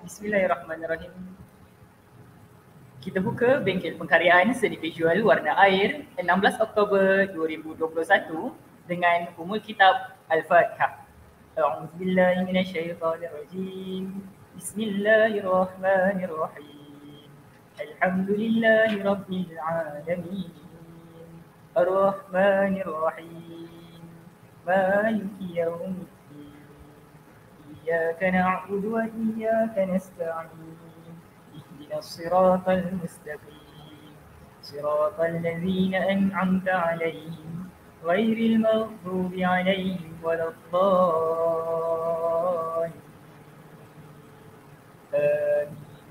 Bismillahirrahmanirrahim. Kita buka bengkel pengkaryaan seni visual warna air 16 Oktober 2021 dengan umul kitab Al-Fatihah. A'udzubillahi minasyaitonirrajim. Bismillahirrahmanirrahim. Alhamdulillahi rabbil alamin. Ar-Rahmanir-Rahim. Maliki yaumiddin. إياك نعبد وإياك نستعين اهدنا الصراط المستقيم صراط الذين أنعمت عليهم غير المغضوب عليهم ولا الضالين آمين.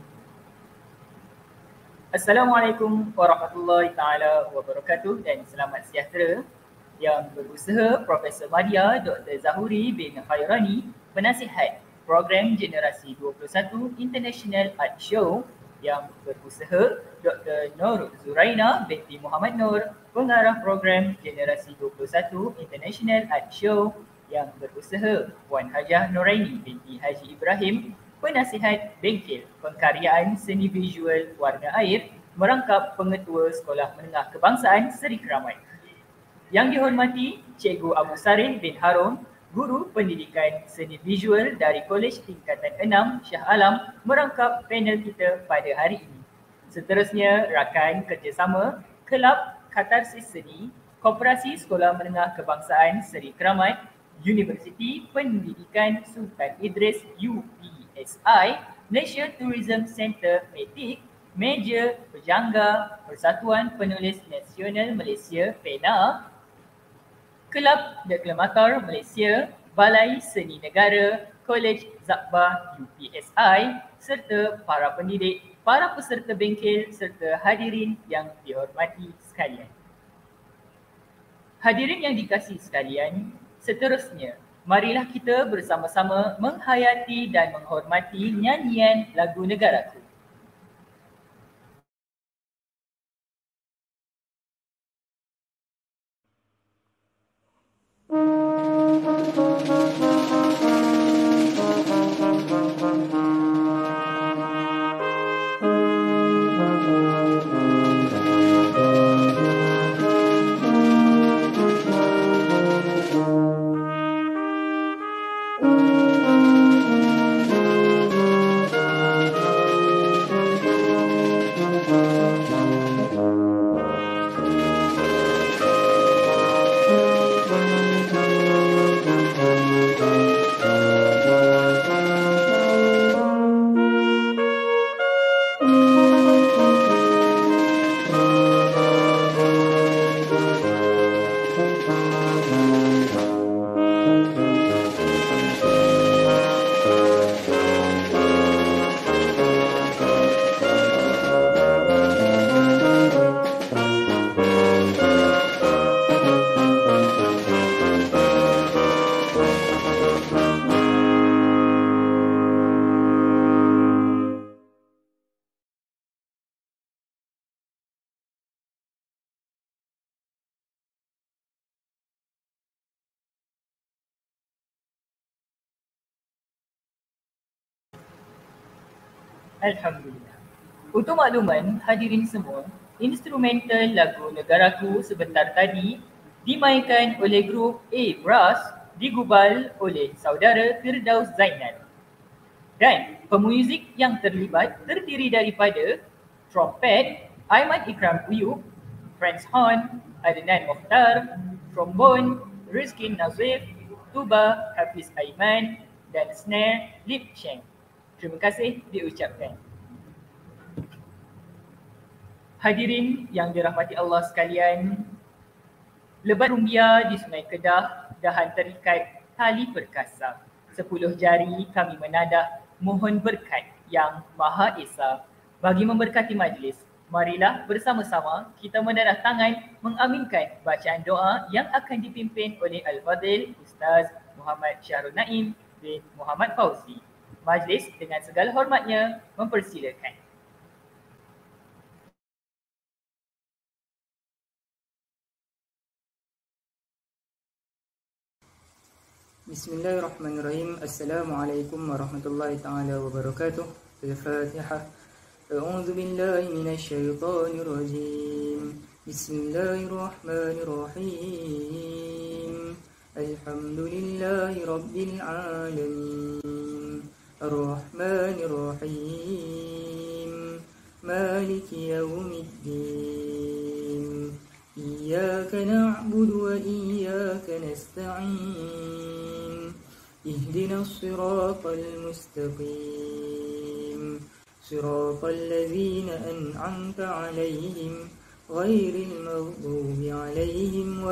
Assalamualaikum warahmatullahi taala wabarakatuh dan selamat sejahtera. Yang berusaha Profesor Madia Dr. Zahuri bin Khairani, penasihat program Generasi 21 International Art Show. Yang berusaha Dr. Nur Zuraina binti Muhammad Nur, pengarah program Generasi 21 International Art Show. Yang berusaha Puan Hajah Noraini binti Haji Ibrahim, penasihat bengkel pengkaryaan seni visual warna air, merangkap pengetua Sekolah Menengah Kebangsaan Seri Keramat. Yang dihormati Cikgu Abu Sarin bin Harun, Guru Pendidikan Seni Visual dari Kolej Tingkatan 6 Shah Alam, merangkap panel kita pada hari ini. Seterusnya, rakan kerjasama Kelab Katarsis Seni, Koperasi Sekolah Menengah Kebangsaan Seri Keramat, Universiti Pendidikan Sultan Idris UPSI, Malaysia Tourism Centre Metik, Meja Pejangga Persatuan Penulis Nasional Malaysia PENA, Kelab Deklamator Malaysia, Balai Seni Negara, Kolej Zakbah UPSI serta para pendidik, para peserta bengkel serta hadirin yang dihormati sekalian. Hadirin yang dikasihi sekalian, seterusnya marilah kita bersama-sama menghayati dan menghormati nyanyian lagu negaraku. Alhamdulillah. Untuk makluman hadirin semua, instrumental lagu Negaraku sebentar tadi dimainkan oleh grup A Brass, digubal oleh saudara Firdaus Zainal. Dan pemuzik yang terlibat terdiri daripada trompet Aiman Ikram Uyub, Franz Horn Adnan Mokhtar, trombon Rizkin Nazif, tuba Hafiz Aiman dan snare Lip Cheng. Terima kasih diucapkan. Hadirin yang dirahmati Allah sekalian, lebat rumbia di Sungai Kedah dahan terikat tali perkasa. 10 jari kami menadah mohon berkat yang Maha Esa bagi memberkati majlis. Marilah bersama-sama kita menadah tangan mengaminkan bacaan doa yang akan dipimpin oleh Al-Fadhil Ustaz Muhammad Syahrul Naim bin Muhammad Fauzi. Majlis dengan segala hormatnya mempersilakan. Bismillahirrahmanirrahim. Assalamualaikum warahmatullahi taala wabarakatuh. Al-Fatihah. A'udzu billahi minasy syaithanir rajim. Bismillahirrahmanirrahim. Alhamdulillahi rabbil alamin. Ar-Rahmanir Rahim. Maliki yaumiddin. Iyyaka na'budu wa iyyaka nasta'in. Ihdinas siratal mustaqim. Siratal ladzina an'amta 'alaihim ghairil maghdubi 'alaihim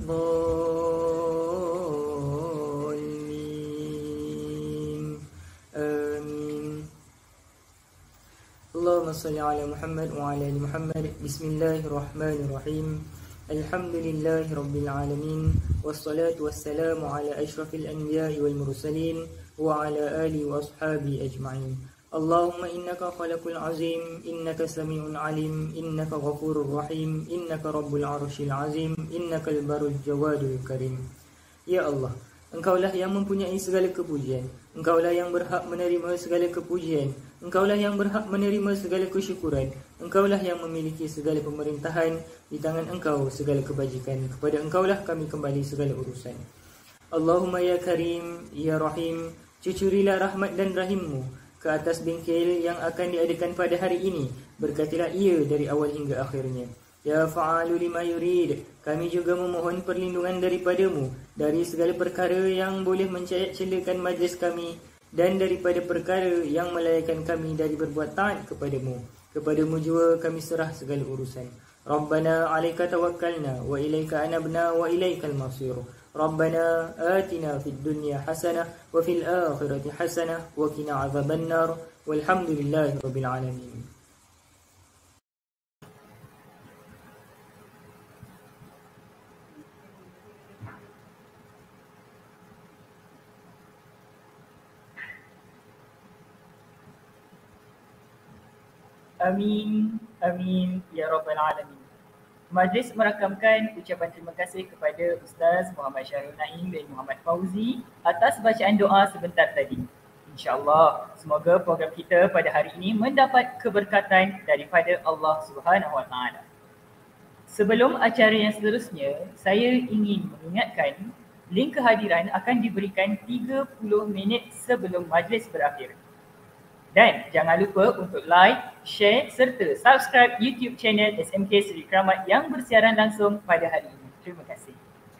waladdallin. Amin. Allahumma salli ala Muhammad wa ala ali Muhammad. Bismillahirrahmanirrahim. Alhamdulillahi rabbil alamin. Wassalatu wassalamu ala asyrafil anbiya'i wal mursalin wa ala alihi wa ashabihi ajma'in. Allahumma innaka khalaqul azim, innaka sami'un alim, innaka ghafurur rahim, innaka rabbul arsyil azim, innakal barul jawadul karim. Ya Allah, Engkaulah yang mempunyai segala kepujian. Engkaulah yang berhak menerima segala kepujian. Engkaulah yang berhak menerima segala kesyukuran. Engkaulah yang memiliki segala pemerintahan. Di tangan Engkau segala kebajikan. Kepada Engkaulah kami kembali segala urusan. Allahumma ya Karim, ya Rahim, cucurilah rahmat dan rahimmu ke atas bengkel yang akan diadakan pada hari ini. Berkatilah ia dari awal hingga akhirnya. Ya fa'alu lima yurid, kami juga memohon perlindungan daripadamu dari segala perkara yang boleh mencela-celakan majlis kami dan daripada perkara yang melalaikan kami dari berbuat taat kepadamu. Kepadamu juga kami serah segala urusan. Rabbana 'alaika tawakkalna wa ilaika anabna wa ilaikal masir. Rabbana atina fid dunya hasanah wa fil akhirati hasanah wa qina adzabannar. Walhamdulillahi rabbil alamin. Amin, amin, ya Rabbal Alamin. Majlis merakamkan ucapan terima kasih kepada Ustaz Muhammad Syahrul Naim bin Muhammad Fauzi atas bacaan doa sebentar tadi. InsyaAllah, semoga program kita pada hari ini mendapat keberkatan daripada Allah Subhanahu Wa Taala. Sebelum acara yang seterusnya, saya ingin mengingatkan link kehadiran akan diberikan 30 minit sebelum majlis berakhir. Dan jangan lupa untuk like, share serta subscribe YouTube channel SMK Seri Keramat yang bersiaran langsung pada hari ini. Terima kasih.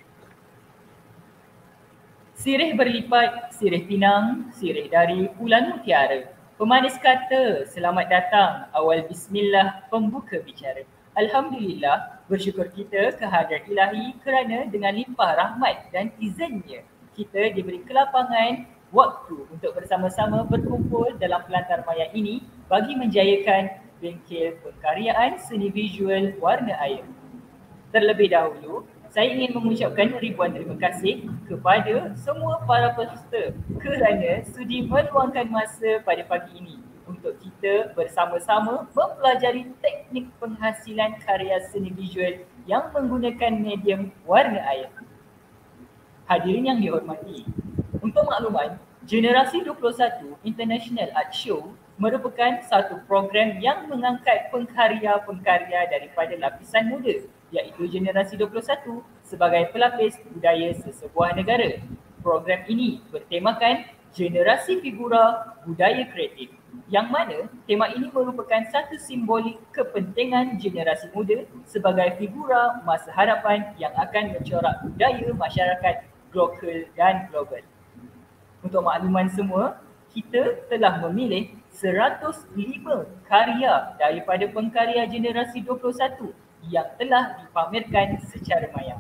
Sirih berlipat, sirih pinang, sirih dari Pulan Mutiara. Pemanis kata, selamat datang, awal bismillah, pembuka bicara. Alhamdulillah, bersyukur kita kehadrat ilahi kerana dengan limpah rahmat dan izinnya, kita diberi kelapangan waktu untuk bersama-sama berkumpul dalam pelantar maya ini bagi menjayakan bengkel pengkaryaan seni visual warna air. Terlebih dahulu, saya ingin mengucapkan ribuan terima kasih kepada semua para peserta kerana sudi meluangkan masa pada pagi ini untuk kita bersama-sama mempelajari teknik penghasilan karya seni visual yang menggunakan medium warna air. Hadirin yang dihormati, untuk makluman, Generasi 21 International Art Show merupakan satu program yang mengangkat pengkarya-pengkarya daripada lapisan muda, iaitu Generasi 21 sebagai pelapis budaya sesebuah negara. Program ini bertemakan Generasi Figura Budaya Kreatif, yang mana tema ini merupakan satu simbolik kepentingan generasi muda sebagai figura masa hadapan yang akan mencorak budaya masyarakat lokal dan global. Untuk makluman semua, kita telah memilih 105 karya daripada pengkarya generasi 21 yang telah dipamerkan secara maya.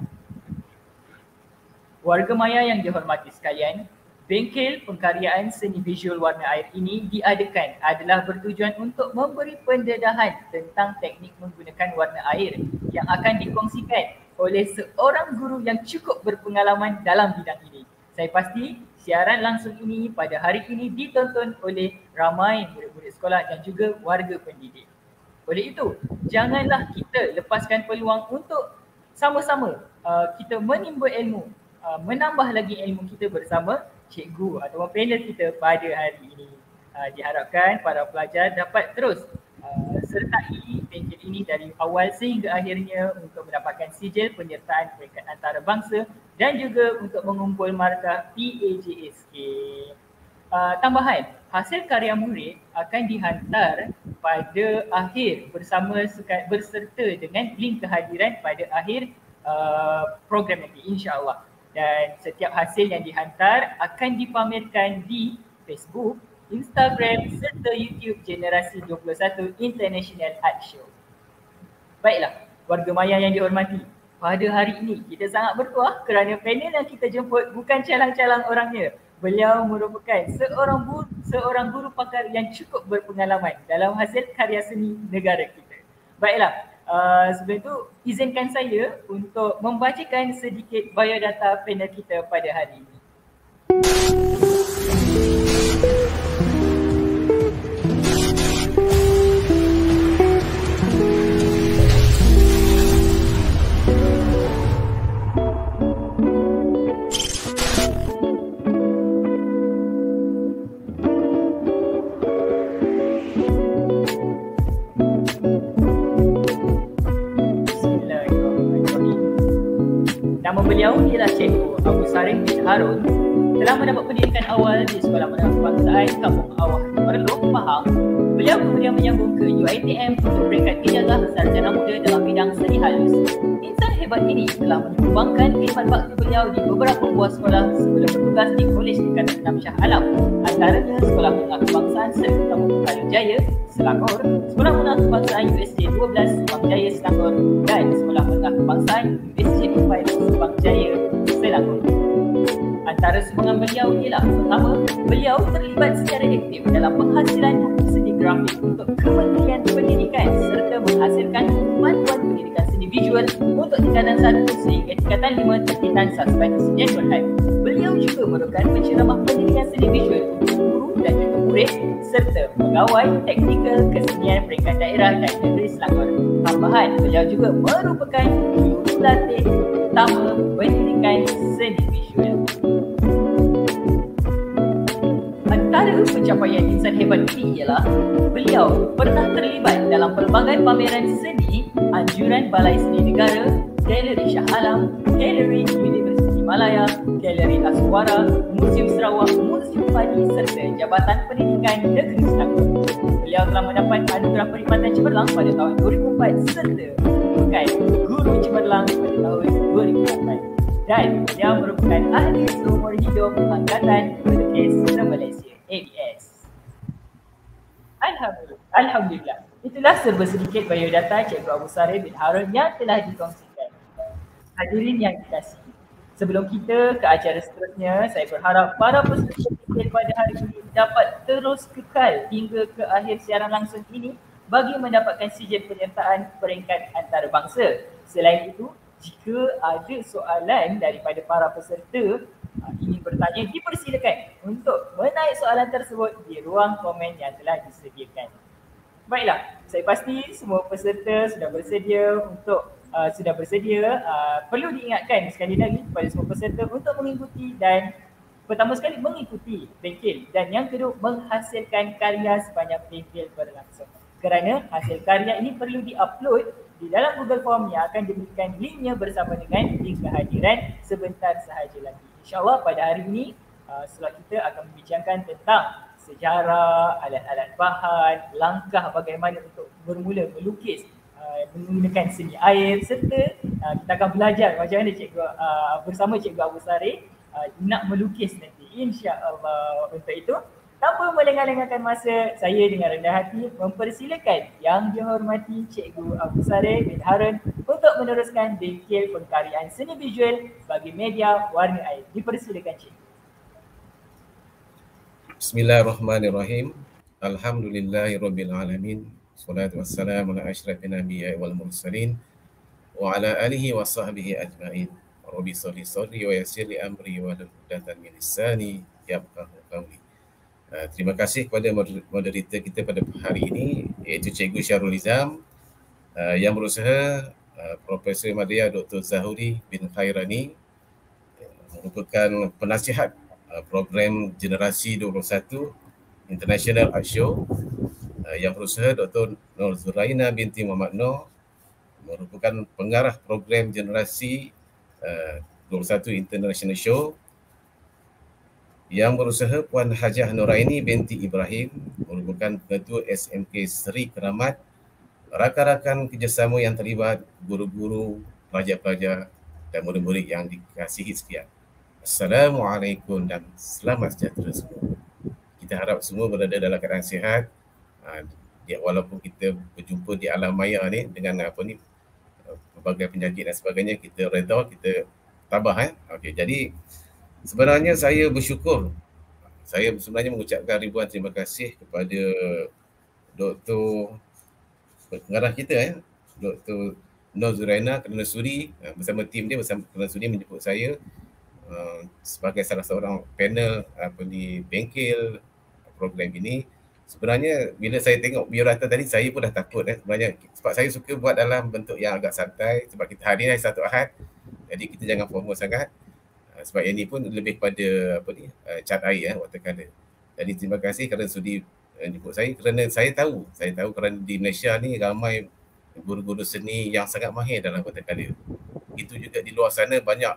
Warga maya yang dihormati sekalian, bengkel pengkaryaan seni visual warna air ini diadakan adalah bertujuan untuk memberi pendedahan tentang teknik menggunakan warna air yang akan dikongsikan oleh seorang guru yang cukup berpengalaman dalam bidang ini. Saya pasti siaran langsung ini pada hari ini ditonton oleh ramai murid-murid sekolah dan juga warga pendidik. Oleh itu, janganlah kita lepaskan peluang untuk sama-sama kita menimba ilmu menambah lagi ilmu kita bersama cikgu atau panel kita pada hari ini. Diharapkan para pelajar dapat terus sertai bengkel ini dari awal sehingga akhirnya untuk mendapatkan sijil penyertaan peringkat antarabangsa dan juga untuk mengumpul markah PAJSK. Tambahan, hasil karya murid akan dihantar pada akhir berserta dengan link kehadiran pada akhir program nanti insya-Allah. Dan setiap hasil yang dihantar akan dipamerkan di Facebook, Instagram serta YouTube Generasi 21 International Art Show. Baiklah, warga Maya yang dihormati, pada hari ini kita sangat bertuah kerana panel yang kita jemput bukan calang-calang orangnya. Beliau merupakan seorang guru pakar yang cukup berpengalaman dalam hasil karya seni negara kita. Baiklah, sebelum itu izinkan saya untuk membacakan sedikit biodata panel kita pada hari ini. Nama beliau ialah Cikgu Abu Sarif bin Harun. Telah mendapat pendidikan awal di Sekolah Menengah Kebangsaan Kampung Awah Merloh, Pahang. Beliau kemudian menyambung ke UiTM untuk peringkat ijazah sarjana muda dalam bidang seni halus. Insan hebat ini telah menyumbangkan khidmat bakti beliau di beberapa buah sekolah sebelum bertugas di Kolej Tingkatan 6 Shah Alam, antaranya Sekolah Menengah Kebangsaan Serta Kampung Jaya, Selangor, Sekolah Menengah Kebangsaan USJ 12 Subang Jaya, Selangor dan Sekolah Menengah Kebangsaan USJ 5 Subang Jaya, Selangor. Antara sumbangan beliau ialah pertama, beliau terlibat secara aktif dalam penghasilan buku seni grafik untuk Kementerian Pendidikan serta menghasilkan panduan pendidikan seni visual untuk tingkatan 1 sehingga tingkatan 5 terbitan Suspensi Janual High. Beliau juga merupakan penceramah pendidikan seni visual untuk guru dan juga murid serta pegawai teknikal kesenian peringkat daerah dan negeri Selangor. Tambahan, beliau juga merupakan jurulatih utama pendidikan seni visual. Antara pencapaian insan hebat ini ialah beliau pernah terlibat dalam pelbagai pameran seni anjuran Balai Seni Negara, Galeri Shah Alam, Galeri Universiti Malaya, Galeri Aswara, Museum Sarawak, Museum Padi serta Jabatan Pendidikan Negeri Selangor. Beliau telah mendapat anugerah perkhidmatan cemerlang pada tahun 2004 serta bukan guru cemerlang pada tahun 2004. Dan beliau merupakan ahli seumur hidup Angkatan Melukis Malaysia, ABS. Alhamdulillah. Itulah serba sedikit biodata Cikgu Abu Sarif bin Harun yang telah dikongsikan. Hadirin yang dikasihi, sebelum kita ke acara seterusnya, saya berharap para peserta kita pada hari ini dapat terus kekal hingga ke akhir siaran langsung ini bagi mendapatkan sijil penyertaan peringkat antarabangsa. Selain itu, jika ada soalan daripada para peserta ingin bertanya, dipersilakan untuk menaik soalan tersebut di ruang komen yang telah disediakan. Baiklah, saya pasti semua peserta sudah bersedia perlu diingatkan sekali lagi kepada semua peserta untuk mengikuti dan pertama sekali mengikuti bengkel dan yang kedua menghasilkan karya sepanjang bengkel berlangsung. Kerana hasil karya ini perlu di-upload di dalam Google Form yang akan diberikan linknya bersama dengan link kehadiran sebentar sahaja lagi. InsyaAllah pada hari ini slot kita akan membincangkan tentang sejarah, alat-alat bahan, langkah bagaimana untuk bermula melukis menggunakan seni air serta kita akan belajar macam mana bersama Cikgu Abu Sarif nak melukis nanti insya-Allah. Untuk itu, tanpa melengah-lengahkan masa, saya dengan rendah hati mempersilakan yang dihormati Cikgu Abu Sarif bin Harun untuk meneruskan bengkel pengkaryaan seni visual bagi media warna air. Dipersilakan Cikgu. Bismillahirrahmanirrahim. Alhamdulillahirabbil alamin. Wassalatu wassalamu ala asyrafil anbiya'i wal mursalin wa ala alihi wa sahbihi ajma'in. Rabbi sholli wa yassir li amri wa hlul 'uqdatam min lisani yafqahu qawli. Terima kasih kepada moderator kita pada hari ini, iaitu Cikgu Syarul Izam, yang berusaha Profesor Madya Dr. Zahuri bin Khairani merupakan penasihat program Generasi 21 International Art Show yang berusaha Dr. Nur Zuraina binti Muhammad Noor, merupakan pengarah program Generasi 21 International Show, yang berusaha Puan Hajah Nuraini binti Ibrahim, merupakan Ketua SMK Seri Keramat, rakan-rakan kerjasama yang terlibat, guru-guru, pelajar-pelajar dan murid-murid yang dikasihi sekalian. Assalamualaikum dan selamat sejahtera semua. Kita harap semua berada dalam keadaan sihat. Walaupun kita berjumpa di alam maya ni dengan pelbagai penyakit dan sebagainya, kita redha, kita tabah. Okey, jadi sebenarnya saya bersyukur. Saya sebenarnya mengucapkan ribuan terima kasih kepada Dr. pengarah kita, Dr. Nur Zuraina kerana sudi bersama tim dia, bersama kerana sudi menjemput saya sebagai salah seorang panel di bengkel program ini. Sebenarnya bila saya tengok biodata tadi, saya pun dah takut sebenarnya, sebab saya suka buat dalam bentuk yang agak santai, sebab kita hari ni satu Ahad, jadi kita jangan formal sangat. Sebab yang ni pun lebih pada cat air watercolor. Jadi terima kasih kerana sudi jemput saya, kerana saya tahu kerana di Malaysia ni ramai guru-guru seni yang sangat mahir dalam watercolor. Itu juga di luar sana banyak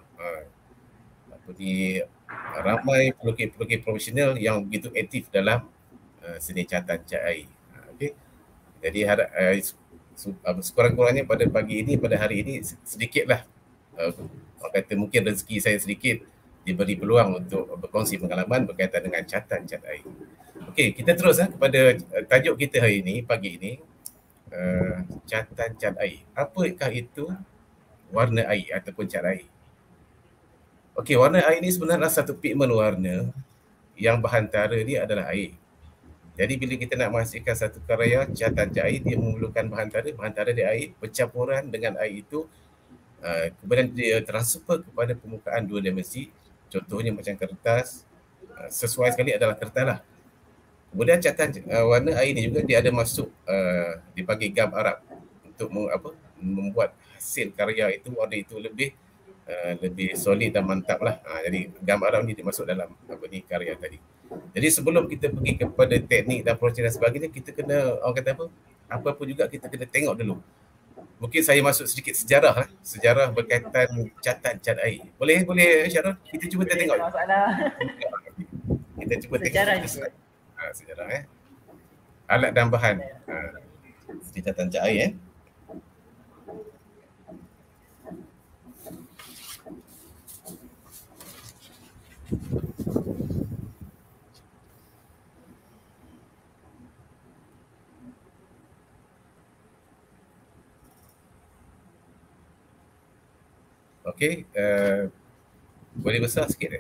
ramai pelukis-pelukis profesional yang begitu aktif dalam seni catatan cat air. Okay. Jadi sekurang-kurangnya pada pagi ini, pada hari ini sedikitlah orang kata mungkin rezeki saya sedikit diberi peluang untuk berkongsi pengalaman berkaitan dengan catatan cat air. Okey, kita terus kepada tajuk kita hari ini, pagi ini, catatan cat air. Apakah itu warna air ataupun cat air? Okey, warna air ni sebenarnya satu pigmen warna yang bahantara dia adalah air. Jadi bila kita nak menghasilkan satu karya catatan cat air, dia memerlukan bahantara dia air, percampuran dengan air itu kemudian dia transfer kepada permukaan dua dimensi. Contohnya macam kertas, sesuai sekali adalah kertas lah. Kemudian catatan warna air ni juga dia ada masuk dipanggil gam Arab untuk membuat hasil karya itu, warna itu lebih solid dan mantap lah. Jadi gam Arab ni dimasuk dalam karya tadi. Jadi sebelum kita pergi kepada teknik dan proses dan sebagainya, kita kena apa pun juga kita kena tengok dulu. Mungkin saya masuk sedikit sejarah berkaitan catatan cat air. Boleh Syarul? Kita cuba tengok. Kita cuba tengok sejarah alat dan bahan catatan cat air. Okey, boleh besar sikit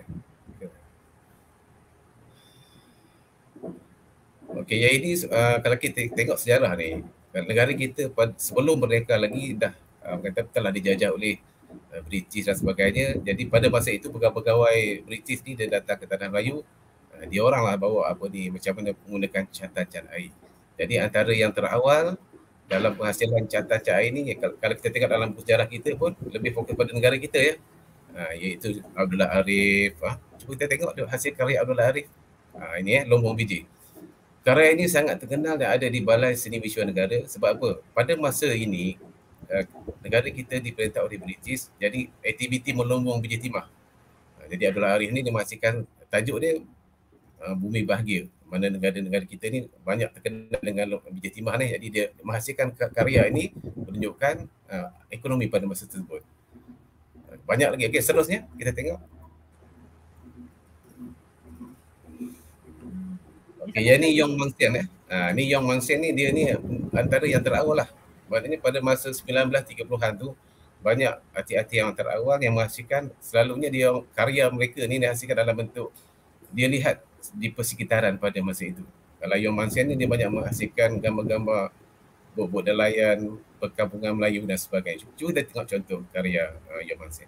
Okey, yang ini kalau kita tengok sejarah ni, negara kita sebelum merdeka lagi dah telah dijajah oleh British dan sebagainya. Jadi pada masa itu pegawai-pegawai British ni dia datang ke Tanah Melayu, dia orang lah bawa macam mana menggunakan catatan cat air. Jadi antara yang terawal dalam penghasilan catatan cat air ni, kalau kita tengok dalam sejarah kita pun lebih fokus pada negara kita iaitu Abdullah Arif. Cuba kita tengok hasil karya Abdullah Arif. Ini Lombong Biji. Karya ini sangat terkenal dan ada di Balai Seni Visual Negara. Sebab apa? Pada masa ini negara kita diperintah oleh British, jadi aktiviti melombong biji timah. Jadi Abdullah Arif ni dia menghasilkan, tajuk dia Bumi Bahagia. Mana negara-negara kita ni banyak terkenal dengan biji timah ni, jadi dia menghasilkan karya ini menunjukkan ekonomi pada masa tersebut. Banyak lagi. Okey, seterusnya kita tengok. Okey, yang ni Yong Mangsian ni Yong Mangsian ni dia ni antara yang terawal lah. Maknanya pada masa 1930-an tu banyak artis-artis yang terawal yang menghasilkan, selalunya dia karya mereka ni dihasilkan dalam bentuk dia lihat di persekitaran pada masa itu. Kalau Yong Mangsian ni dia banyak menghasilkan gambar-gambar bot nelayan, perkampungan Melayu dan sebagainya. Cuba kita tengok contoh karya Yong Mangsian.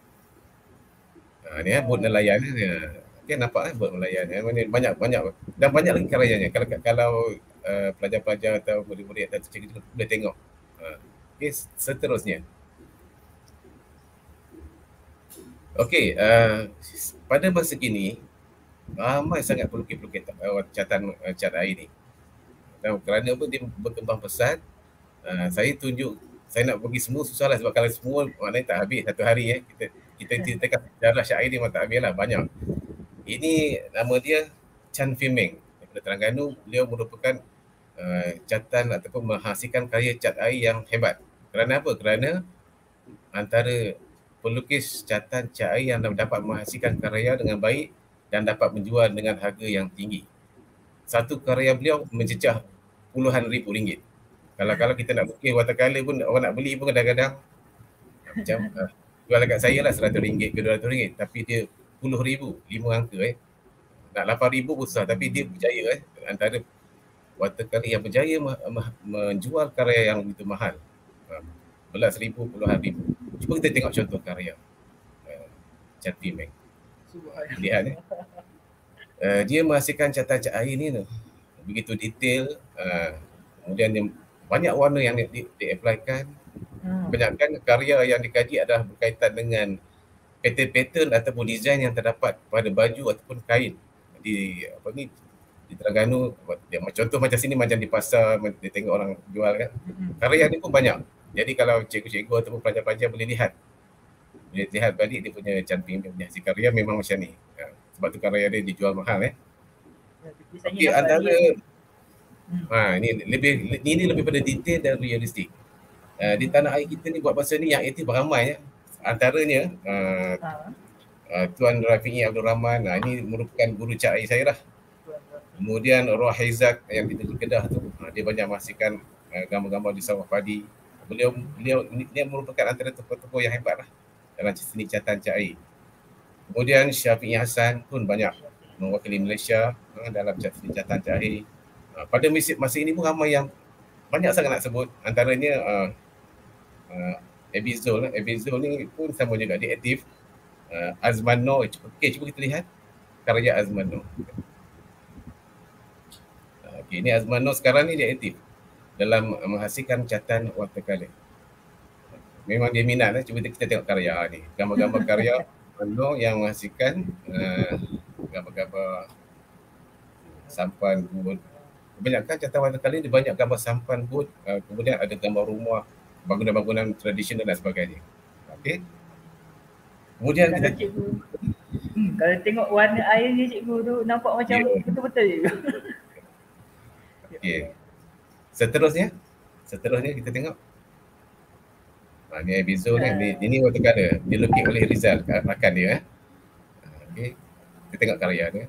Ni bot nelayan ni. Okay, nampak bot nelayan. Banyak dan banyak lagi karyanya. Kalau pelajar-pelajar atau murid-murid atau teacher kita boleh tengok. Okay, seterusnya. Okey, pada masa kini ramai sangat pelukis-pelukis catatan cat air ni. Dan kerana apa dia berkembang pesat, saya tunjuk, saya nak bagi semua susahlah sebab kalau semua maknanya tak habis satu hari kita ceritakan sejarah syair dia memang tak habis lah, banyak. Ini nama dia Chan Fei Meng daripada Terengganu. Beliau merupakan catatan ataupun menghasilkan karya cat air yang hebat. Kerana apa? Kerana antara pelukis catatan cat air yang dapat menghasilkan karya dengan baik dan dapat menjual dengan harga yang tinggi. Satu karya beliau mencecah puluhan ribu ringgit. Kalau kita nak lukis watercolor pun orang nak beli pun kadang-kadang macam jual dekat saya lah RM100 ke RM200, tapi dia puluh ribu, 5 angka nak 8,000 pun susah, tapi dia berjaya antara watercolor yang berjaya menjual karya yang begitu mahal, belas ribu, puluhan ribu. Cuba kita tengok contoh karya Chan Fei Meng. Lihat dia menghasilkan catatan cat air ni tu begitu detail, kemudian dia banyak warna yang di-apply-kan. Kebanyakan karya yang dikaji adalah berkaitan dengan pattern ataupun design yang terdapat pada baju ataupun kain di Terengganu. Contoh macam sini, macam di pasar dia tengok orang jual kan, karya ni pun banyak. Jadi kalau cikgu-cikgu ataupun pelajar-pelajar boleh lihat balik dia punya cantik, dia punya hasil karya memang macam ni. Sebab tu karya dia dijual mahal Okay, antara ini lebih pada detail dan realistik. Di tanah air kita ni buat masa ni yang aktif beramai antaranya Tuan Rafi'i Abdul Rahman, ini merupakan guru cat air saya lah. Kemudian Rohaizat yang di Negeri Kedah tu, dia banyak menghasilkan gambar-gambar di sawah padi. Beliau dia merupakan antara tokoh-tokoh yang hebat lah dalam seni catatan cat air. Kemudian Syafi'i Hassan pun banyak mewakili Malaysia dalam seni catatan cat air. Pada masa ini pun ramai yang banyak sangat nak sebut, antaranya Abizul ni pun sama juga, dia aktif. Azman Noor, cuba kita lihat karya Azman Noor. Ini Azman Noor sekarang ni dia aktif dalam menghasilkan catatan watercolor. Memang dia minat lah. Cuba kita tengok karya ni, gambar-gambar karya Azman Noor yang menghasilkan gambar-gambar sampan bot. Kebanyakan catatan watercolor dia banyak gambar sampan bot, kemudian ada gambar rumah, bangunan-bangunan tradisional dan sebagainya. Okey. Kemudian kita kalau tengok warna air ni cikgu tu nampak macam betul-betul je. Okey. Seterusnya kita tengok. Ni Abizul ni, ini watercolor dilukis oleh Rizal, rakan dia. Okey. Kita tengok karya dia.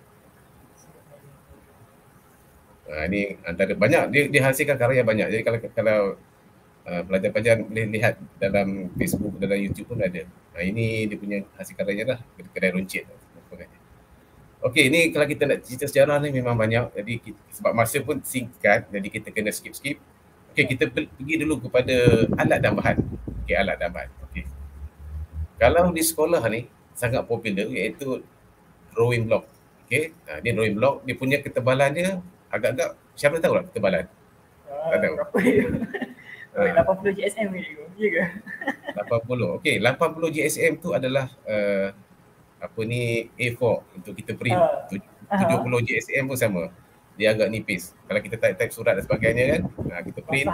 Ini antara banyak dia hasilkan karya banyak. Jadi kalau pelajar-pelajar boleh lihat dalam Facebook, dalam YouTube pun ada. Ini dia punya hasil karyanya lah, kedai runcit. Okey, ni kalau kita nak cerita sejarah ni memang banyak. Jadi sebab masa pun singkat, jadi kita kena skip. Okey, kita pergi dulu kepada alat dan bahan. Okey, alat dan bahan. Okey. Kalau di sekolah ni sangat popular iaitu drawing block. Okey, dia drawing block, dia punya ketebalan dia agak-agak, siapa tahu lah ketebalan? Tak tahu. Berapa dia? 80 GSM ni cikgu, ya ke? 80. Okey, 80 GSM tu adalah A4 untuk kita print. 70 GSM pun sama. Dia agak nipis. Kalau kita type surat dan sebagainya kan, kita print.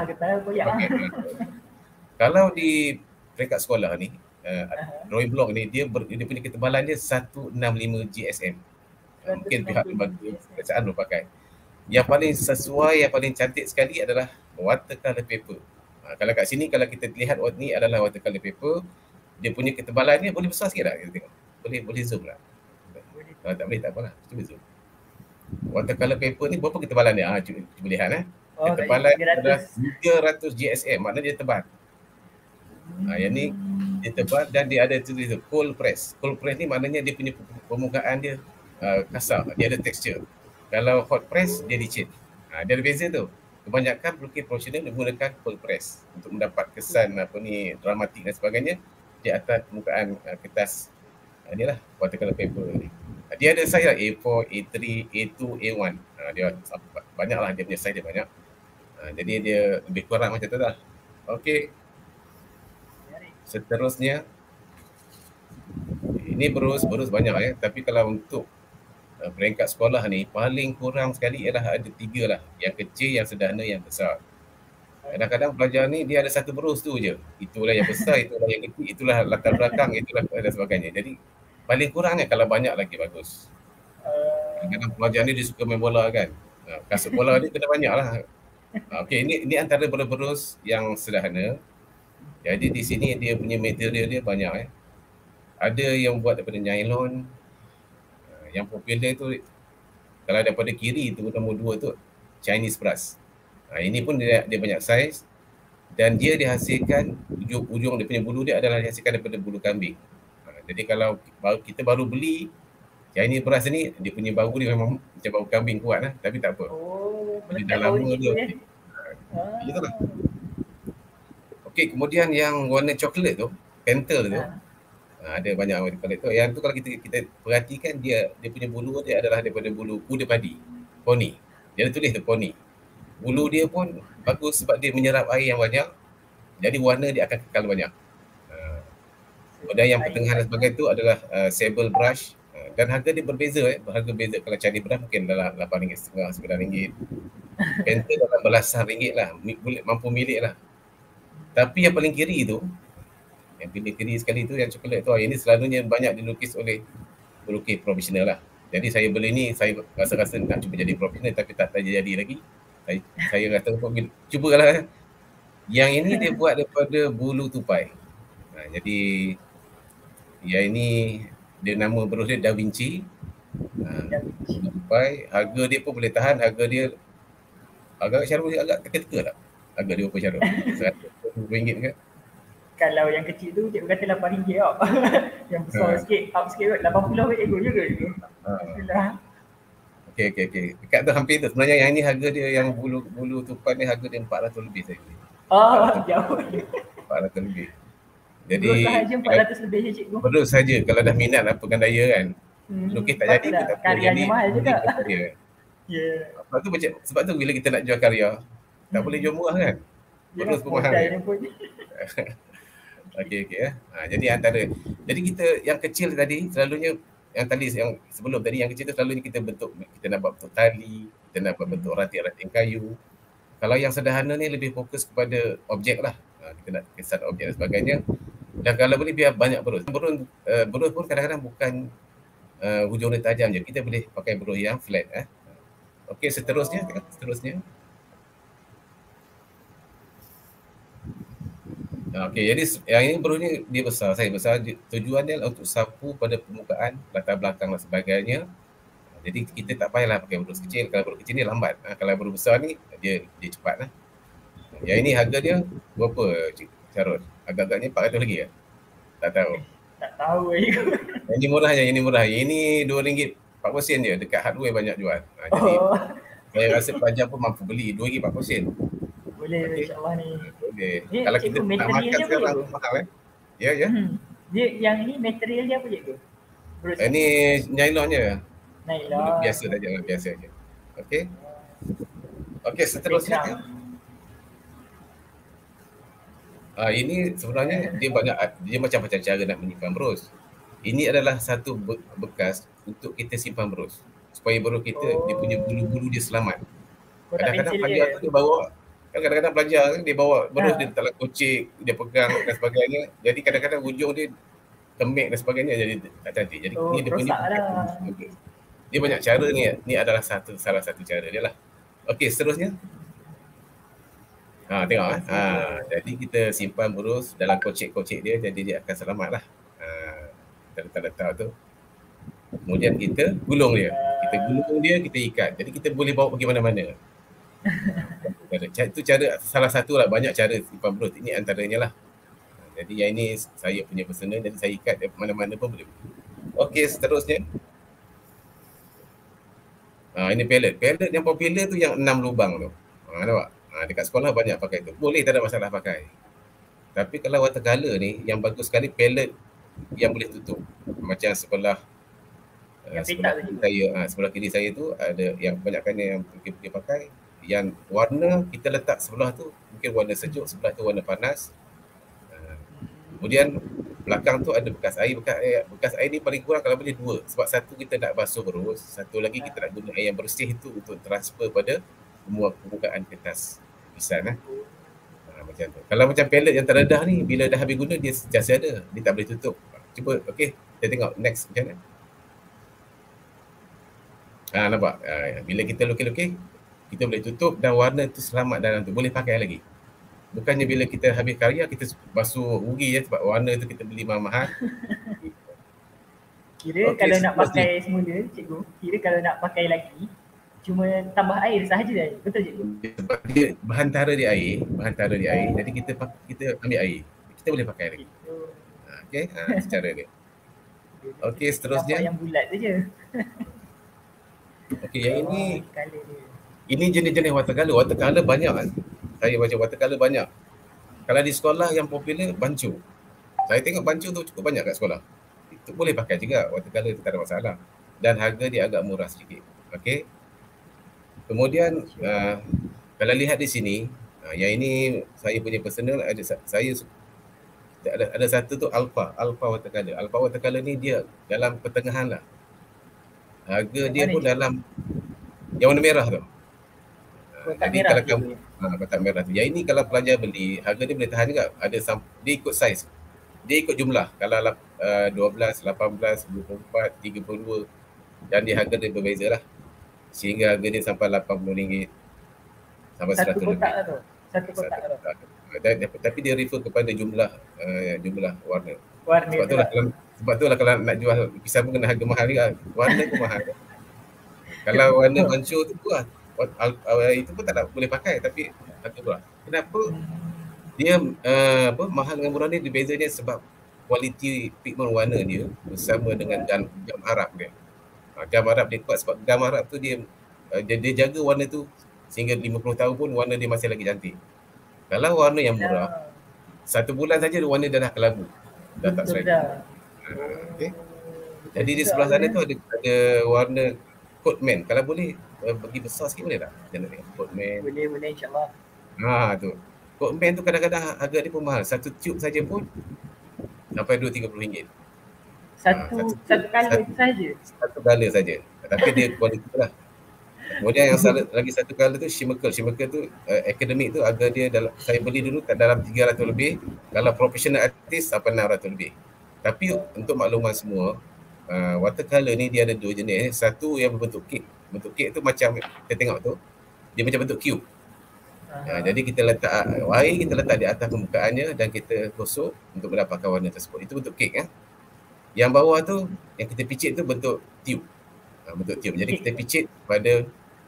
Kalau di peringkat sekolah ni, drawing block ni dia punya ketebalan dia 165 GSM. Mungkin pihak lembaga kerajaan pakai. Yang paling sesuai, yang paling cantik sekali adalah watercolor paper. Kalau kat sini, kalau kita lihat ni adalah watercolor paper, dia punya ketebalannya boleh besar sikit tak? Kita tengok. Boleh zoom lah. Kalau tak boleh tak apalah. Cuba zoom. Watercolor paper ni berapa ketebalan dia? Cuba lihat ketebalan adalah 300 GSM. Maknanya dia tebal. Yang ni dia tebal dan dia ada tulis cold press. Cold press ni maknanya dia punya permukaan dia kasar. Dia ada tekstur. Kalau hot press dia licin. Dia ada beza tu. Kebanyakan pelukis profesional menggunakan cold press untuk mendapat kesan dramatik dan sebagainya di atas permukaan kertas. Inilah watercolor paper ni. Dia ada size A4, A3, A2, A1. Dia banyaklah, dia punya size dia banyak. Jadi dia lebih kurang macam tu lah. Okey. Seterusnya Ini berus banyak ya. Tapi kalau untuk peringkat sekolah ni paling kurang sekali ialah ada 3 lah. Yang kecil, yang sederhana, yang besar. Kadang-kadang pelajar ni dia ada satu berus tu je. Itulah yang besar, itulah yang kecil, itulah latar belakang, itulah dan sebagainya. Jadi paling kurangnya kalau banyak lagi bagus. Kadang-kadang pelajar ni dia suka main bola kan. Kasut bola dia kena banyak lah. Okey, ini antara berus yang sederhana. Jadi di sini dia punya material dia banyak. Ada yang buat daripada nylon. Yang popular tu kalau daripada kiri tu nombor 2 tu Chinese brass. Ini pun dia banyak saiz dan dia dihasilkan ujung dia punya bulu dia adalah dihasilkan daripada bulu kambing. Jadi kalau kita baru beli Chinese brass ni, dia punya bau dia memang macam bau kambing kuat lah, tapi tak apa. Dia dah lama dia. Itulah. Okey, kemudian yang warna coklat tu, pentel tu, ada banyak warna coklat tu. Yang tu kalau kita perhatikan dia punya bulu dia adalah daripada bulu kuda padi, poni. Dia ada tulis tu poni. Bulu dia pun bagus sebab dia menyerap air yang banyak. Jadi warna dia akan kekal banyak. Kemudian yang pertengahan dan sebagainya tu adalah sable brush. Dan harga dia berbeza. Harga beza. Kalau Chinese brush mungkin dalam RM8.5, RM9. Pentel dalam belasan ringgit lah. Mampu milik lah. Tapi yang paling kiri tu, yang pilih kiri sekali tu, yang coklat tu, ini selalunya banyak dilukis oleh pelukis profesional lah. Jadi saya beli ni, saya rasa-rasa nak cuba jadi profesional tapi tak jadi lagi. Saya kata cubalah. Yang ini dia buat daripada bulu tupai. Jadi yang ini dia nama berus dia Da Vinci. Bulu tupai. Harga dia pun boleh tahan. Harga dia agak Syarul agak teka-teka tak? Harga dia berapa Syarul? RM100 ke? Kalau yang kecil tu cikgu kata RM8 tau. Yang besar sikit, up sikit kot, RM80 juga tu. Itulah. Okey. Dekat tu hampir tu. Sebenarnya yang ni harga dia, yang bulu tupai ni harga dia RM400 lebih saya beli. Jauh. RM400 lebih. Jadi berus sahaja RM400 lebih je cikgu. Berus saja kalau dah minat lah pegadaian kan. Lukis tak jadi pun tak apa. Karyanya mahal juga. Sebab tu bila kita nak jual karya, tak boleh jual murah kan. Berus pun mahal kan. Okey. Jadi jadi kita yang kecil tadi selalunya yang sebelum tadi yang kecil tu selalunya kita nak buat bentuk tali, kita nak buat bentuk ranting-ranting kayu. Kalau yang sederhana ni lebih fokus kepada objek lah. Kita nak kesan objek dan sebagainya. Dan kalau boleh biar banyak berus. Berus pun kadang-kadang bukan hujung dia tajam je. Kita boleh pakai berus yang flat. Okey, seterusnya. Okey, jadi yang ini berus ni dia besar. Saya besar. Tujuannya untuk sapu pada permukaan, latar belakang dan sebagainya. Jadi kita tak payahlah pakai berus kecil. Kalau berus kecil ni lambat. Kalau berus besar ni dia cepat lah. Yang ini harga dia berapa Cik Syarul? Agak-agaknya RM400 lagi ya? Tak tahu. Tak tahu Ini murah je, ini murah. Ini RM2 40 je. Dekat hardware banyak jual. Jadi saya rasa pelajar pun mampu beli RM2 40 Boleh insyaAllah ni. Boleh. Kalau kita nak makan sekarang mahal Ya. Dia yang ni material dia apa cikgu? Ini nylon je. Nylon. Biasa je. Okey, seterusnya. Ini sebenarnya dia macam-macam cara nak menyimpan berus. Ini adalah satu bekas untuk kita simpan berus. Supaya berus kita dia punya bulu-bulu dia selamat. Kadang-kadang pelajar tu dia bawa kadang-kadang pelajar dia bawa berus dia letak dalam kocik, dia pegang dan sebagainya. Jadi kadang-kadang hujung dia kemik dan sebagainya jadi tak cantik. Jadi ni dia punya dia banyak cara ni. Ni adalah salah satu cara dia lah. Okey, seterusnya. Tengok jadi kita simpan berus dalam kocik-kocik dia, jadi dia akan selamat lah. Kita letak tu. Kemudian kita gulung dia. Kita ikat. Jadi kita boleh bawa pergi mana-mana. Itu cara salah satu lah, banyak cara simpan berus. Ini antaranya lah. Jadi yang ini saya punya personal, jadi saya ikat dia mana-mana pun boleh. Okey, seterusnya. Ini pellet. Pellet yang popular tu yang 6 lubang tu. Nampak? Dekat sekolah banyak pakai tu. Boleh, tak ada masalah pakai. Tapi kalau watercolor ni, yang bagus sekali pellet yang boleh tutup. Macam sebelah kiri saya tu ada yang kebanyakan yang kita pakai. Yang warna kita letak sebelah tu mungkin warna sejuk, sebelah tu warna panas. Kemudian belakang tu ada bekas air. Bekas air ni paling kurang kalau boleh 2. Sebab satu kita nak basuh terus, satu lagi kita nak guna air yang bersih itu untuk transfer pada permukaan kertas lukisan. Macam tu. Kalau macam palette yang teredah ni, bila dah habis guna dia sentiasa ada, dia tak boleh tutup. Cuba, okey, kita tengok next macam mana. Nampak? Bila kita lukis-lukis, kita boleh tutup dan warna tu selamat dalam tu, boleh pakai lagi. Bukannya bila kita habis karya, kita basuh rugi je sebab warna tu kita beli mahal-mahal. Kira kalau nak pakai semula, cikgu, kira kalau nak pakai lagi, cuma tambah air sahaja, betul cikgu? Sebab dia berhantara di air, jadi kita ambil air, kita boleh pakai lagi. Okey, secara dia. Okey, seterusnya. Nampak yang bulat saja. Okey, yang ini jenis-jenis watercolor. Watercolor banyak kan. Saya baca watercolor banyak. Kalau di sekolah yang popular, bancu. Saya tengok bancu tu cukup banyak kat sekolah. Itu boleh pakai juga, watercolor tu tak ada masalah. Dan harga dia agak murah sedikit. Okey. Kemudian kalau lihat di sini, yang ini saya punya personal, ada satu tu Alpha watercolor. Alpha watercolor ni dia dalam pertengahan lah. Harga dia pun dalam yang warna merah tu. Kotak Jadi merah kalau kotak merah tu. Yang ini kalau pelajar beli, harga dia boleh tahan juga. Dia ikut saiz. Dia ikut jumlah. Kalau 12, 18, 24, 32 dan dia harga dia berbeza lah. Sehingga harga dia sampai RM80 sampai RM100 lebih. Satu kotak tu. Tapi dia refer kepada jumlah warna. Sebab tu lah kalau nak jual lukisan pun kena harga mahal juga. Warna pun mahal. Kalau warna bancu tu murah. Itu pun tak boleh pakai tapi harga murah. Kenapa? Dia mahal dengan murah ni bezanya sebab kualiti pigmen warna dia bersama dengan gam Arab dia. Gam Arab dia kuat sebab gam Arab tu dia jaga warna tu sehingga 50 tahun pun warna dia masih lagi cantik. Kalau warna yang murah, 1 bulan saja warna dah kelabu. Dah tak selesa. Okay. Jadi di sebelah sana tu ada warna Coatman. Kalau boleh bagi besar sikit boleh tak? Coatman. Boleh insya-Allah. Tu. Coatman tu kadang-kadang harga dia pun mahal. Satu tube saja pun sampai RM20-30. Satu color saja. Satu color saja. Tapi dia kualiti lah. Kemudian yang lagi satu color tu Shimmerkel tu akademik tu harga dia saya beli dulu dalam 300 lebih. Kalau professional artist sampai 600 lebih. Tapi untuk makluman semua, watercolor ni dia ada 2 jenis. Satu yang berbentuk kek. Bentuk kek tu macam kita tengok tu, dia macam bentuk cube. Jadi kita letak air, kita letak di atas permukaannya dan kita gosok untuk mendapatkan warna tersebut. Itu bentuk kek. Yang bawah tu, yang kita picit tu bentuk tube. Bentuk tube. Jadi kita picit pada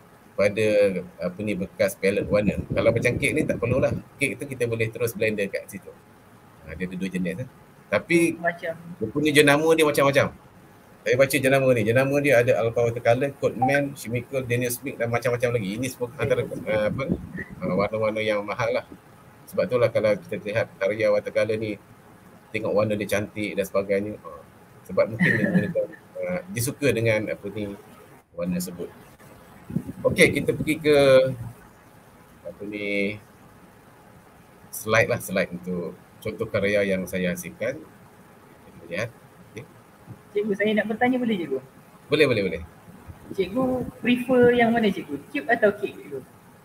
bekas palette warna. Kalau macam kek ni tak perlulah. Kek tu kita boleh terus blender kat situ. Dia ada 2 jenis. Tapi dia punya jenama dia macam-macam. Saya baca jenama ni. Jenama dia ada Alpha Watercolor, Coatman, Shimmerkel, Daniel Smith dan macam-macam lagi. Ini semua antara warna-warna yang mahal lah. Sebab itulah kalau kita lihat karya watercolor ni, tengok warna dia cantik dan sebagainya. Sebab mungkin dia suka dengan warna tersebut. Okey, kita pergi ke slide untuk contoh karya yang saya hasilkan. Kita lihat. Okay. Cikgu, saya nak bertanya boleh cikgu? Boleh. Cikgu prefer yang mana cikgu? Cube atau kek cikgu?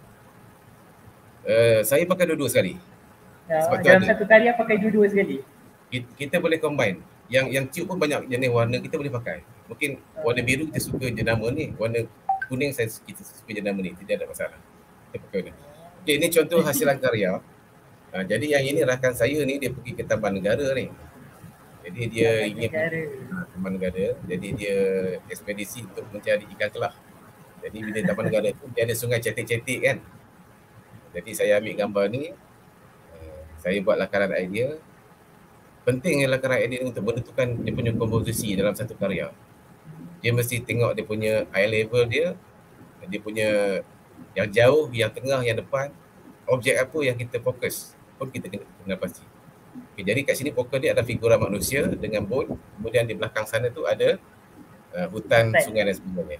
Saya pakai dua-dua sekali. Dalam satu karya pakai dua-dua sekali? Kita boleh combine. Yang tube pun banyak jenis warna kita boleh pakai. Mungkin warna biru kita suka jenama ni, warna kuning kita suka jenama ni, tidak ada masalah. Kita pakai warna. Okey, ini contoh hasilan karya. Jadi yang ini rakan saya ni dia pergi ke Taman Negara ni. Jadi dia ingin Taman Negara. Jadi dia ekspedisi untuk mencari ikan kelah. Jadi bila Taman Negara tu dia ada sungai cetek-cetek kan. Jadi saya ambil gambar ni. Saya buat lakaran idea. Pentingnya lakaran idea ni untuk menentukan dia punya komposisi dalam satu karya. Dia mesti tengok dia punya eye level dia punya yang jauh, yang tengah, yang depan. Objek apa yang kita fokus pun kita kena pasti. Okay, jadi kat sini fokus dia ada figura manusia dengan boat. Kemudian di belakang sana tu ada hutan, sungai dan sebagainya.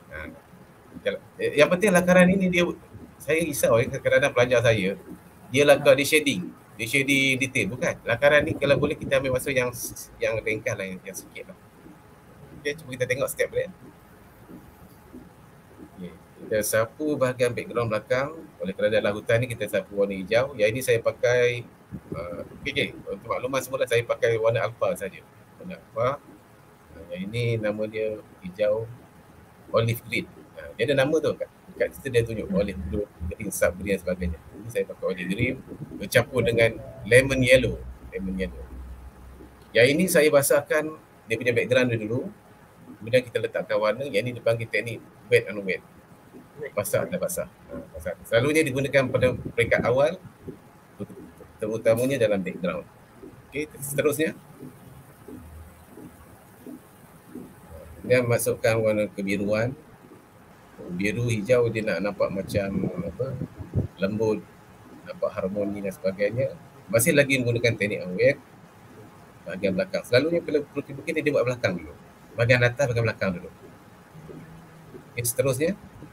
Yang penting lakaran ini saya risau kadang-kadang pelajar saya, dia lakar dia shading. dia share di detail, bukan. Lakaran ni kalau boleh kita ambil masa yang ringkas lah, yang sikit lah. Okay, cuba kita tengok step dia. Okay. Kita sapu bahagian background belakang. Oleh kerana dalam hutan ni kita sapu warna hijau. Yang ini saya pakai untuk makluman semula saya pakai warna alpha saja. Warna alpha. Yang ini nama dia hijau olive green. Dia ada nama tu kat situ dia tunjuk olive green, sub green dan sebagainya. Ini saya pakai olive green bercampur dengan lemon yellow. Yang ini saya basahkan dia punya background dulu. Kemudian kita letakkan warna. Yang ini dipanggil teknik wet on wet. Basah dan basah. Selalunya digunakan pada peringkat awal, terutamanya dalam background. Okey, seterusnya. Dia masukkan warna kebiruan. Biru hijau dia nak nampak macam lembut, nampak harmoni dan sebagainya. Masih lagi menggunakan teknik wet bahagian belakang. Selalunya kalau mungkin dia buat belakang dulu. Bahagian atas, bahagian belakang dulu. Okay, seterusnya.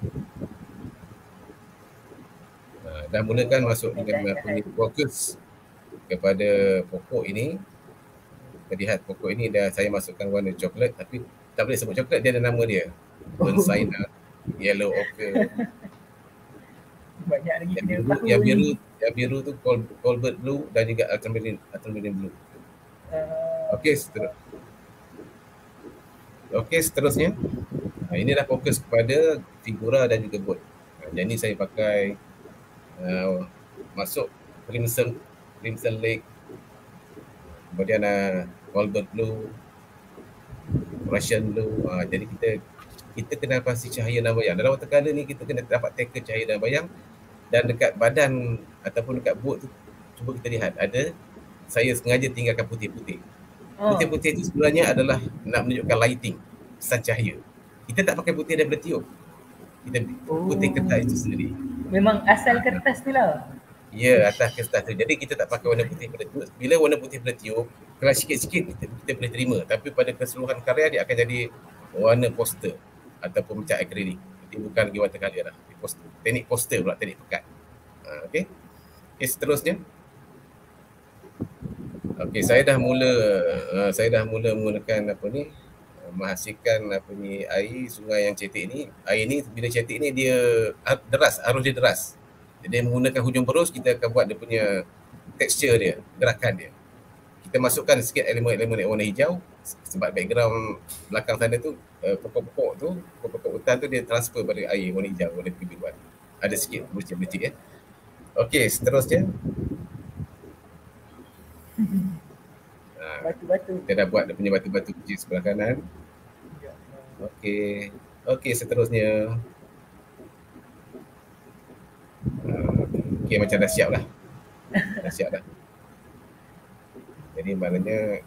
Dah mulakan masuk dengan fokus kepada pokok ini. Kita lihat pokok ini dah saya masukkan warna coklat, tapi tak boleh sebut coklat, dia ada nama dia. Bonsai, yellow ochre. Banyak lagi yang biru tu Colbert blue dan juga ultramarine blue. Okey, seterusnya. Ini dah fokus kepada figura dan juga boat. Jadi saya pakai masuk Crimson Lake, kemudian Colbert blue, Russian blue. Jadi kita kena pasti cahaya dan bayang. Dalam watercolor ni kita kena dapat tackle cahaya dan bayang. Dan dekat badan ataupun dekat boat tu, cuba kita lihat ada, saya sengaja tinggalkan putih-putih. Putih-putih itu sebenarnya adalah nak menunjukkan lighting, kesan cahaya. Kita tak pakai putih daripada tiup. Kita putih kertas itu sendiri. Memang asal kertas tu lah. Ya, atas kertas tu. Jadi kita tak pakai warna putih pada tiup. Bila warna putih pada tiup, kalau sikit-sikit kita boleh terima. Tapi pada keseluruhan karya dia akan jadi warna poster ataupun macam akrilik. Jadi bukan lagi watercolor lah. Teknik poster pula, teknik pekat. Okey, seterusnya. Okey, saya dah mula menggunakan menghasilkan air sungai yang cetek ni. Air ni bila cetek ni dia deras, arus dia deras. Jadi menggunakan hujung berus kita akan buat dia punya tekstur dia, gerakan dia. Kita masukkan sikit elemen warna hijau sebab background belakang sana tu pokok-pokok hutan tu dia transfer pada air warna hijau, warna kebiruan. Ada sikit bercik-bercik ya. Okey, seterusnya. Batu-batu. Kita dah buat dia punya batu-batu kecil sebelah kanan. Okey, seterusnya. Okey, macam dah siap lah. Jadi maknanya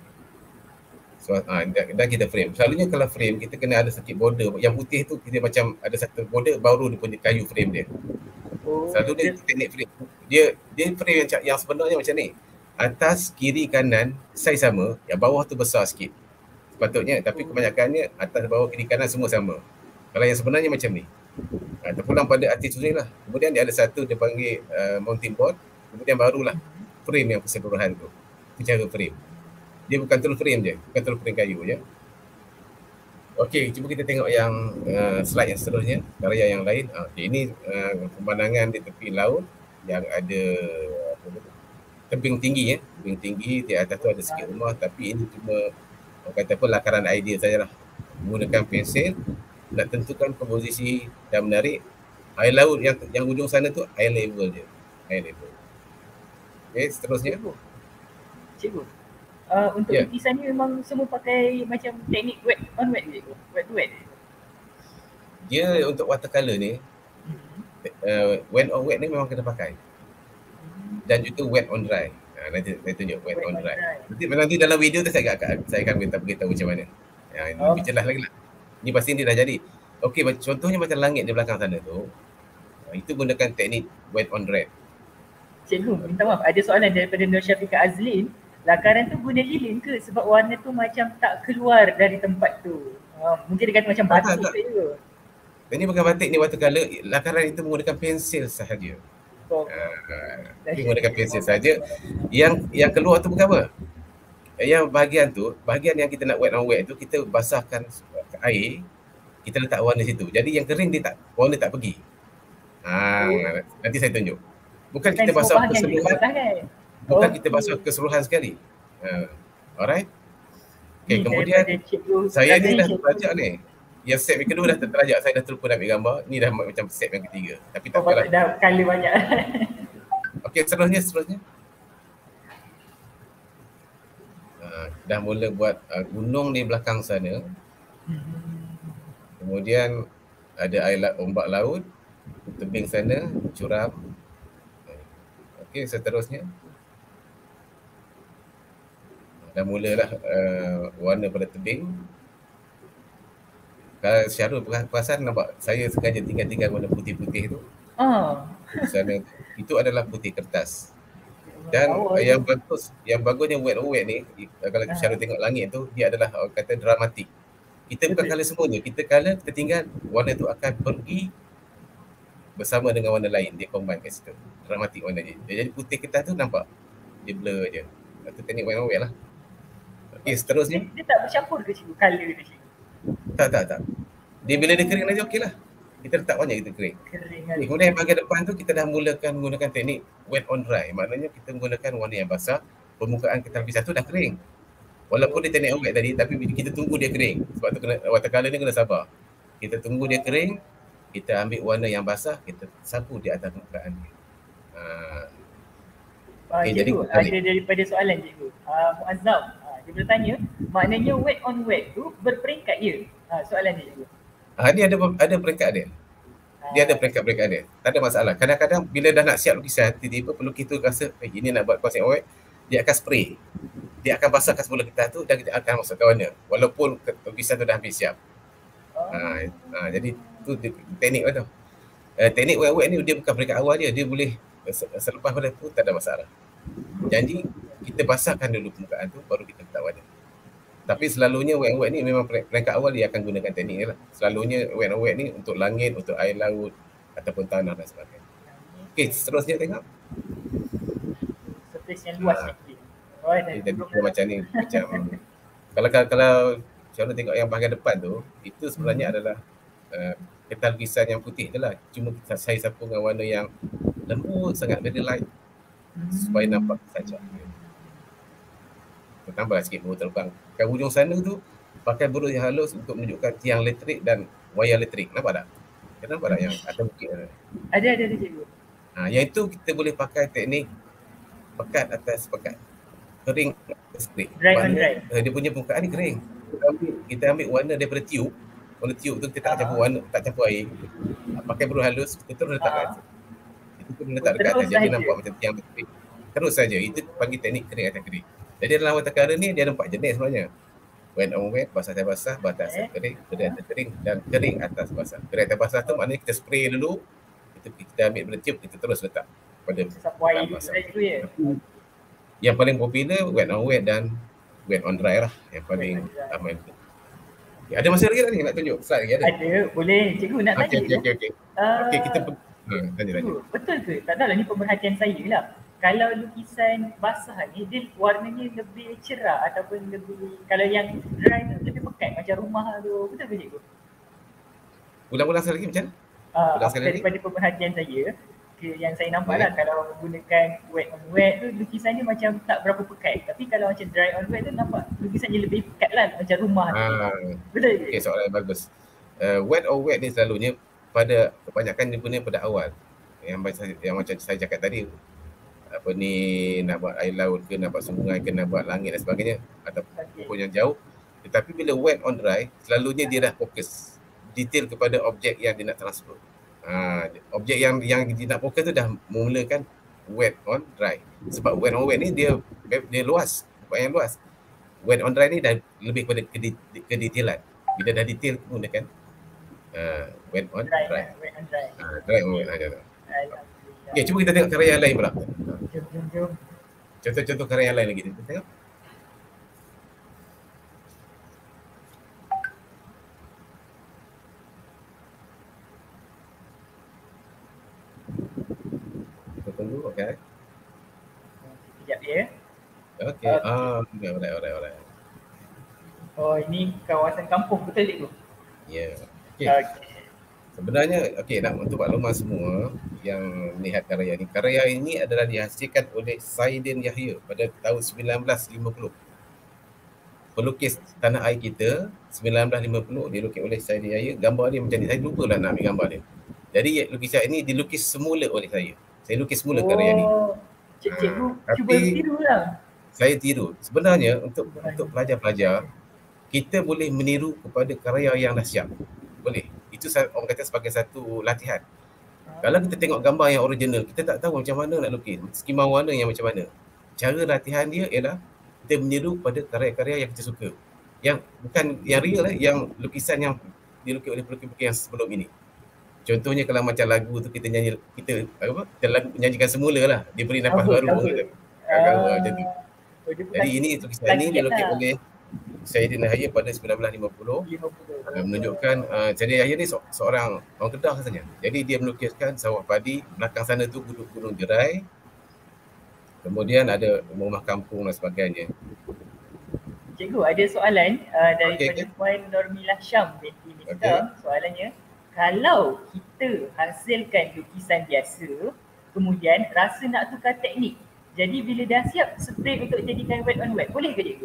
dah kita frame. Selalunya kalau frame kita kena ada sikit border. Yang putih tu kita macam ada satu border baru dia punya kayu frame dia. Selalu dia teknik frame. Dia frame yang sebenarnya macam ni. Atas, kiri, kanan saiz sama, yang bawah tu besar sikit. Sepatutnya, tapi kebanyakannya atas, bawah, kiri, kanan semua sama. Kalau yang sebenarnya macam ni. Terpulang pada artis tu ni lah. Kemudian dia ada satu dia panggil mounting board. Kemudian barulah frame yang keseluruhan tu. Itu cara frame. Dia bukan terus frame je, bukan terus frame kayu je. Okey, cuba kita tengok yang slide yang seterusnya, karya yang lain. Okey, ini pemandangan di tepi laut yang ada tebing tinggi ya. Tebing tinggi, di atas tu ada sikit rumah, tapi ini cuma orang kata apa lakaran idea sajalah. Menggunakan pensel nak tentukan komposisi dan menarik air laut yang ujung sana tu air level je. Air level. Okey, seterusnya. Cikgu. Untuk lukisan ni memang semua pakai macam teknik wet on wet je. Wet to wet. Dia untuk watercolor ni wet on wet ni memang kena pakai. Dan juga wet on dry. Nanti saya tunjuk wet on dry. Nanti dalam video tu saya akan beritahu macam mana. Lebih jelas lagi lah. Ni pasti ni dah jadi. Okey, contohnya macam langit di belakang sana tu. Itu gunakan teknik wet on dry. Cikgu, minta maaf. Ada soalan daripada Nur Syafiqah Azlin. Lakaran tu guna lilin ke? Sebab warna tu macam tak keluar dari tempat tu. Mungkin dia kata macam batik ke? Ini bukan batik, ni watercolor. Lakaran itu menggunakan pensel sahaja. Oh. Okay, menggunakan pensel saja. Yang keluar tu bukan apa? Yang bahagian yang kita nak wet on wet tu, kita basahkan air, kita letak warna situ. Jadi yang kering dia warna tak pergi. Nanti saya tunjuk. Bukan kita basah keseluruhan. Bukan kita basah keseluruhan sekali. Alright. Okay, kemudian saya ni dah terlajak ni. Yang step yang kedua dah terlajak, saya dah terlupa nak ambil gambar. Ni dah macam step yang ketiga. Tapi tak apalah. Dah kali banyak. Okey, seterusnya. Dah mula buat gunung di belakang sana. Kemudian ada air ombak laut, tebing sana, curam. Okey, seterusnya. Dah mulalah warna pada tebing. Kalau Syarul perasan nampak saya sengaja tinggal warna putih-putih tu. Sana itu adalah putih kertas. Dan yang bagusnya wet on wet ni, kalau Syarul tengok langit tu, dia adalah kata dramatik. Kita bukan colour semuanya, kita tinggal warna tu akan pergi bersama dengan warna lain, dia combine kat situ. Dramatik warna dia. Jadi putih kertas tu nampak dia blur je. Itu teknik wet on wet lah. Okey, seterusnya. Dia tak bercampur ke cikgu colour dia cikgu? Tak. Dia bila dia kering aja okey lah. Kita letak banyak kita kering. Kemudian bahagian depan tu kita dah mulakan menggunakan teknik wet on dry. Maknanya kita menggunakan warna yang basah, permukaan kita lapisan tu dah kering. Walaupun dia teknik wet tadi, tapi kita tunggu dia kering. Sebab tu watercolor ni kena sabar. Kita tunggu dia kering, kita ambil warna yang basah, kita sapu di atas permukaan dia. Okay, cikgu, ada daripada soalan cikgu. Muazzam, dia bertanya, maknanya wet on wet tu berperingkat ya? Soalan dia cikgu. Dia ada peringkat dia. Dia ada peringkat-peringkat dia. Tak ada masalah. Kadang-kadang bila dah nak siap lukisan, tiba-tiba pelukis tu rasa ini nak buat konsep wet, dia akan spray. Dia akan basahkan semula kertas tu dan kita akan masukkan warna. Walaupun lukisan tu dah habis siap. Jadi tu teknik tu. Teknik wet on wet ni dia bukan peringkat awal dia. Dia boleh selepas pada tu tak ada masalah. Jadi kita basahkan dulu permukaan tu baru kita letak warna. Tapi selalunya wet on wet ni memang peringkat awal dia akan gunakan teknik ni lah. Selalunya wet on wet ni untuk langit, untuk air laut ataupun tanah dan sebagainya. Okey, seterusnya tengok. Space yang luas sikit. Jadi macam ni, kalau Syarul tengok yang bahagian depan tu, itu sebenarnya adalah kertas lukisan yang putih je lah. Cuma saya sapu dengan warna yang lembut sangat, very light supaya nampak saja. Tambah sikit buruh terbang. Kat hujung sana tu pakai buruh yang halus untuk menunjukkan tiang elektrik dan wayar elektrik. Nampak tak? Nampak tak yang atas bukit sana? Ada cikgu. Yang itu kita boleh pakai teknik pekat atas pekat. Kering atas kering. Dry on dry. Dia punya permukaan ni kering. Kita ambil warna daripada tiup. Warna tiup tu kita tak campur warna, tak campur air. Pakai buruh halus, kita terus letak kat atas. Itu pun letak dekat atas. Jadi nampak macam tiang elektrik. Terus saja. Itu panggil teknik kering atas kering. Jadi dalam watercolor ni dia ada 4 jenis sebenarnya. Wet on wet, basah atas basah, basah atas kering, kering atas kering dan kering atas basah. Kering atas basah tu maknanya kita spray dulu, kita ambil benda tiup, kita terus letak pada basah. Yang paling popular wet on wet dan wet on dry lah yang paling ramai. Ada masa lagi tak ni nak tunjuk slide lagi ada? Ada, boleh. Cikgu nak tanya. Okey, kita tanya. Betul ke? Tak tahulah, ni pemerhatian saya lah. Kalau lukisan basah ni, dia warnanya lebih cerah ataupun lebih, kalau yang dry tu lebih pekat macam rumah tu. Betul ke cikgu? Ulang-ulang sekali lagi macam mana? Daripada pemerhatian saya, yang saya nampak lah, kalau menggunakan wet on wet tu lukisannya macam tak berapa pekat. Tapi kalau macam dry on wet tu nampak lukisannya lebih pekat lah macam rumah tu. Betul ke? Okay, soalan bagus. Wet on wet ni selalunya pada kebanyakan dia guna pada awal. Yang macam saya cakap tadi, apa ni, nak buat air laut ke, nak buat sungai ke, nak buat langit dan sebagainya ataupun yang jauh. Tetapi bila wet on dry, selalunya dia dah fokus detail kepada objek yang dia nak transfer. Objek yang dia nak fokus tu dah memulakan wet on dry. Sebab wet on wet ni dia luas, yang luas. Wet on dry ni dah lebih kepada kedetailan. Bila dah detail menggunakan wet on dry. Dry on wet aja tu. Okay, cuba kita tengok karya yang lain pula. Jom. Contoh-contoh karya yang lain lagi. Kita tengok. tunggu, okay. Sekejap ya. Okay, alright. Oh, ini kawasan kampung betul cikgu? Ya, okay. Okay. Sebenarnya, untuk makluman semua yang melihat karya ini adalah dihasilkan oleh Saidin Yahya pada tahun 1950. Pelukis tanah air kita 1950 dilukis oleh Saidin Yahya. Gambar dia macam ni, saya lupa lah nak ambil gambar dia. Jadi lukisan ini dilukis semula oleh saya. Saya lukis semula karya ni. Cikgu cuba Tapi tiru lah. saya tiru. Sebenarnya untuk pelajar-pelajar, kita boleh meniru kepada karya yang dah siap. Boleh. Itu orang kata sebagai satu latihan. Kalau kita tengok gambar yang original, kita tak tahu macam mana nak lukis, skema warna yang macam mana. Cara latihan dia ialah kita meniru pada karya-karya yang kita suka. Yang bukan yang real, yang lukisan yang dilukis oleh pelukis-pelukis yang sebelum ini. Contohnya kalau macam lagu tu kita nyanyikan semula lah. Dia beri nafas baru. Macam tu. Jadi ini lukisan ini dilukis oleh Saidin Yahya pada 1950. Menunjukkan Saidin Yahya ni seorang orang Kedah rasanya. Jadi dia melukiskan sawah padi, belakang sana tu gunung jerai. Kemudian ada rumah kampung dan sebagainya. Cikgu, ada soalan daripada Puan Normilah Syam binti Miftah. Soalannya, kalau kita hasilkan lukisan biasa, kemudian rasa nak tukar teknik, jadi bila dah siap spray untuk jadikan wet on wet, boleh ke cikgu?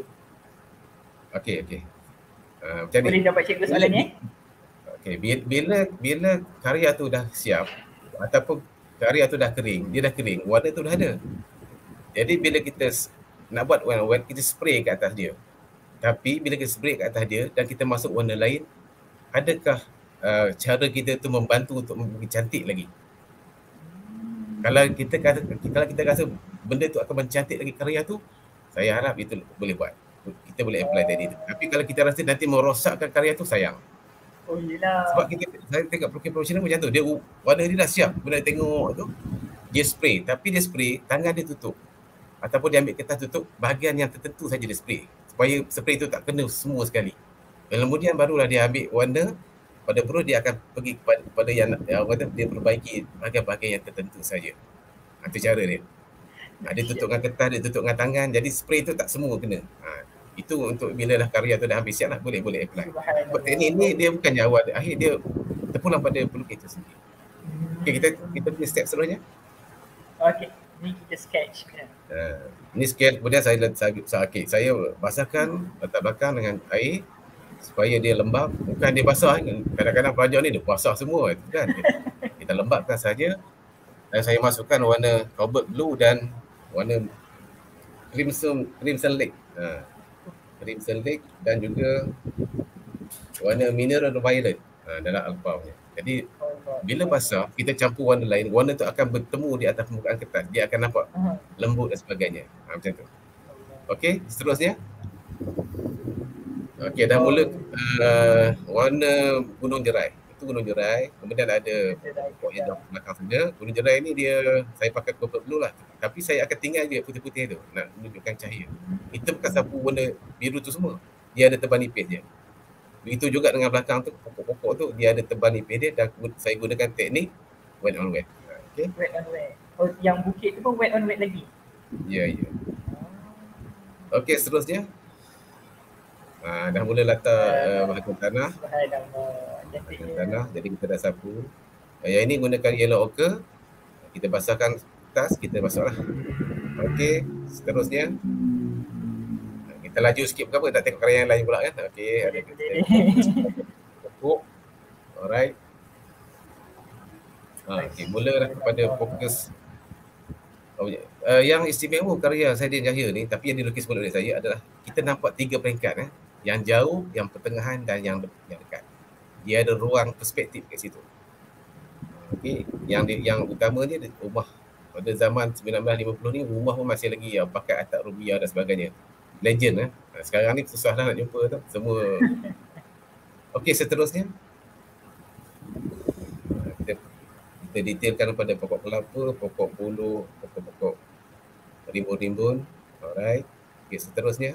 Okey. Macam boleh dapat cikgu soalannya? Okey, bila karya tu dah siap ataupun karya tu dah kering, dia dah kering, warna tu dah ada. Jadi bila kita nak buat wet on wet, kita spray kat atas dia. Tapi bila kita spray kat atas dia dan kita masuk warna lain, adakah cara kita tu membantu untuk membuat cantik lagi? Kalau kita rasa benda tu akan mencantik lagi karya tu, saya harap itu boleh buat. Kita boleh apply tadi tu. Tapi kalau kita rasa nanti merosakkan karya tu, sayang. Oh iyalah. Sebab saya tengok pelukis profesional macam tu. Dia warna dia dah siap. Bila tengok tu, dia spray. Tapi dia spray, tangan dia tutup. Ataupun dia ambil kertas tutup, bahagian yang tertentu saja dia spray. Supaya spray tu tak kena semua sekali. Kemudian barulah dia ambil warna, pada perut dia akan pergi kepada yang dia perbaiki bahagian-bahagian yang tertentu saja. Itu cara dia. Dia tutup dengan kertas, dia tutup dengan tangan. Jadi spray tu tak semua kena. Itu untuk bila dah karya tu dah habis siap lah, boleh apply. Teknik ni dia bukannya awal, akhir dia terpulang pada pelukis itu sendiri. Okay, kita punya step seterusnya. Okay, ni kita sketch. Ni sketch, kemudian saya basahkan latar belakang dengan air supaya dia lembap. Bukan dia basah, kadang-kadang pelajar ni dia basah semua kan. Kita lembapkan saja. Dan saya masukkan warna cobalt blue dan warna crimson lake. Crimson lake dan juga warna mineral violet dalam alpha-nya. Jadi bila basah, kita campur warna lain, warna tu akan bertemu di atas permukaan kertas. Dia akan nampak lembut dan sebagainya. Macam tu. Okey, seterusnya. Okey, dah mula warna gunung jerai. Itu gunung jerai. Kemudian ada pokok yang belakang sana. Gunung jerai ni saya pakai cobalt blue lah. Tapi saya akan tinggal dia putih-putih tu nak menunjukkan cahaya. Itu bukan sapu warna biru tu semua. Dia ada teban nipis dia. Begitu juga dengan belakang tu, pokok-pokok tu dia ada teban nipis dia dan saya gunakan teknik wet on wet. Okay. Wet on wet. Oh, yang bukit tu pun wet on wet lagi? Ya. Okey, seterusnya. Dah mula latar bahagian tanah. Bahagian tanah, jadi kita dah sapu. Yang ini gunakan yellow ochre. Kita basahkan kertas, kita masuklah. Okey, seterusnya. Kita laju sikit berapa, tak tengok karya yang lain pula kan. Okey, ada kita pokok. Alright. Okey, mulalah kepada fokus. Yang istimewa karya Saidin Yahya ni, tapi yang dilukis oleh saya adalah kita nampak 3 peringkat. Yang jauh, yang pertengahan dan yang dekat. Dia ada ruang perspektif kat situ. Okey, yang utamanya rumah. Pada zaman 1950 ni rumah pun masih lagi pakai atap rubiah dan sebagainya. Legend sekarang ni susahlah nak jumpa tu. Semua. Okey, seterusnya. Kita detailkan pada pokok kelapa, pokok buluh, pokok-pokok rimbun-rimbun. Alright. Okey, seterusnya.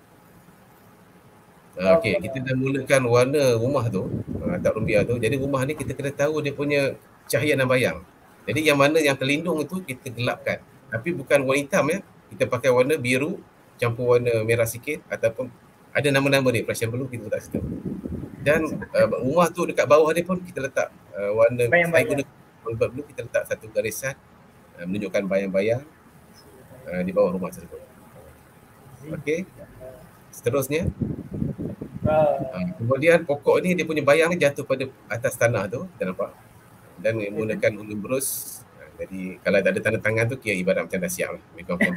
Okey, kita dah mulakan warna rumah tu, atap rubiah tu. Jadi rumah ni kita kena tahu dia punya cahaya dan bayang. Jadi yang mana yang terlindung itu kita gelapkan. Tapi bukan warna hitam ya. Kita pakai warna biru campur warna merah sikit ataupun ada nama-nama dia, Prussian blue kita letak situ. Dan rumah tu dekat bawah dia pun kita letak warna, saya guna bulb blue, kita letak satu garisan menunjukkan bayang-bayang di bawah rumah tersebut. Okey. Seterusnya kemudian pokok ni dia punya bayang ni jatuh pada atas tanah tu, kita nampak. Dan menggunakan hulu berus. Jadi kalau ada tanda tangan tu kira ibarat macam dah siap lah.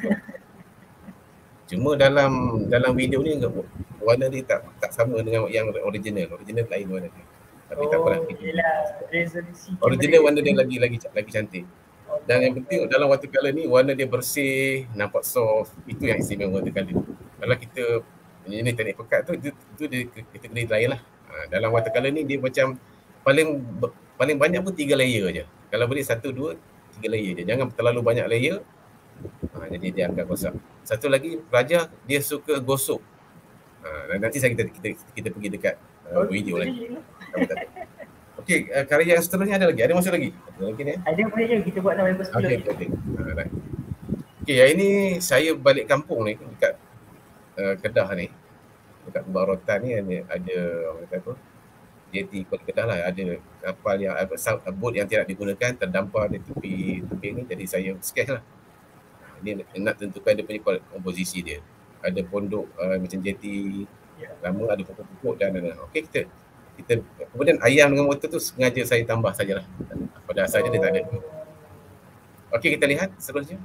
Cuma dalam video ni warna dia tak sama dengan yang original. Original lain warna dia. Tapi tak apalah. Original warna dia lagi cantik. Dan yang penting dalam watercolor ni warna dia bersih, nampak soft. Itu yang istimewa watercolor. Kalau kita ini teknik pekat tu dia kategori lain lah. Dalam watercolor ni dia macam paling banyak pun 3 layer je. Kalau boleh 1, 2, 3 layer je. Jangan terlalu banyak layer. Jadi dia akan rosak. Satu lagi, pelajar dia suka gosok. Nanti kita pergi dekat video lagi. Okey, karya yang seterusnya ada lagi? Ada masa lagi? Ada lagi ni? Ada boleh je kita buat sampai lepas 10. Okey, yang ini saya balik kampung ni dekat Kedah ni. Dekat Kubang Rotan ni ada orang kata apa? JT Kuala Kedah lah, ada kapal yang boat yang tidak digunakan terdampar di tepi ni, jadi saya sketch lah. Ini nak tentukan dia punya komposisi dia. Ada pondok macam jeti lama, ada pokok-pokok dan okey, kita kemudian ayam dengan motor tu sengaja saya tambah sajalah. Pada asalnya dia tak ada. Okey, kita lihat seterusnya.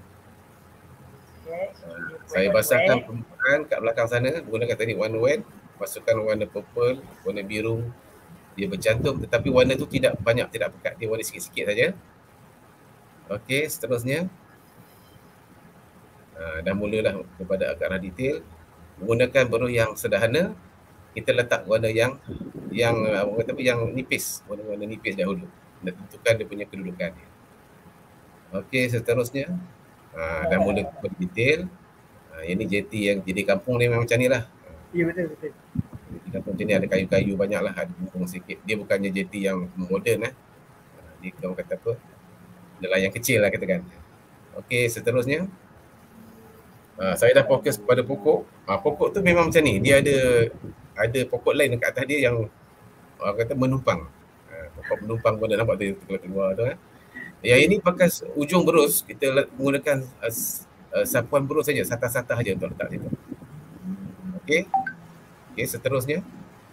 Saya basahkan permukaan kat belakang sana menggunakan teknik one wet, masukkan warna purple, warna biru. Dia bercantum tetapi warna tu tidak banyak, tidak pekat, dia warna sikit-sikit saja. Okey, seterusnya dah mulalah kepada arah detail. Menggunakan beruh yang sederhana, kita letak warna yang orang kata yang nipis, warna-warna nipis dahulu. Nak tentukan dia punya kedudukan dia. Okey, seterusnya dah mula kepada detail. Ini JT yang jadi kampung ni memang macam ni lah. Ya, betul. Di kampung macam ni ada kayu-kayu banyak lah, ada bumbung sikit. Dia bukannya JT yang moden dia orang kata apa, nelayan kecil lah katakan. Okey, seterusnya saya dah fokus pada pokok. Pokok tu memang macam ni, dia ada pokok lain dekat atas dia yang orang kata menumpang. Pokok menumpang pun dah nampak dia keluar tu . Yang ini pakai ujung berus, kita menggunakan sapuan berus saja, satah-satah saja untuk letak situ. Okey, seterusnya.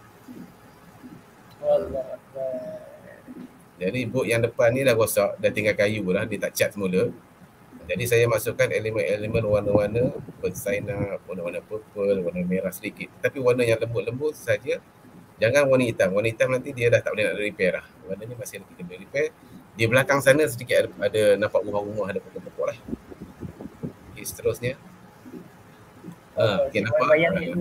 Jadi boot yang depan ni dah rosak, dah tinggal kayu lah, dia tak cat semula. Jadi saya masukkan elemen-elemen warna-warna bersaina, warna-warna purple, warna merah sedikit. Tapi warna yang lembut-lembut saja. Jangan warna hitam. Warna hitam nanti dia dah tak boleh nak repair lah. Warna ni masih kita boleh repair. Di belakang sana sedikit ada nampak rumah-rumah, ada pokok-pokok lah. Okey, seterusnya. Okey, nampak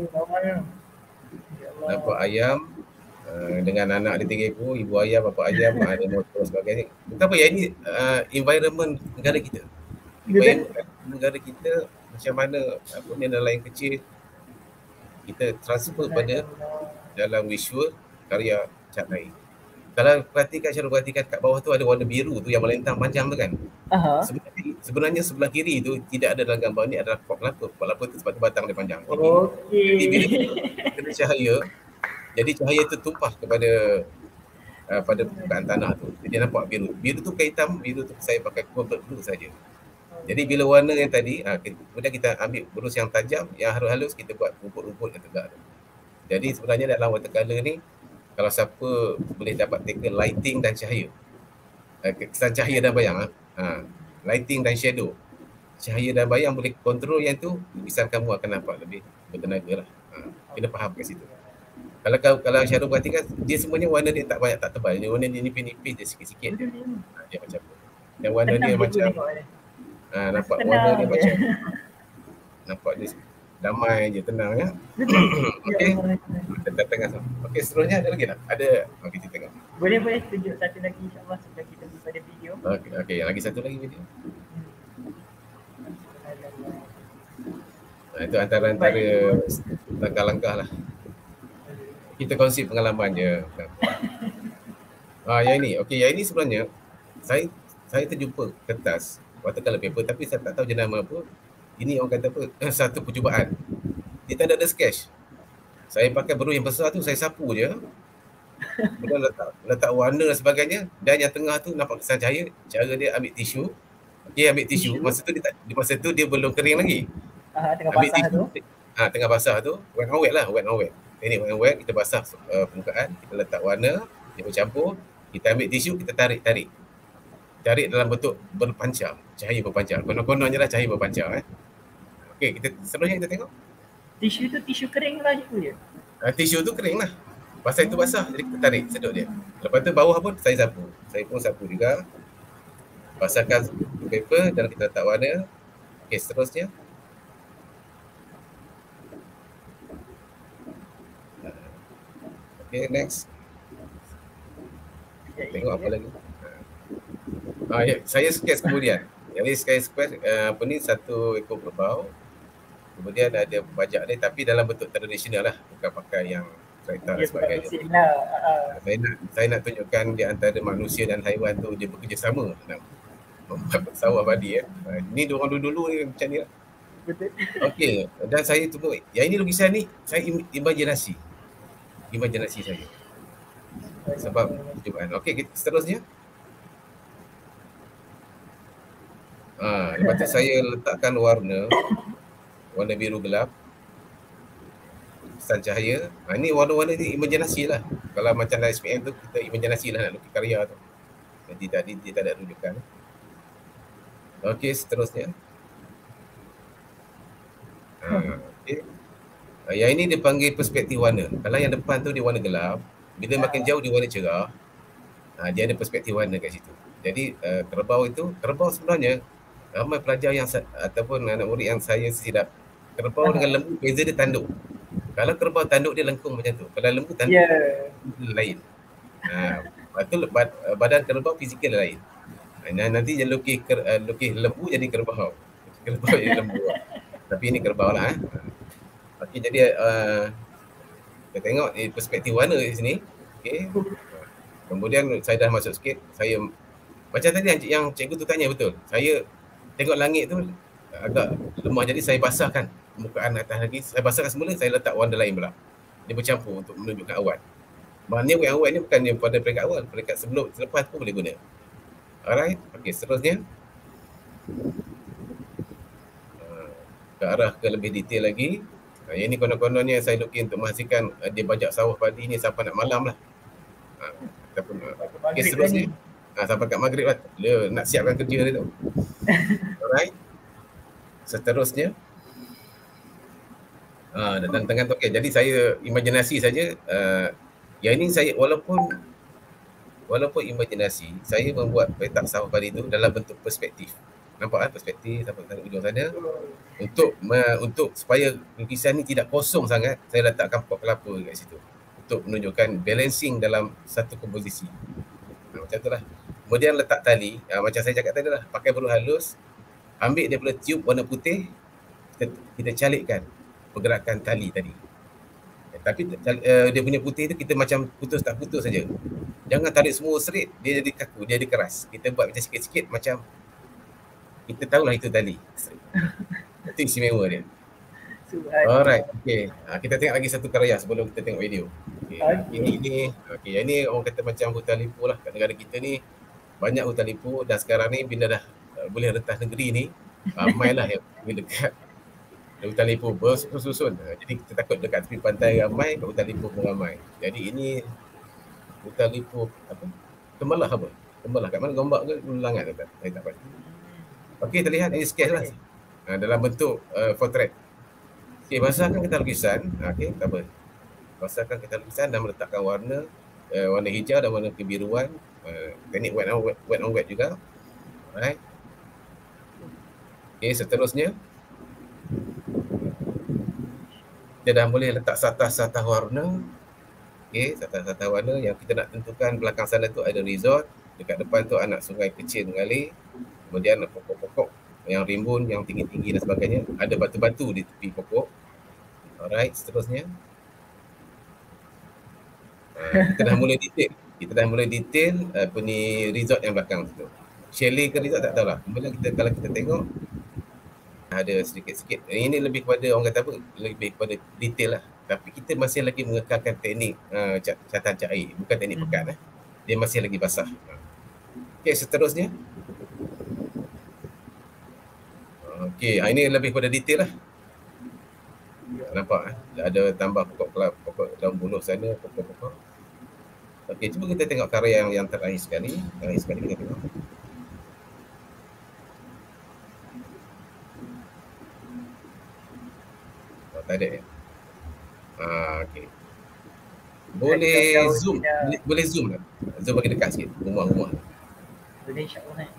nampak ayam dengan anak dia 3 ekor, ibu ayam, bapa ayam, ada motor sebagainya. Betapa yang ini environment negara kita. Negara kita macam mana nelayan kecil kita transfer pada dalam visual karya cat lain. Kalau perhatikan kat bawah tu ada warna biru tu yang melintang panjang tu kan. Sebenarnya sebelah kiri tu tidak ada dalam gambar ni, adalah pokok kelapa. Pokok kelapa tu sebab batang dia panjang. Jadi bila kena cahaya, jadi cahaya tu tumpah kepada pada permukaan tanah tu. Jadi nampak biru. Biru tu ke hitam, biru tu saya pakai convert blue saja. Jadi bila warna yang tadi, kemudian kita ambil berus yang tajam, yang halus-halus, kita buat rumput-rumput yang tegak tu. Jadi sebenarnya dalam watercolor ni, kalau siapa boleh dapat tackle lighting dan cahaya, kesan cahaya dan bayang, lighting dan shadow, cahaya dan bayang boleh kontrol yang tu, lukisan kamu akan nampak lebih bertenaga lah. Kena faham kat situ. Kalau shadow perhatikan, dia semuanya warna dia tak banyak, tak tebal. Dia warna dia nipis-nipis, dia sikit-sikit. Dia macam tu. Yang warna dia macam nampak warna dia macam nampak dia damai je, tenang ya. Okey. Tengah. Okey, seterusnya ada lagi tak? Ada. Okey, kita tengok. Boleh tunjuk satu lagi insya-Allah sebelum kita pergi pada video. Okey, lagi satu lagi video. Itu antara langkah-langkah lah. Kita kongsi pengalaman je. Yang ini. Okey, yang ini sebenarnya saya saya terjumpa kertas watercolor paper tapi saya tak tahu jenama apa. Ini orang kata apa, satu percubaan. Dia tak ada sketch. Saya pakai berus yang besar tu, saya sapu je. Kemudian letak warna dan sebagainya. Dan yang tengah tu nampak kesan cahaya. Cara dia ambil tisu. Dia ambil tisu. Masa tu dia belum kering lagi. Tengah Ambil basah tisu, tu. tengah basah tu. Wet and wet lah. Wet and wet. Teknik wet and wet. Kita basah permukaan. Kita letak warna. Dia bercampur. Kita ambil tisu. Kita tarik. Tarik dalam bentuk berpancar. Cahaya berpancar. Konon-kononnya lah cahaya berpancar. Okey, seterusnya kita tengok. Tisu tu tisu kering lah je. Tisu tu kering lah. Pasal itu basah, jadi kita tarik, sedut dia. Lepas tu bawah pun saya sapu. Saya pun sapu juga. Basahkan paper dan kita letak warna. Okey, seterusnya. Okey, next. Tengok apa lagi. Ya, saya sketch kemudian. Jadi saya sketch apa ni, satu ekor kerbau. Kemudian ada bajak dia tapi dalam bentuk tradisional lah, bukan pakai yang kereta dan sebagainya. Saya nak tunjukkan di antara manusia dan haiwan tu dia bekerjasama nak membuat sawah padi. Ni orang dulu ni macam ni lah. Betul. Okey, dan saya tunggu. Yang ini lukisan ni saya imajinasi saya. Sebab percubaan. Okey, seterusnya. Lepas tu saya letakkan warna biru gelap, kesan cahaya. Ini warna-warna ni imajinasi lah. Kalau macam SPM tu kita imajinasi lah nak lukis karya tu. Jadi tadi dia tak ada rujukan. Okey, seterusnya. Okay. Yang ini dia panggil perspektif warna. Kalau yang depan tu dia warna gelap, bila makin jauh dia warna cerah. Dia ada perspektif warna kat situ. Jadi kerbau sebenarnya ramai pelajar yang ataupun anak murid yang saya silap. Kerbau dengan lembu beza dia tanduk. Kalau kerbau tanduk dia lengkung macam tu. Kalau lembu tanduk lain. Lepas tu badan kerbau fizikal lain. Nanti dia lukis lembu jadi kerbau. Kerbau jadi lembu. Tapi ini kerbau lah. Okey, jadi kita tengok perspektif warna di sini. Okey. Kemudian saya dah masuk sikit. Saya macam tadi yang cikgu tu tanya betul. Saya tengok langit tu agak lemah, jadi saya basahkan permukaan atas lagi. Saya basahkan semula, saya letak warna lain pula. Dia bercampur untuk menunjukkan awan. Maknanya wet and wet ni bukannya pada peringkat awal, peringkat selepas pun boleh guna. Alright, okey, seterusnya. Ke arah ke lebih detail lagi. Yang ni konon-kononnya saya lukis untuk menghasilkan dia bajak sawah padi ni sampai nak malam lah. Okey, seterusnya. Sampai kat maghrib lah. Dia nak siapkan kerja dia tu. Alright. Seterusnya. Dan tengah tu okey. Jadi saya imajinasi saja. Yang ini saya walaupun imajinasi, saya membuat petak sawah padi tu dalam bentuk perspektif. Nampak perspektif sampai ke ujung sana. Untuk supaya lukisan ni tidak kosong sangat, saya letakkan pot kelapa kat situ. Untuk menunjukkan balancing dalam satu komposisi. Macam tu lah. Kemudian letak tali, macam saya cakap tadi lah, pakai berus halus, ambil daripada tube warna putih, kita calikkan pergerakan tali tadi. Tapi dia punya putih tu kita macam putus tak putus saja. Jangan tarik semua straight, dia jadi kaku, dia jadi keras. Kita buat macam sikit-sikit macam kita tahulah itu tali. Itu istimewa dia. Alright, okey. Kita tengok lagi satu karya sebelum kita tengok video. Ini ini orang kata macam hutan lipo lah kat negara kita ni. Banyak hutan lipo dan sekarang ni bila dah boleh rentas negeri ni, ramailah yang dekat hutan lipo bersusun. Jadi kita takut dekat tepi pantai ramai, kat hutan lipo pun ramai. Jadi ini hutan lipo apa? Tembalah apa? Tembalah kat mana Gombak ke Langat kata? Saya tak pasti. Okey, terlihat ini sketch lah. Dalam bentuk portrait. Okey, basahkan kita lukisan. Okey, tak apa. Basahkan kita lukisan dan meletakkan warna hijau dan warna kebiruan. Teknik wet and wet juga. Alright. Okey, seterusnya kita dah boleh letak satah-satah warna. Okey, satah-satah warna yang kita nak tentukan. Belakang sana tu ada resort, dekat depan tu anak sungai kecil mengalir. Kemudian pokok-pokok yang rimbun, yang tinggi-tinggi dan sebagainya. Ada batu-batu di tepi pokok. Alright, seterusnya. Kita dah mula detail. Apa ni resort yang belakang tu. chalet ke tidak tak tahulah. Kemudian kita kalau kita tengok ada sikit-sikit. Ini lebih kepada orang kata apa? Lebih kepada detail lah. Tapi kita masih lagi mengekalkan teknik catatan cat air, bukan teknik pekat Dia masih lagi basah. Okey, seterusnya. Okey, ini lebih kepada detail lah. Nampak ada tambah pokok daun buluh sana, pokok-pokok. Okey, cuba kita tengok karya yang terakhir sekali. Terakhir sekali kita tengok. Tak ada ya? Okey. Boleh zoom, boleh zoom tak? Zoom bagi dekat sikit, rumah-rumah. Boleh, insyaAllah.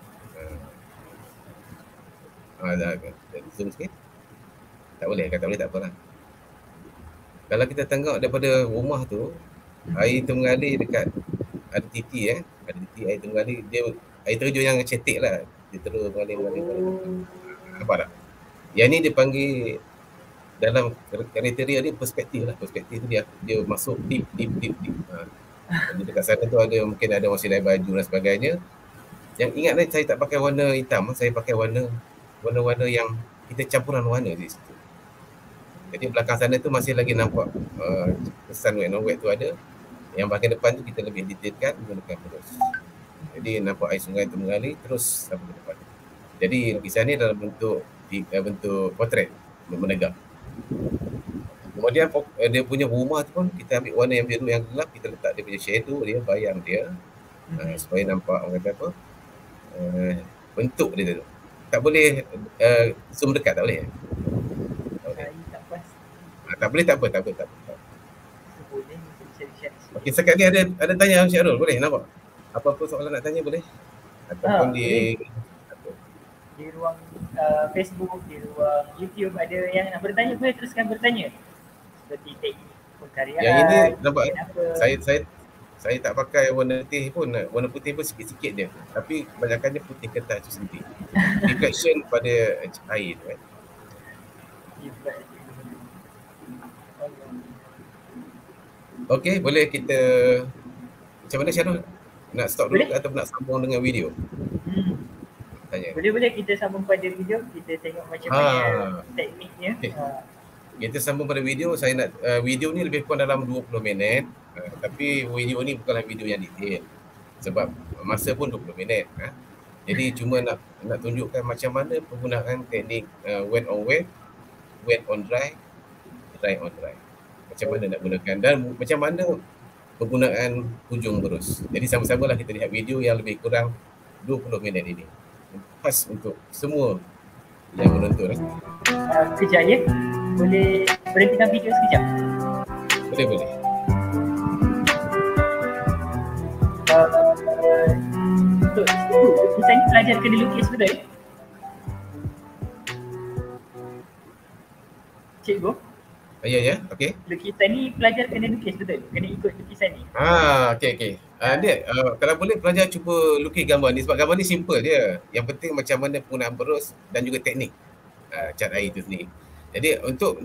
Zoom sikit. Tak boleh, kata boleh tak apalah. Kalau kita tengok daripada rumah tu, air tu mengalir dekat ada titi ada titi air tu mengalir, dia air terjun yang cetek lah. Dia terus mengalir. Nampak tak? Yang ni dia panggil dalam kriteria dia perspektif lah. Perspektif tu dia masuk deep. Jadi dekat sana tu ada mungkin ada masih lain baju dan sebagainya. Yang ingat saya tak pakai warna hitam, saya pakai warna-warna yang kita campuran warna di situ. Jadi belakang sana tu masih lagi nampak kesan wet non wet tu ada. Yang bahagian depan tu kita lebih detailkan menggunakan terus. Jadi nampak air sungai tu mengalir terus sampai ke depan. Jadi lukisan ni dalam bentuk potret menegak. Kemudian dia punya rumah tu pun kita ambil warna yang biru yang gelap, kita letak dia punya shadow dia, bayang dia supaya nampak orang kata apa bentuk dia tu. Tak boleh zoom dekat, tak boleh. Tak boleh, tak apa. Okey, sekarang ni ada tanya Syahrul, boleh nampak? Apa-apa soalan nak tanya boleh? Ataupun di ruang Facebook, di ruang YouTube ada yang nak bertanya, boleh teruskan bertanya. Seperti teknik pengkaryaan. Yang ini nampak saya tak pakai warna putih pun, warna putih pun sikit-sikit je. Tapi kebanyakannya putih kertas tu sendiri. Reflection pada air tu Okey, boleh kita macam mana Syarul? Nak stop dulu atau nak sambung dengan video? Tanya. Boleh kita sambung pada video, kita tengok macam mana tekniknya. Okay. Kita sambung pada video. Saya nak video ni lebih kurang dalam 20 minit. Tapi video ni bukanlah video yang detail. Sebab masa pun 20 minit. Jadi cuma nak tunjukkan macam mana penggunaan teknik wet on wet, wet on dry, dry on dry. Macam mana nak gunakan dan macam mana penggunaan hujung berus. Jadi sama-samalah kita lihat video yang lebih kurang 20 minit ini. Pas untuk semua yang menonton. Sekejap ya. Boleh berhentikan video sekejap? Boleh. Untuk lukisan ni pelajar kena lukis betul? Cikgu? Ya, okey. Lukisan ni pelajar kena lukis betul? Kena ikut lukisan ni? Okey. Kalau boleh pelajar cuba lukis gambar ni sebab gambar ni simple dia. Yang penting macam mana penggunaan berus dan juga teknik cat air itu sendiri. Jadi untuk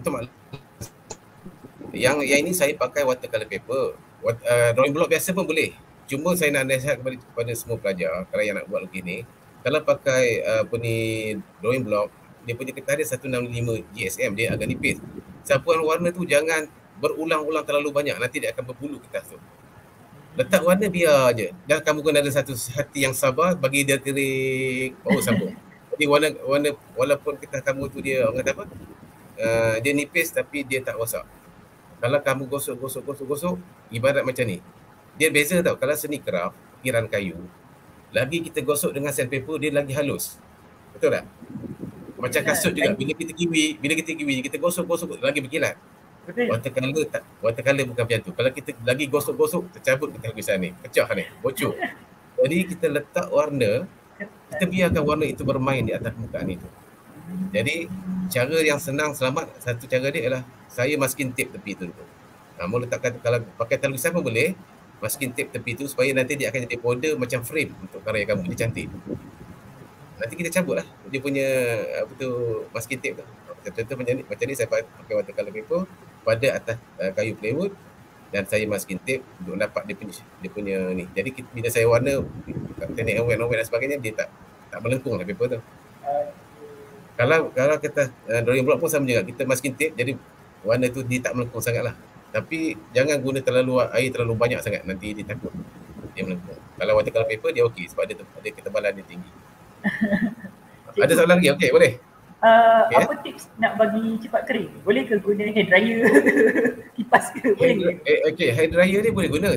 yang ini saya pakai watercolor paper. Drawing block biasa pun boleh. Cuma saya nak nasihat kepada semua pelajar kalau yang nak buat lukis ni, kalau pakai drawing block, dia punya getah dia 165 GSM, dia agak nipis. Sapuan warna tu jangan berulang-ulang terlalu banyak, nanti dia akan berbulu kertas tu. Letak warna biar je. Dan kamu kena ada satu hati yang sabar, bagi dia kering, baru sambung. Jadi warna walaupun kertas kamu tu dia orang kata apa? Dia nipis tapi dia tak rosak. Kalau kamu gosok, ibarat macam ni. Dia beza tau, kalau seni craft, ukiran kayu, lagi kita gosok dengan sandpaper, dia lagi halus. Betul tak? Macam kasut juga, bila kita kiwi, kita gosok, lagi berkilat. Watercolor bukan macam tu. Kalau kita lagi gosok, tercabut kita lukisan ni, pecah ni, bocor. Jadi kita letak warna, kita biarkan warna itu bermain di atas permukaan itu. Jadi cara yang senang selamat, satu cara dia ialah saya masking tape tepi tu dulu. Mau letakkan, kalau pakai lukisan pun boleh, masking tape tepi tu supaya nanti dia akan jadi border macam frame untuk karya kamu, dia cantik. Nanti kita cabut lah dia punya masking tape tu. Contoh macam ni saya pakai watercolor paper pada atas kayu plywood dan saya masking tape untuk dapat dia punya ni. Jadi bila saya warna teknik awet dan sebagainya, dia tak melengkung lah paper tu. Okay. Kalau kita drawing block pun sama juga, kita masking tape, jadi warna tu dia tak melengkung sangat lah. Tapi jangan guna air terlalu banyak sangat, nanti dia takut dia melengkung. Kalau watercolor paper dia okey sebab ada ketebalan dia tinggi. Ada soalan lagi? Okey, boleh. Apa tips nak bagi cepat kering? Boleh ke guna hair dryer? Kipas ke? Boleh ke? Okey, hair dryer ni boleh guna.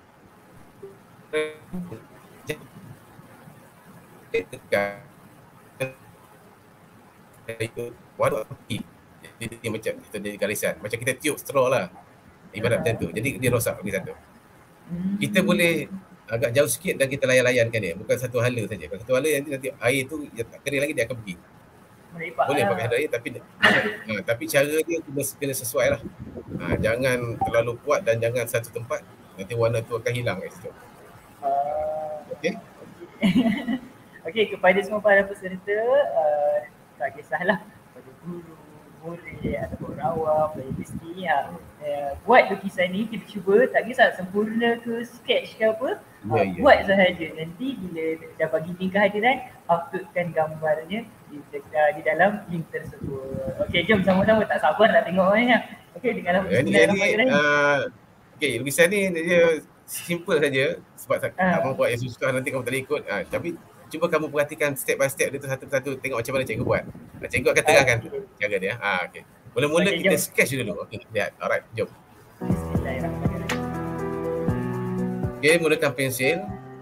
Warna dia macam kita ada garisan, macam kita tiup straw lah, ibarat macam tu. Jadi dia rosak lagi satu. Kita boleh agak jauh sikit dan kita layan-layankan dia, bukan satu hala saja. Kalau satu hala nanti air tu dia tak kering lagi, dia akan pergi. Boleh pakai hair dryer, tapi cara dia kena sesuai lah. Jangan terlalu kuat dan jangan satu tempat, nanti warna tu akan hilang kat situ. Okey. Okey, kepada semua para peserta, tak kisahlah pada guru, murid ataupun rawam, universiti, buat lukisan ni kita cuba, tak kisah sempurna ke sketch ke apa, buat sahaja. Nanti bila dah bagi link kehadiran, uploadkan gambarnya di dalam link tersebut. Okey, jom sama-sama, tak sabar nak tengok banyak. Okey, dengarlah bismillahirrahmanirrahim. Okey, lukisan ni dia simple saja sebab tak mahu buat yang susah, nanti kamu tak boleh ikut. Tapi cuba kamu perhatikan step by step dia tu satu persatu, tengok macam mana cikgu buat. Cikgu akan terangkan cara dia. Okey. Mula-mula kita sketch dulu. Okey, lihat. Alright, jom. Bismillahirrahmanirrahim. Okey, mulakan pensil.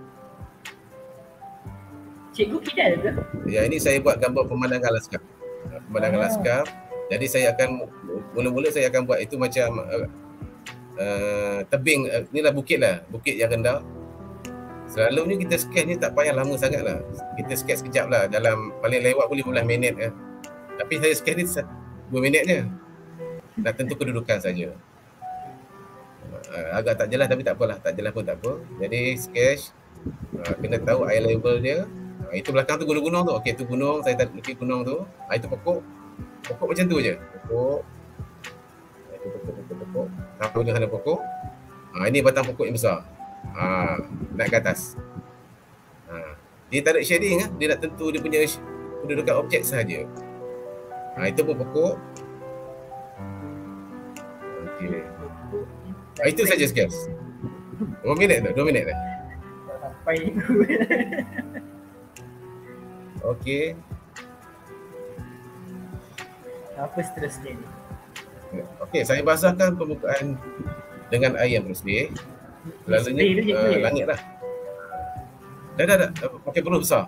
Cikgu kidal ke? Ya, ini saya buat gambar pemandangan laskar. Pemandangan laskar. Jadi saya akan mula-mula saya akan buat itu macam tebing, inilah bukit yang rendah. Selalunya kita sketch ni tak payah lama sangat lah. Kita sketch sekejap lah, dalam paling lewat boleh 15 minit kan. Tapi saya sketch ni 2 minit je. Nak tentu kedudukan saja. Agak tak jelas tapi tak apalah, tak jelas pun tak apa. Jadi sketch, kena tahu eye level dia. Itu belakang tu gunung-gunung tu. Okey, tu gunung, saya tak lukis gunung tu. Itu pokok. Pokok macam tu je. Pokok. Tahu dengan pokok. Ini batang pokok yang besar. Naik ke atas. Dia tak ada shading, dia nak tentu dia punya kedudukan objek sahaja. Itu pun pokok. Okey. Itu saja sketch. 2 minit dah. Sampai itu. Okey. Apa seterusnya ni? Okey, saya basahkan permukaan dengan air yang bersih. Selalunya langit lah. Dah. Pakai peluh besar.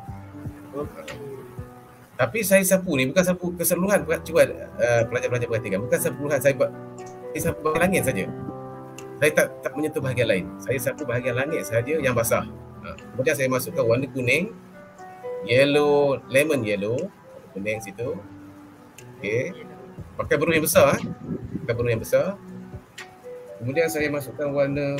Tapi saya sapu ni bukan sapu keseluruhan. Cuba pelajar-pelajar perhatikan. Bukan sapu keseluruhan, saya sapu bahagian langit saja. Saya tak menyentuh bahagian lain. Saya sapu bahagian langit saja yang basah. Kemudian saya masukkan warna kuning, yellow, lemon yellow, kuning situ. Okey. Pakai beruh yang besar. Kemudian saya masukkan warna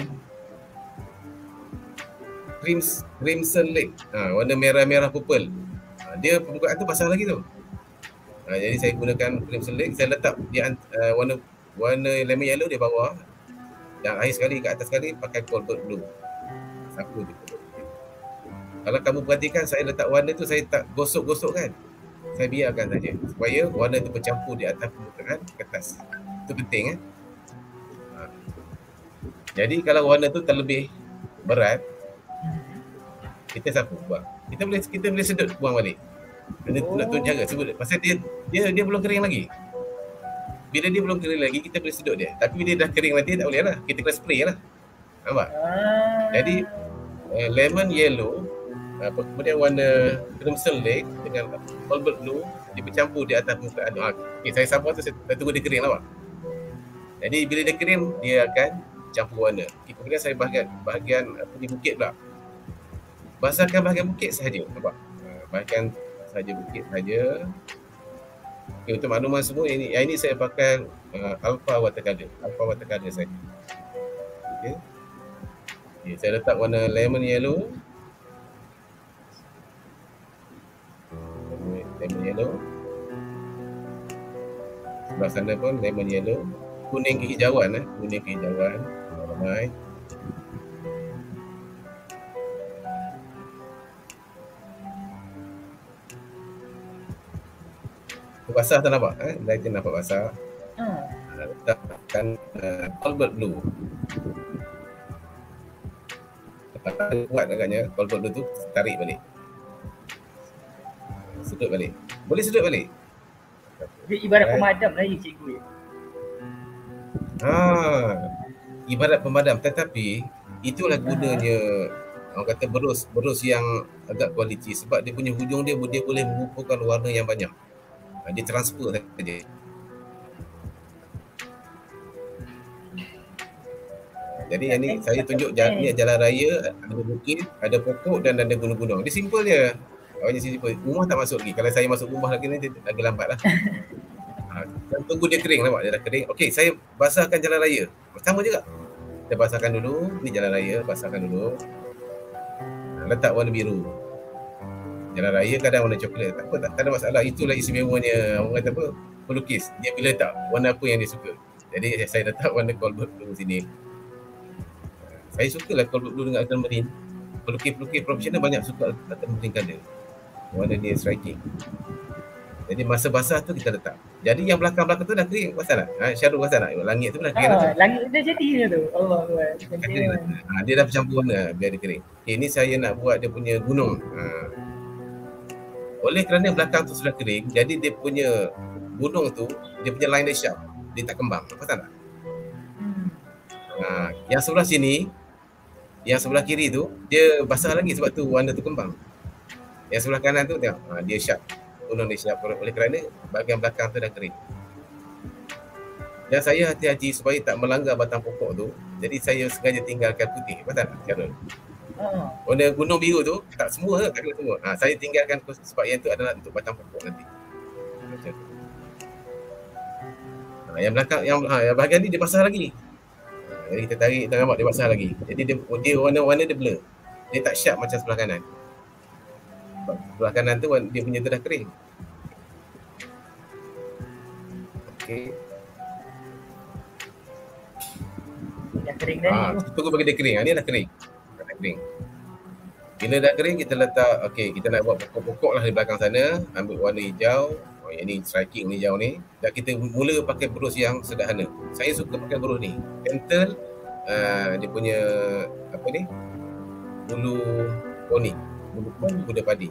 crimson lake, warna merah-merah purple. Dia permukaan tu basah lagi tu. Jadi saya gunakan crimson lake, saya letak di warna lemon yellow di bawah, dan akhir sekali kat atas sekali pakai cobalt blue. Sapu je. Kalau kamu perhatikan, saya letak warna tu, saya tak gosok-gosok kan. Saya biarkan saja supaya warna tu bercampur di atas permukaan kertas. Itu penting. Jadi kalau warna tu terlebih berat, kita sapu buang. Kita boleh sedut buang balik. Nak tu jaga sebut. Pasal dia belum kering lagi. Bila dia belum kering lagi, kita boleh sedut dia. Tapi bila dia dah kering nanti tak boleh lah. Kita kena spray lah. Nampak? Jadi lemon yellow, kemudian warna crimson lake dengan cobalt blue, dia bercampur di atas permukaan. Okay, saya sapu tu, saya tunggu dia kering lah. Jadi bila dia kering, dia akan campur warna. Okay, kemudian saya bahagian di bukit pula. Basahkan bahagian bukit sahaja. Nampak? Bahagian sahaja bukit sahaja. Okay, untuk makluman semua, ini saya pakai alpha watercolor saja. Okay. Okay, saya letak warna lemon yellow. Sebelah sana pun lemon yellow. Kuning kehijauan. Alright. Tu basah tu nampak? Dah itu nampak basah. Ha. Letakkan Colbert Blue. Kuat agaknya Colbert Blue tu, tarik balik. Sedut balik. Boleh sedut balik. Dia ibarat pemadam lah ya cikgu. Ibarat pemadam, tetapi itulah gunanya orang kata berus yang agak kualiti, sebab dia punya hujung dia boleh mengumpulkan warna yang banyak. Dia transfer saja. Jadi yang ni saya tunjuk ni jalan raya, ada bukit, ada pokok dan ada gunung-gunung. Dia simple je. Awalnya simple. Rumah tak masuk lagi. Kalau saya masuk rumah lagi ni agak lambat lah. Tunggu dia kering, nampak dia dah kering. Okey, saya basahkan jalan raya. Sama juga. Kita basahkan dulu, ni jalan raya, basahkan dulu. Letak warna biru. Jalan raya kadang warna coklat. Tak apa, tak ada masalah. Itulah istimewanya orang kata apa? Pelukis. Dia bila letak warna apa yang dia suka. Jadi saya letak warna Colbert Blue sini. Saya sukalah Colbert Blue dengan ultramarine. Pelukis-pelukis profesional banyak suka ultramarine colour. Warna dia striking. Jadi masa basah tu kita letak. Jadi yang belakang-belakang tu dah kering, pasal tak? Syarul pasal tak? Langit tu dah kering tu. Langit dah jadi tu. Allah. Dia dah bercampur warna biar dia kering. Okay, ni saya nak buat dia punya gunung. Oleh kerana belakang tu sudah kering, jadi dia punya gunung tu, dia punya line dia sharp. Dia tak kembang. Pasal tak? Yang sebelah sini, yang sebelah kiri tu, dia basah lagi sebab tu warna tu kembang. Yang sebelah kanan tu tengok, dia sharp. Gunung dia sharp oleh kerana bahagian belakang tu dah kering. Dan saya hati-hati supaya tak melanggar batang pokok tu. Jadi saya sengaja tinggalkan putih. Betul tak, Syarul? Warna gunung biru tu, tak semua, tak ada semua. Saya tinggalkan sebab yang tu adalah untuk batang pokok nanti. Macam tu. Yang belakang, yang bahagian ni dia basah lagi. Jadi kita tarik, tak nampak dia basah lagi. Jadi dia warna-warna dia blur. Dia tak sharp macam sebelah kanan. Sebelah kanan tu dia punya tu dah kering. Okey. Dah kering dah ni. Tunggu bagi dia kering. Ni dah kering. Dah kering. Bila dah kering kita letak, okey, kita nak buat pokok-pokok lah di belakang sana. Ambil warna hijau. Yang ni striking ni hijau ni. Dan kita mula pakai berus yang sederhana. Saya suka pakai berus ni. Pentel, dia punya apa ni? Bulu poni. Kuda padi.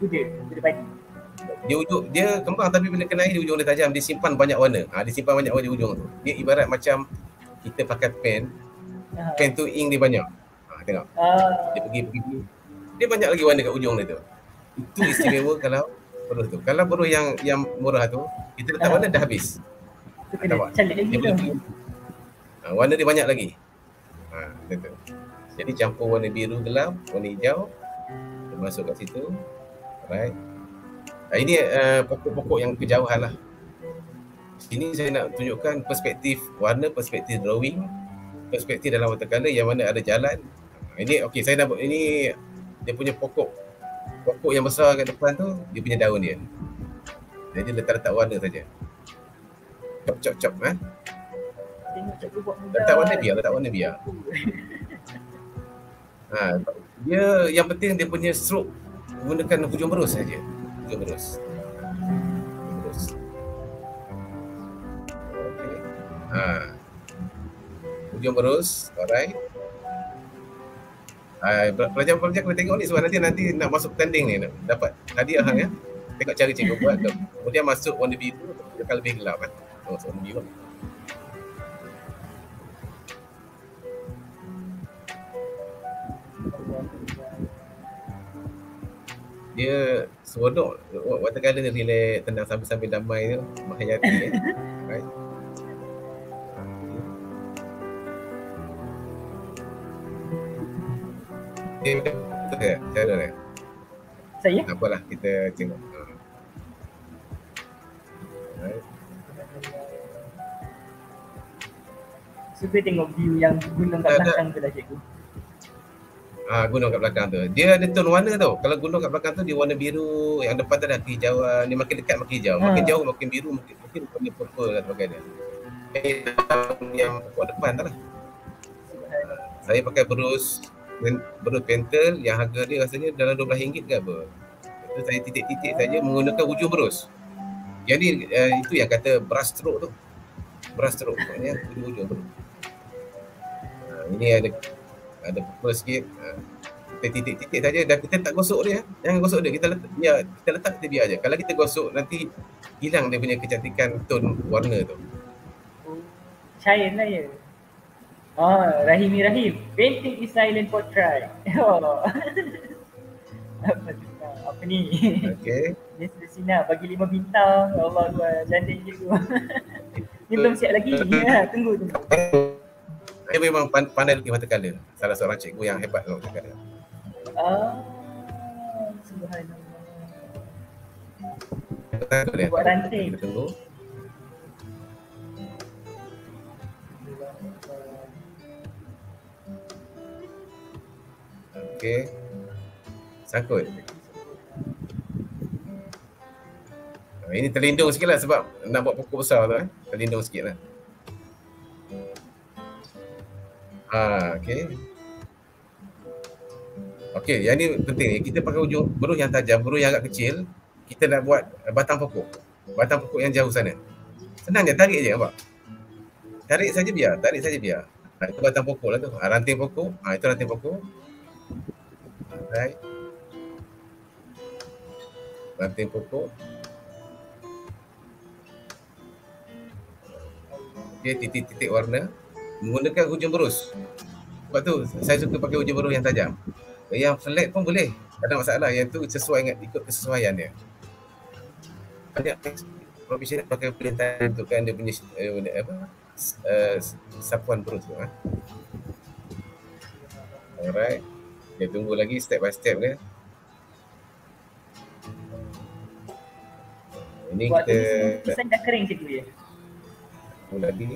Dia kembang tapi bila kena air di ujung dia tajam, dia simpan banyak warna. Dia simpan banyak warna di ujung tu. Dia ibarat macam kita pakai pen. Pen tu ink dia banyak. Tengok. Dia pergi. Dia banyak lagi warna kat ujung dia tu. Itu istimewa kalau berus tu. Kalau berus yang murah tu, kita letak warna dah habis. Cantik lagi tu. Warna dia banyak lagi. Betul. Jadi campur warna biru gelap, warna hijau. Masuk kat situ. Alright. Ini pokok-pokok yang kejauhan lah. Sini saya nak tunjukkan perspektif warna, perspektif drawing, perspektif dalam watercolor yang mana ada jalan. Ini okey, saya nak buat ini dia punya pokok. Pokok yang besar kat depan tu, dia punya daun dia. Jadi letak warna saja. Cop. Tengok cikgu buat mudah. Letak warna biar. Dia yang penting dia punya stroke menggunakan hujung berus saja. Hujung berus. Okey. Hujung berus, alright. Pelajar-pelajar kena tengok ni sebab nanti nak masuk tanding ni nak dapat hadiah ya. Tengok cara cikgu buat. Kemudian masuk warna biru, dia akan lebih gelap kan. Masuk warna biru. Dia seronok watercolor ni, relax, tenang sambil-sambil damai tu, menghayati right. Betul ke? Cara dia? Saya? Apalah kita tengok. Right. Suka tengok view yang gunung kat belakang tu lah cikgu. Gunung kat belakang tu. Dia ada tone warna tu. Kalau gunung kat belakang tu dia warna biru, yang depan tu dah kehijauan. Dia makin dekat makin hijau. Makin jauh makin biru, mungkin warna purple dan sebagainya. Yang pokok depan tu lah. Saya pakai berus pentel yang harga dia rasanya dalam RM12 ke apa. Itu saya titik-titik saja menggunakan hujung berus. Jadi itu yang kata brush stroke tu. Brush stroke maknanya hujung-hujung tu. Ini ada pukul sikit. Kita titik-titik saja dan kita tak gosok dia. Jangan gosok dia. Kita letak kita biar aja. Kalau kita gosok nanti hilang dia punya kecantikan tone warna tu. Cair lah ya. Rahimi Rahim. Painting is silent portrait. Apa ni? Okey. Ni Sina bagi 5 bintang. Ya Allah, janda cikgu. Ni belum siap lagi. Tunggu. Saya memang pandai lukis watercolor. Salah seorang cikgu yang hebat dalam watercolor. Subhanallah. Buat ranting. Kita tunggu. Okey. Sangkut. Ini terlindung sikit lah sebab nak buat pokok besar tu. Terlindung sikit lah. Okey. Okey, yang ni penting. Kita pakai ujung beruh yang tajam, beruh yang agak kecil. Kita nak buat batang pokok. Batang pokok yang jauh sana. Senang je, tarik je nampak. Tarik saja biar. Itu batang pokok lah tu. Ranting pokok. Itu ranting pokok. Alright. Ranting pokok. Okey, titik-titik warna. Menggunakan hujung berus. Sebab tu saya suka pakai hujung berus yang tajam. Yang flat pun boleh. Tak ada masalah. Yang tu sesuai dengan ikut kesesuaian dia. Banyak profesional pakai pelintahan untuk kan dia punya sapuan berus tu. Alright. Kita tunggu lagi step by step dia. Ini buat kita tulisan dah kering cikgu ya? Lagi.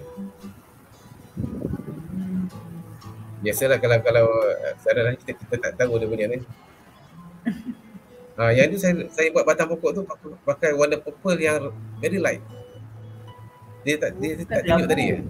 Biasalah kalau saudara kita tak tahu dia punya ni. Yang tu saya buat batang pokok tu pakai warna purple yang very light. Dia tak tunjuk tadi ya.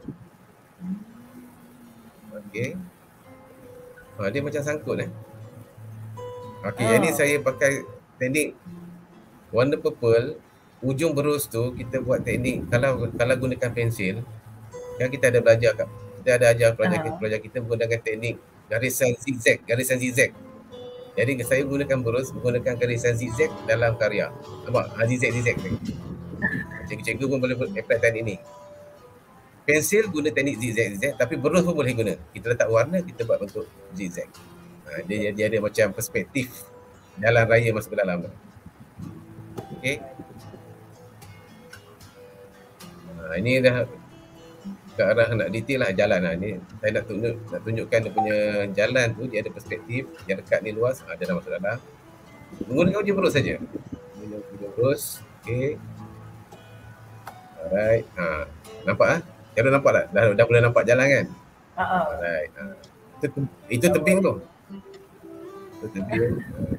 Okey. Dia macam sangkut Okey, yang ni saya pakai teknik warna purple. Ujung berus tu kita buat teknik kalau gunakan pensil. Kan kita ada belajar kita ada ajar pelajar kita menggunakan teknik garisan zigzag. Jadi saya gunakan berus menggunakan garisan zigzag dalam karya. Nampak? Zigzag ni. Cikgu-cikgu pun boleh apply teknik ni. Pensil guna teknik zigzag tapi berus pun boleh guna. Kita letak warna, kita buat bentuk zigzag. Dia ada macam perspektif jalan raya masuk ke dalam tu. Okey. Ini dah ke arah nak detail lah jalan ni. Saya nak tunjukkan dia punya jalan tu, dia ada perspektif, yang dekat ni luas, dia dah masuk dalam. Menggunakan hujung berus saja. Hujung berus. Okey. Alright. Nampak Cara nampak tak? Dah boleh nampak jalan kan? Alright. Itu tebing tu. Itu tebing.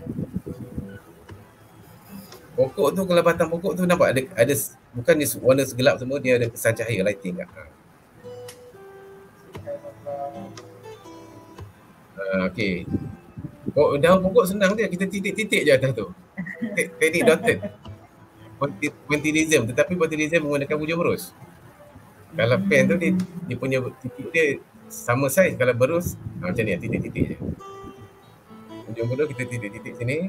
Pokok tu, kalau batang pokok tu nampak ada bukan dia warna segelap semua, dia ada kesan cahaya lighting kat. Okey. Daun pokok senang dia, kita titik-titik je atas tu. Teknik dotted. Pointillism, tetapi pointillism menggunakan hujung berus. Kalau pen tu dia punya titik dia sama saiz, kalau berus macam ni, titik-titik je. Hujung berus kita titik-titik sini.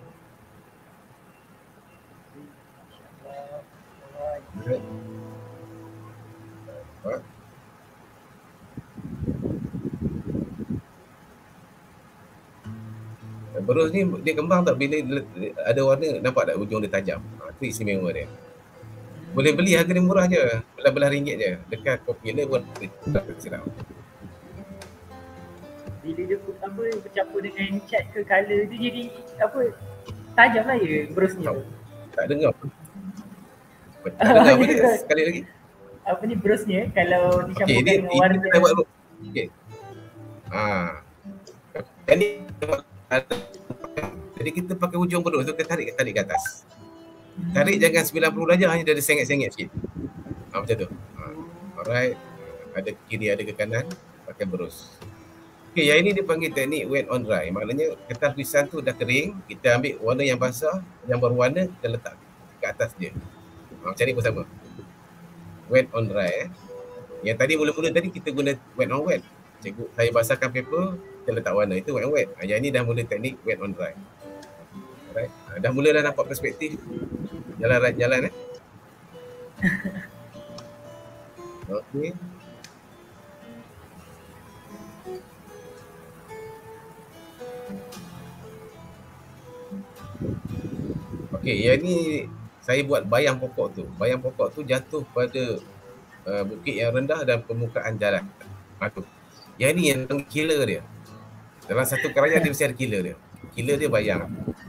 Berus ni dia kembang tak bila ada warna, nampak tak ujung dia tajam. Itu istimewa dia. Boleh beli, harga dia murah je, belah-belah ringgit je. Dekat Popular pun tak silap. Bila dia bercampur dengan cat ke color tu jadi tajam lah ya berusnya. Tak dengar pun. Tak dengar apa dia? Sekali lagi. Apa ni berusnya kalau dicampurkan dengan warna. Okey. Jadi kita pakai hujung berus tu, kita tarik ke atas. Tarik jangan 90 darjah, hanya ada sengit-sengit sikit. Macam tu. Alright. Ada ke kiri, ada ke kanan, pakai berus. Okey, yang ini dipanggil teknik wet on dry. Maknanya kertas tulisan tu dah kering, kita ambil warna yang basah, yang berwarna, kita letak ke atas dia. Macam ni pun sama. Wet on dry. Yang tadi mula-mula tadi kita guna wet on wet. Cikgu saya basahkan paper, kita letak warna, itu wet on wet. Yang ni dah mula teknik wet on dry. Alright. Dah mula dah nampak perspektif jalan Okey. Okey, yang ni saya buat bayang pokok tu. Bayang pokok tu jatuh pada bukit yang rendah dan permukaan jalan. Tu. Yang ni yang killer dia. Dalam satu karya dia mesti ada killer dia. Killer dia bayang.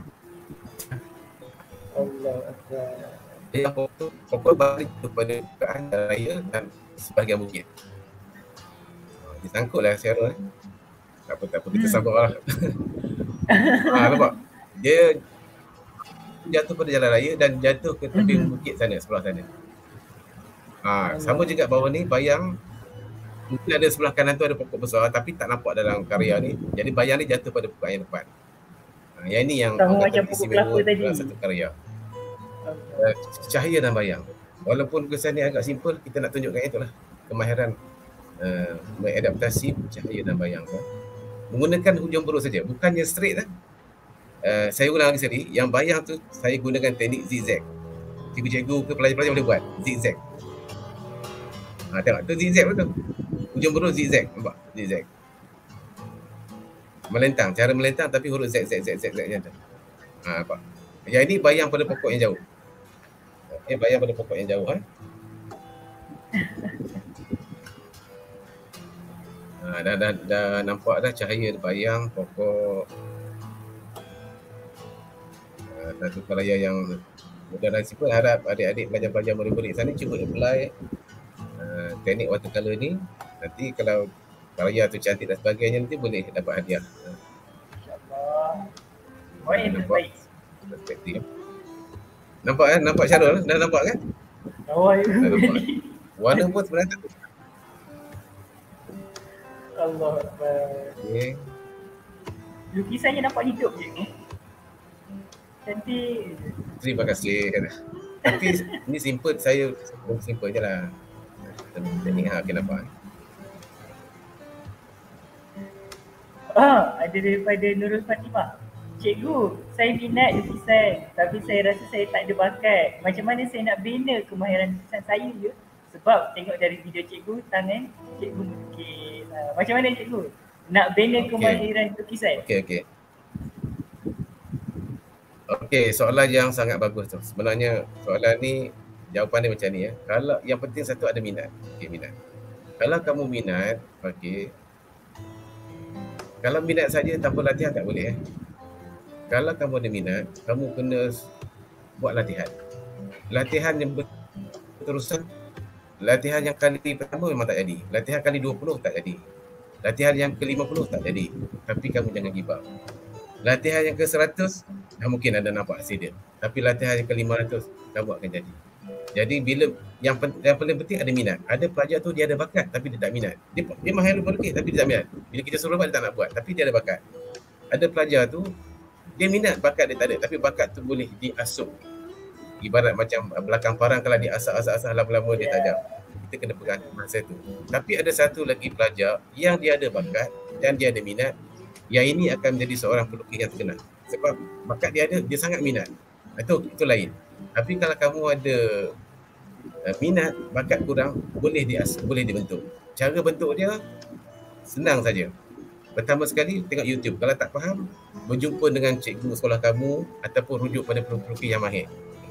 Allah Akbar. Bayang pokok balik kepada permukaan jalan raya dan sebahagian bukit. Dia sangkutlah Syarul. Tak apa, kita sabarlah. Nampak? Dia jatuh pada jalan raya dan jatuh ke tepi bukit sana, sebelah sana. Sama juga bawah ni, bayang mungkin ada sebelah kanan tu ada pokok besar tapi tak nampak dalam karya ni. Jadi bayang ni jatuh pada pokok yang depan. Yang ni yang macam pokok kelapa tadi dalam satu karya. Cahaya dan bayang. Walaupun kesan ni agak simple, kita nak tunjukkan itulah kemahiran mengadaptasi cahaya dan bayang. Menggunakan hujung beruk saja, bukannya straight lah. Saya ulang lagi sekali, yang bayang tu saya gunakan teknik zigzag. Cikgu-cikgu ke pelajar-pelajar boleh buat zigzag. Tengok tu zigzag betul. Hujung beruk zigzag, nampak? Zigzag. Melentang, cara melentang tapi huruf Z macam tu. Nampak? Yang ini bayang pada pokok yang jauh. Bayang pada pokok yang jauh. Dah nampak dah cahaya bayang pokok. Satu karya yang mudah dan simple. Harap adik-adik pelajar-pelajar murid-murid sana cuba apply teknik watercolor ni. Nanti kalau karya tu cantik dan sebagainya nanti boleh dapat hadiah. InsyaAllah. Baik. Perspektif. Nampak kan? Nampak Syarul? Dah nampak kan? Nampak. Warna pun sebenarnya tak. Allah Akbar. Okay. Lukisannya nampak hidup je. Cantik. Terima kasih. Tapi ni simple, saya simple je lah. Teknik akan nampak. Ada daripada Nurul Fatimah. Cikgu, saya minat lukisan tapi saya rasa saya tak ada bakat. Macam mana saya nak bina kemahiran lukisan saya je? Sebab tengok dari video cikgu, tangan cikgu melukis. Macam mana cikgu nak bina kemahiran lukisan? Okey, soalan yang sangat bagus tu. Sebenarnya soalan ni jawapan dia macam ni ya. Kalau yang penting satu ada minat. Minat. Kalau kamu minat, kalau minat saja tanpa latihan tak boleh. Kalau kamu ada minat, kamu kena buat latihan. Latihan yang berterusan. Latihan yang kali pertama memang tak jadi. Latihan kali 20 tak jadi. Latihan yang ke-50 tak jadi. Tapi kamu jangan give up. Latihan yang ke-100 mungkin ada nampak hasil dia. Tapi latihan yang ke-500 kamu akan jadi. Jadi bila yang paling penting ada minat. Ada pelajar tu dia ada bakat tapi dia tak minat. Dia mahir melukis tapi dia tak minat. Bila kita suruh buat dia tak nak buat tapi dia ada bakat. Ada pelajar tu dia minat, bakat dia tak ada tapi bakat tu boleh diasuh. Ibarat macam belakang parang kalau diasah lama-lama dia tajam. Kita kena pegang masa tu. Tapi ada satu lagi pelajar yang dia ada bakat dan dia ada minat. Yang ini akan menjadi seorang pelukis yang terkenal. Sebab bakat dia ada, dia sangat minat. Itu lain. Tapi kalau kamu ada minat, bakat kurang, boleh dibentuk. Cara bentuk dia senang saja. Pertama sekali tengok YouTube. Kalau tak faham, berjumpa dengan cikgu sekolah kamu ataupun rujuk pada pelukis yang mahir.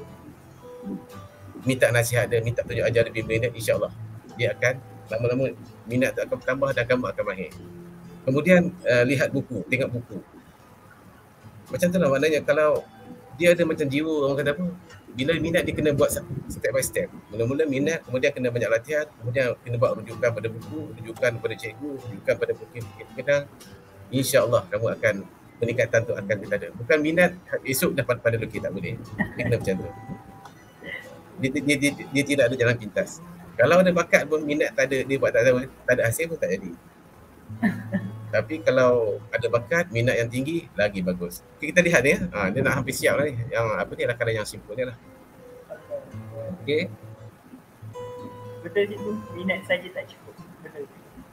Minta nasihat dia, minta tunjuk ajar lebih minat, insya-Allah dia akan lama-lama minat tu akan bertambah dan kamu akan mahir. Kemudian lihat buku, tengok buku. Macam tu lah maknanya kalau dia ada macam jiwa orang kata apa, bila minat dia kena buat step by step. Mula-mula minat, kemudian kena banyak latihan, kemudian kena buat rujukan pada buku, rujukan pada cikgu, rujukan pada pelukis terkenal. InsyaAllah kamu akan, peningkatan tu akan kita ada. Bukan minat, esok dapat pada lukis, tak boleh. Dia kena macam tu. Dia tidak ada jalan pintas. Kalau ada bakat pun minat tak ada, dia buat tak ada hasil pun tak jadi. Tapi kalau ada bakat, minat yang tinggi, lagi bagus. Okay, kita lihat ni dia nak hampir siap lah ni. Yang apa ni, rakanan yang simple ni lah. Okey. Betul cikgu, minat saja tak cukup. Betul.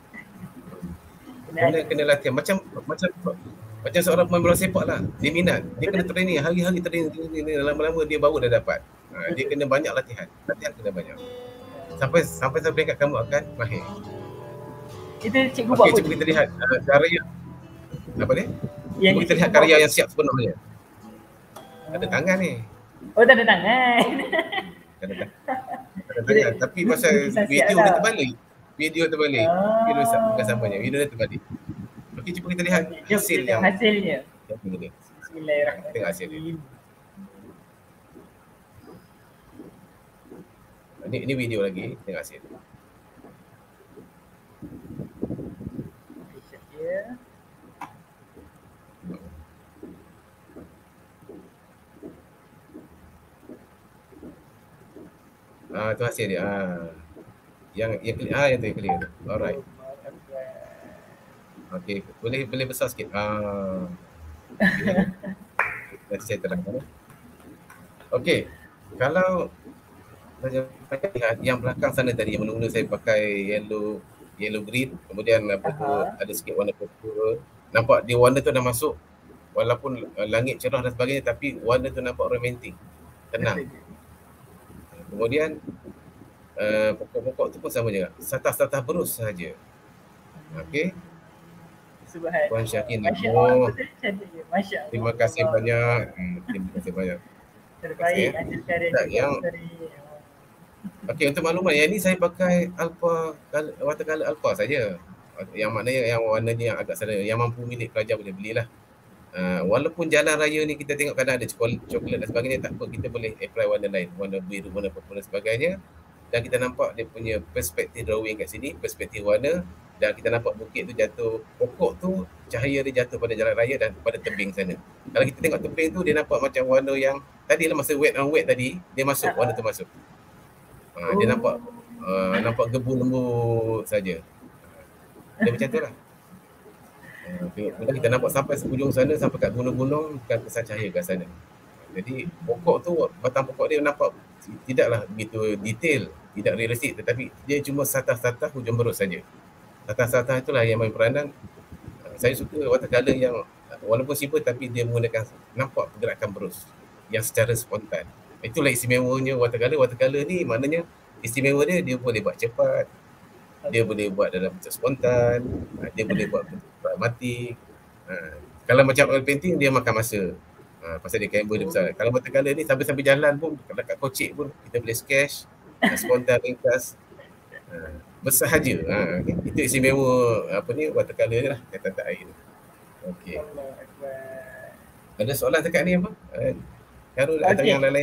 Kena Kena latihan macam seorang pemain bola sepak lah. Dia minat, dia kena training, hari-hari training, lama-lama dia baru dah dapat. Dia kena banyak latihan kena banyak. Sampai peringkat kamu akan mahir. Itu cikgu buat apa? Cuba kita lihat karya apa ni? Yang kita lihat karya yang siap sepenuhnya. Ada tangan ni. Oh, tak ada tangan. Ada tangan. Tapi pasal video dia terbalik. Video terbalik. Video bukan samanya. Video dia terbalik. Okey, cuba kita lihat hasilnya. Bismillahirrahmanirrahim. Tengok hasil dia. Ini video lagi. Tengok hasil. Tu hasil dia. Yang tu yang clear tu. Alright. Okey, boleh besar sikit. Okay. Saya terangkan. Okey. Kalau lihat yang belakang sana tadi, yang mula-mula saya pakai yellow green, kemudian ada sikit warna purple. Nampak dia warna tu dah masuk, walaupun langit cerah dan sebagainya, tapi warna tu nampak romantik, tenang. Kemudian pokok-pokok tu pun sama juga, satah-satah berus sahaja. Okey. Subhanallah. Puan Syakin. Terima kasih banyak. Terima kasih banyak. Terbaik yang okey, untuk makluman, yang ni saya pakai alpha, watercolor alpha saja. Yang maknanya yang warnanya yang agak sana, yang mampu milik pelajar boleh belilah. Walaupun jalan raya ni kita tengok kadang ada coklat dan sebagainya, tak apa, kita boleh apply warna lain, warna biru, warna purple dan sebagainya. Dan kita nampak dia punya perspektif drawing kat sini, perspektif warna, dan kita nampak bukit tu jatuh, pokok tu cahaya dia jatuh pada jalan raya dan pada tebing sana. Kalau kita tengok tebing tu, dia nampak macam warna yang tadi lah, masa wet on wet tadi, dia masuk, warna tu masuk. Dia nampak gebu lembut saja. Dia macam tu lah. Kemudian kita nampak sampai ujung sana, sampai kat gunung-gunung, bukan kesan cahaya kat sana. Jadi pokok tu, batang pokok dia nampak tidaklah begitu detail, tidak realistik, tetapi dia cuma satah-satah hujung berus saja. Satah-satah itulah yang main peranan. Saya suka watercolor yang walaupun simple tapi dia menggunakan, nampak pergerakan berus yang secara spontan. Itulah istimewanya watercolor. Watercolor ni maknanya istimewa dia boleh buat cepat, dia boleh buat dalam bentuk spontan, dia boleh buat bentuk pragmatik. Kalau macam oil painting, dia makan masa. Pasal dia kamera dia besar. Kalau watercolor ni sambil-sambil jalan pun, kat kocik pun kita boleh sketch, spontan, ringkas, bersahaja. Itu istimewa watercolor ni lah, kata air ni. Okey. Ada soalan dekat ni apa? Karul atau yang lain-lain?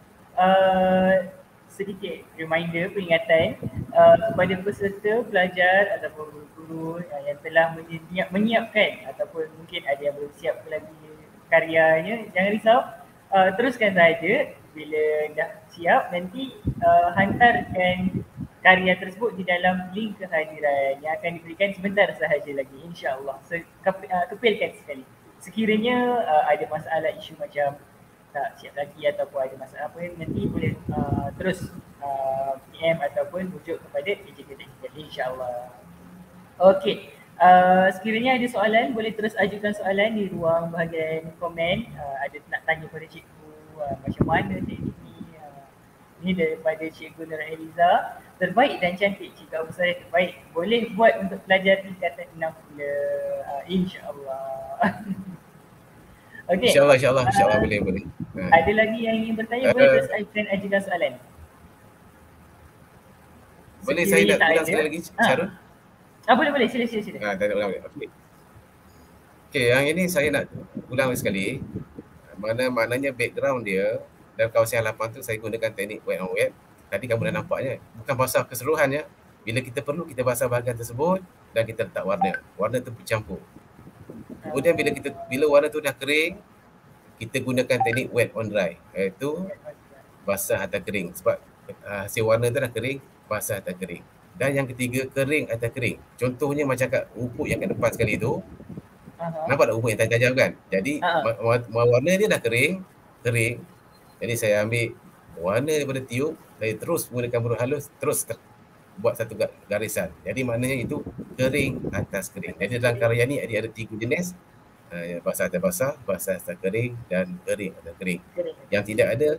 Sedikit reminder, peringatan kepada peserta, pelajar ataupun guru-guru yang telah menyiapkan ataupun mungkin ada yang belum siap lagi karyanya, jangan risau, teruskan saja. Bila dah siap, nanti hantarkan karya tersebut di dalam link kehadiran yang akan diberikan sebentar sahaja lagi, insya-Allah. Kepilkan sekali. Sekiranya ada masalah isu macam tak siap lagi ataupun ada masalah apa, nanti boleh terus PM ataupun rujuk kepada executive insya-Allah. Okey. Sekiranya ada soalan, boleh terus ajukan soalan di ruang bahagian komen. Ada nak tanya pada cikgu macam mana teknik ni. Ini daripada Cikgu Nur Eliza. Terbaik dan cantik, Cikgu Abu Saleh terbaik. Boleh buat untuk pelajar tingkatan 6 pula. InsyaAllah. Okay. InsyaAllah boleh. Ada lagi yang ingin bertanya, boleh terus ajukan soalan. Boleh saya nak ulang sekali lagi, Syarul? Boleh, sila. Tak nak ulang. Okey, yang ini saya nak ulang sekali. Maknanya background dia dalam kawasan halaman tu saya gunakan teknik wet on wet. Tadi kamu dah nampaknya. Bukan basah keseluruhannya. Bila kita perlu, kita basah bahagian tersebut dan kita letak warna. Warna tu bercampur. Kemudian bila warna tu dah kering, kita gunakan teknik wet on dry. Iaitu basah atau kering. Sebab hasil warna tu dah kering, basah atau kering. Dan yang ketiga, kering atau kering. Contohnya macam kat rumput yang kat depan sekali tu. Nampak tak rumput yang tajam kan? Jadi warna dia dah kering. Jadi saya ambil warna daripada tiup, saya terus menggunakan buruh halus, terus buat satu garisan. Jadi maknanya itu kering atas kering. Jadi dalam karya ni ada 3 jenis, basah atas basah, basah atas kering dan kering atas kering. Yang tidak ada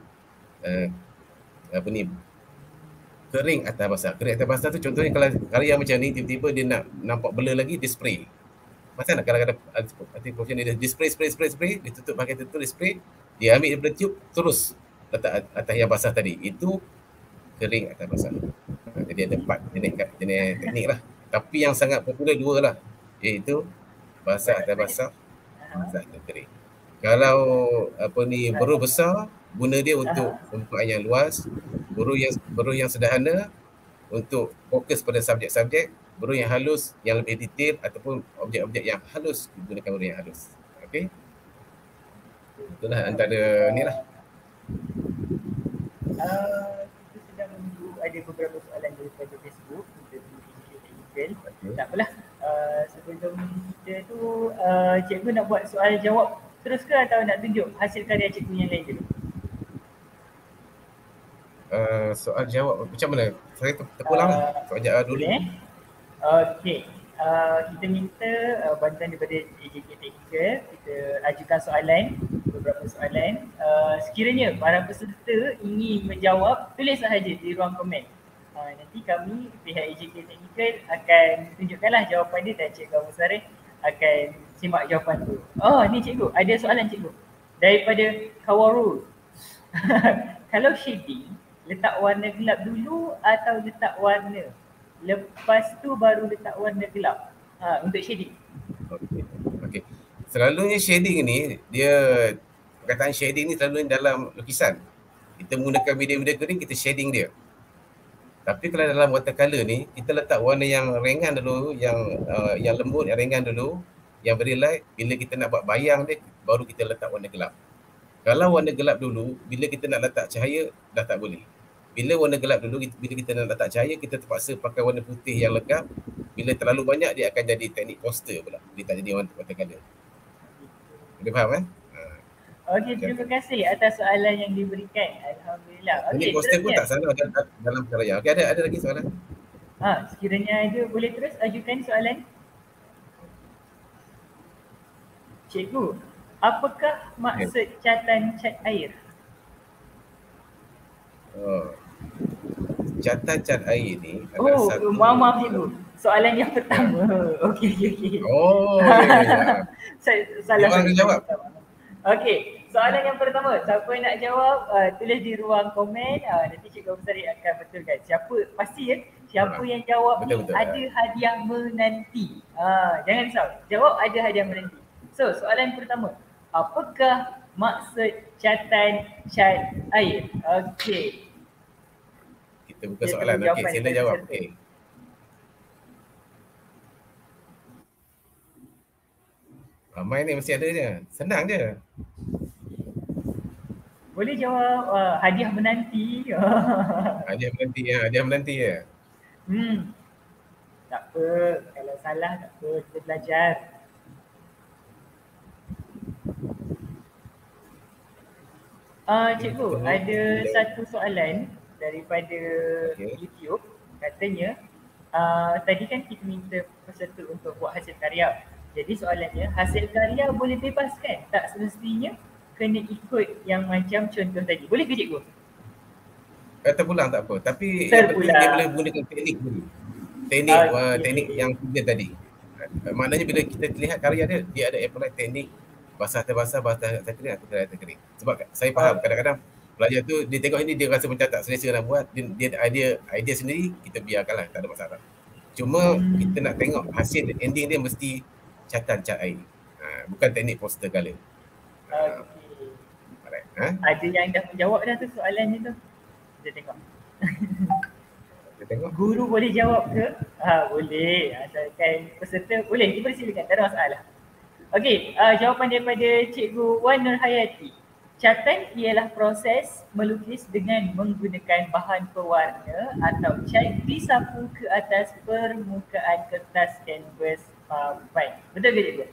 kering atas basah. Kering atas basah tu contohnya kalau karya macam ni tiba-tiba dia nak nampak blur lagi, dia spray. Macam nak kadang-kadang arti profession dia spray, dia tutup pakai tutup, dia spray, dia ambil daripada tube terus letak atas yang basah tadi. Itu kering atas basah. Jadi ada 4 jenis teknik lah. Tapi yang sangat popular 2 lah, iaitu basah atas basah, basah atas kering. Kalau buruh besar, guna dia untuk permukaan yang luas, buruh yang sederhana untuk fokus pada subjek-subjek, buruh yang halus yang lebih detail ataupun objek-objek yang halus, gunakan buruh yang halus. Okey. Itulah antara ni lah. Kita sedang menunggu ada beberapa soalan daripada Facebook kita email. Tak apalah. Sebelum kita tu cikgu nak buat soal jawab terus ke atau nak tunjuk hasil karya cikgu yang lain dulu? Soal jawab macam mana? Saya terpulang lah. Soal jawab dulu. Okey. Kita minta bantuan daripada AJK Technical. Kita ajukan soalan, beberapa soalan. Sekiranya para peserta ingin menjawab, tulis sahaja di ruang komen. Nanti kami pihak AJK Technical akan tunjukkanlah jawapan dia dan Cikgu Abu Sarif akan simak jawapan tu. Oh, ni cikgu, ada soalan cikgu daripada Kawarul. Kalau shading, letak warna gelap dulu atau letak warna lepas tu baru letak warna gelap untuk shading? Okey. Selalunya shading ni, dia perkataan shading ni selalu dalam lukisan. Kita menggunakan media-media kering, kita shading dia. Tapi kalau dalam watercolor ni, kita letak warna yang ringan dulu, yang lembut, yang ringan dulu, yang very light. Bila kita nak buat bayang dia, baru kita letak warna gelap. Kalau warna gelap dulu, bila kita nak letak cahaya, dah tak boleh. Bila warna gelap dulu, bila kita nak letak cahaya, kita terpaksa pakai warna putih yang legap. Bila terlalu banyak, dia akan jadi teknik poster pula. Dia tak jadi watercolor. Boleh faham kan? Okey, terima kasih atas soalan yang diberikan. Alhamdulillah. Ini poster pun tak salah dalam karya. Okey, ada lagi soalan? Sekiranya ada, boleh terus ajukan soalan. Cikgu, apakah maksud catatan cat air? Catatan cat air ni adalah satu... maaf cikgu. Soalan yang pertama. Okey. Ya. Salah. Orang jawab. Okey, soalan yang pertama. Siapa yang nak jawab, tulis di ruang komen. Nanti Cikgu Abu Sarif akan betulkan. Siapa yang jawab betul. Ada hadiah menanti. Jangan risau. Jawab ada hadiah menanti. So, soalan pertama. Apakah maksud catatan cat air? Okey. Kita buka soalan. Okey, sila jawab. Okey. Ramai ni mesti ada je. Senang je. Boleh jawab hadiah menanti. Hadiah menanti ya. Tak apa. Kalau salah tak apa. Kita belajar. Cikgu, ada satu soalan daripada YouTube. Katanya, tadi kan kita minta peserta untuk buat hasil karya. Jadi soalannya, hasil karya boleh bebas kan? Tak semestinya kena ikut yang macam contoh tadi. Boleh ke cikgu? Terpulang tak apa. Tapi yang penting dia boleh gunakan teknik dulu. Teknik yang tiga tadi. Maknanya bila kita lihat karya dia ada apply teknik basah atas basah, basah atas kering atau kering atas kering. Sebab saya faham kadang-kadang pelajar tu dia tengok ini, dia rasa mencatat selesa nak buat, dia idea sendiri, kita biarkanlah, tak ada masalah. Cuma kita nak tengok hasil ending dia mesti catatan cat air. Bukan teknik poster color. Ada yang dah menjawab dah tu soalannya tu. Kita tengok. Kita tengok. Guru boleh jawab ke? Boleh. Asalkan peserta boleh, dipersilakan, tak ada masalah. Okey, jawapan daripada Cikgu Wan Nur Hayati. Catatan ialah proses melukis dengan menggunakan bahan pewarna atau cat disapu ke atas permukaan kertas kanvas papan. Betul ke cikgu?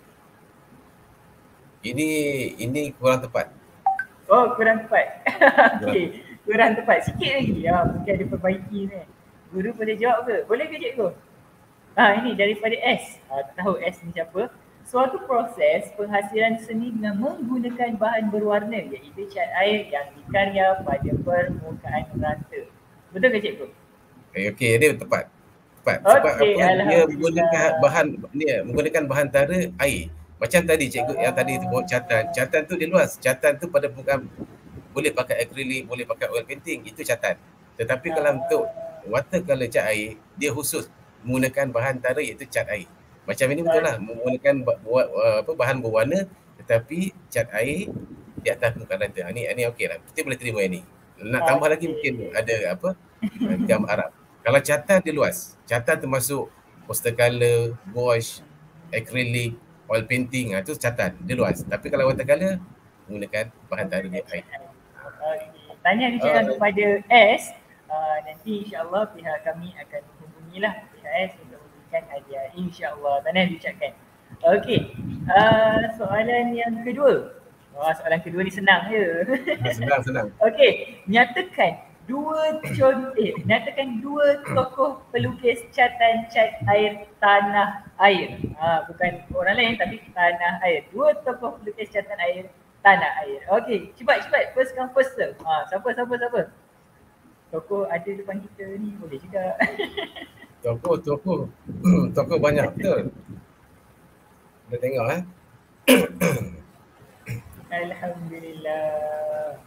Ini kurang tepat. Oh, kurang tepat. Okey. kurang tepat sikit lagi. Mungkin ada perbaiki ni. Guru boleh jawab ke? Boleh ke cikgu? Ini daripada S. Tak tahu S ni siapa. Suatu proses penghasilan seni dengan menggunakan bahan berwarna iaitu cat air yang dikarya pada permukaan rata. Betul ke cikgu? Okey, dia tepat. Sebab Okey, apa? Dia menggunakan bahan tara air. Macam tadi cikgu yang tadi tu buat catan. Catan tu dia luas. Catan tu pada permukaan boleh pakai akrilik, boleh pakai oil painting, itu catan. Tetapi kalau untuk watercolor cat air, dia khusus menggunakan bahan tara iaitu cat air. Macam ini betul lah, menggunakan bahan berwarna tetapi cat air di atas permukaan rata. Ini okey lah. Kita boleh terima yang ni. Nak tambah lagi mungkin ada gambar Arab. Kalau catan dia luas. Catan termasuk watercolor, gouache, akrilik, oil painting, itu catan. Dia luas. Tapi kalau watercolor menggunakan bahan tara air. Tanya diucapkan kepada S. Nanti insya-Allah pihak kami akan menghubungilah pihak S untuk memberikan hadiah insya-Allah. Tanya diucapkan. Okey. Soalan yang kedua. Soalan kedua ni senang je. Senang. Okey, nyatakan dua tokoh pelukis catan cat air tanah air. Bukan orang lain tapi tanah air. Dua tokoh pelukis catan air tanah air. Okey, cepat. First come first serve. Siapa? Tokoh ada depan kita ni, boleh juga. Tokoh banyak betul. Kita tengok Alhamdulillah.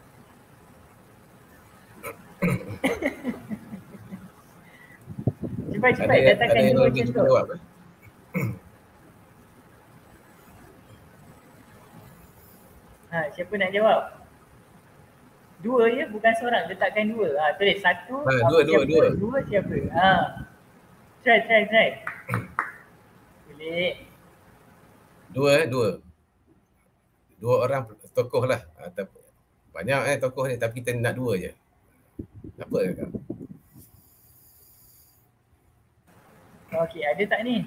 Cepat datangkan dua contoh. Siapa nak jawab? Dua ya, bukan seorang, letakkan dua. Tulis satu. Dua. Dua siapa? Try. Boleh. Dua orang tokoh lah. Banyak tokoh ni tapi kita nak dua je. Apa kak? Okey, ada tak ni?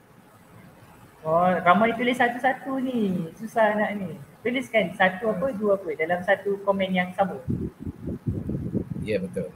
Ramai tulis satu-satu ni. Susah nak ni. Tuliskan satu apa, dua apa dalam satu komen yang sama. Ya, betul.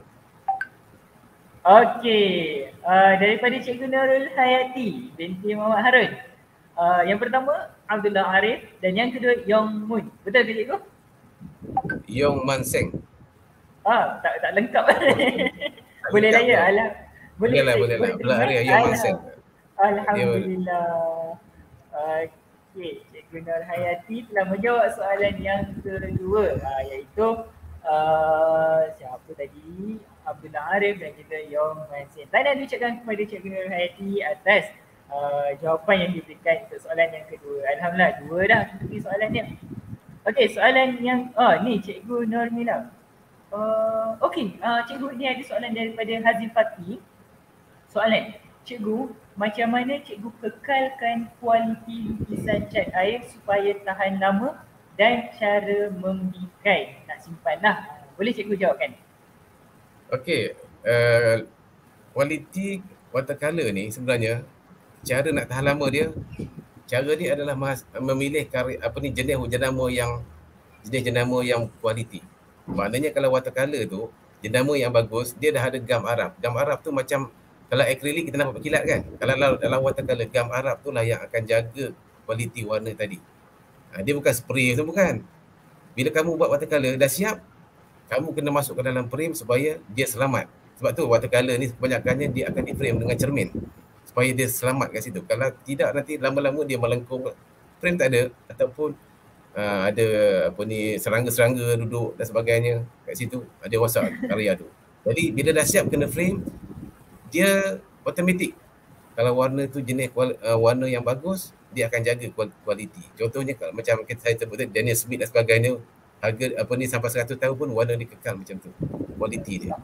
Okey, daripada Cikgu Nurul Hayati binti Muhammad Harun. Yang pertama Abdullah Arif dan yang kedua Yong Mun. Betul ke cikgu? Yong Man Seng. Tak lengkap. Boleh lah ya. Boleh lah. Abdullah Arif Yong Man Seng. Alhamdulillah. Okey, Cikgu Nur Hayati telah menjawab soalan yang kedua, iaitu siapa tadi? Abdullah Arif dan kita Yong Man Seng. Tanya diucapkan kepada Cikgu Nur Hayati atas jawapan yang diberikan untuk soalan yang kedua. Alhamdulillah, dua dah untuk soalan dia. Okey, soalan yang ni Cikgu Nurmila. Okey, cikgu ni ada soalan daripada Hazim Fatih. Soalan, cikgu, macam mana cikgu kekalkan kualiti lukisan cat air supaya tahan lama dan cara membingkai? Nak simpan lah. Boleh cikgu jawabkan? Okey, kualiti watercolor ni sebenarnya cara nak tahan lama dia, cara ni adalah memilih jenis jenama yang kualiti. Maknanya kalau watercolor tu jenama yang bagus, dia dah ada gam Arab. Gam Arab tu macam kalau akrilik kita nampak berkilat kan. Kalau dalam watercolor, gam Arab tu lah yang akan jaga kualiti warna tadi. Dia bukan spray tu, bukan. Bila kamu buat watercolor dah siap, kamu kena masuk ke dalam frame supaya dia selamat. Sebab tu watercolor ni kebanyakannya dia akan di frame dengan cermin supaya dia selamat kat situ. Kalau tidak nanti lama-lama dia melengkung, frame tak ada, ataupun ada serangga-serangga duduk dan sebagainya kat situ, ada rosak karya tu. Jadi bila dah siap kena frame, dia automatik. Kalau warna tu jenis warna yang bagus, dia akan jaga kualiti. Contohnya macam saya sebut tadi, Daniel Smith dan sebagainya, harga sampai 100 tahun pun warna dia kekal macam tu. Kualiti dia.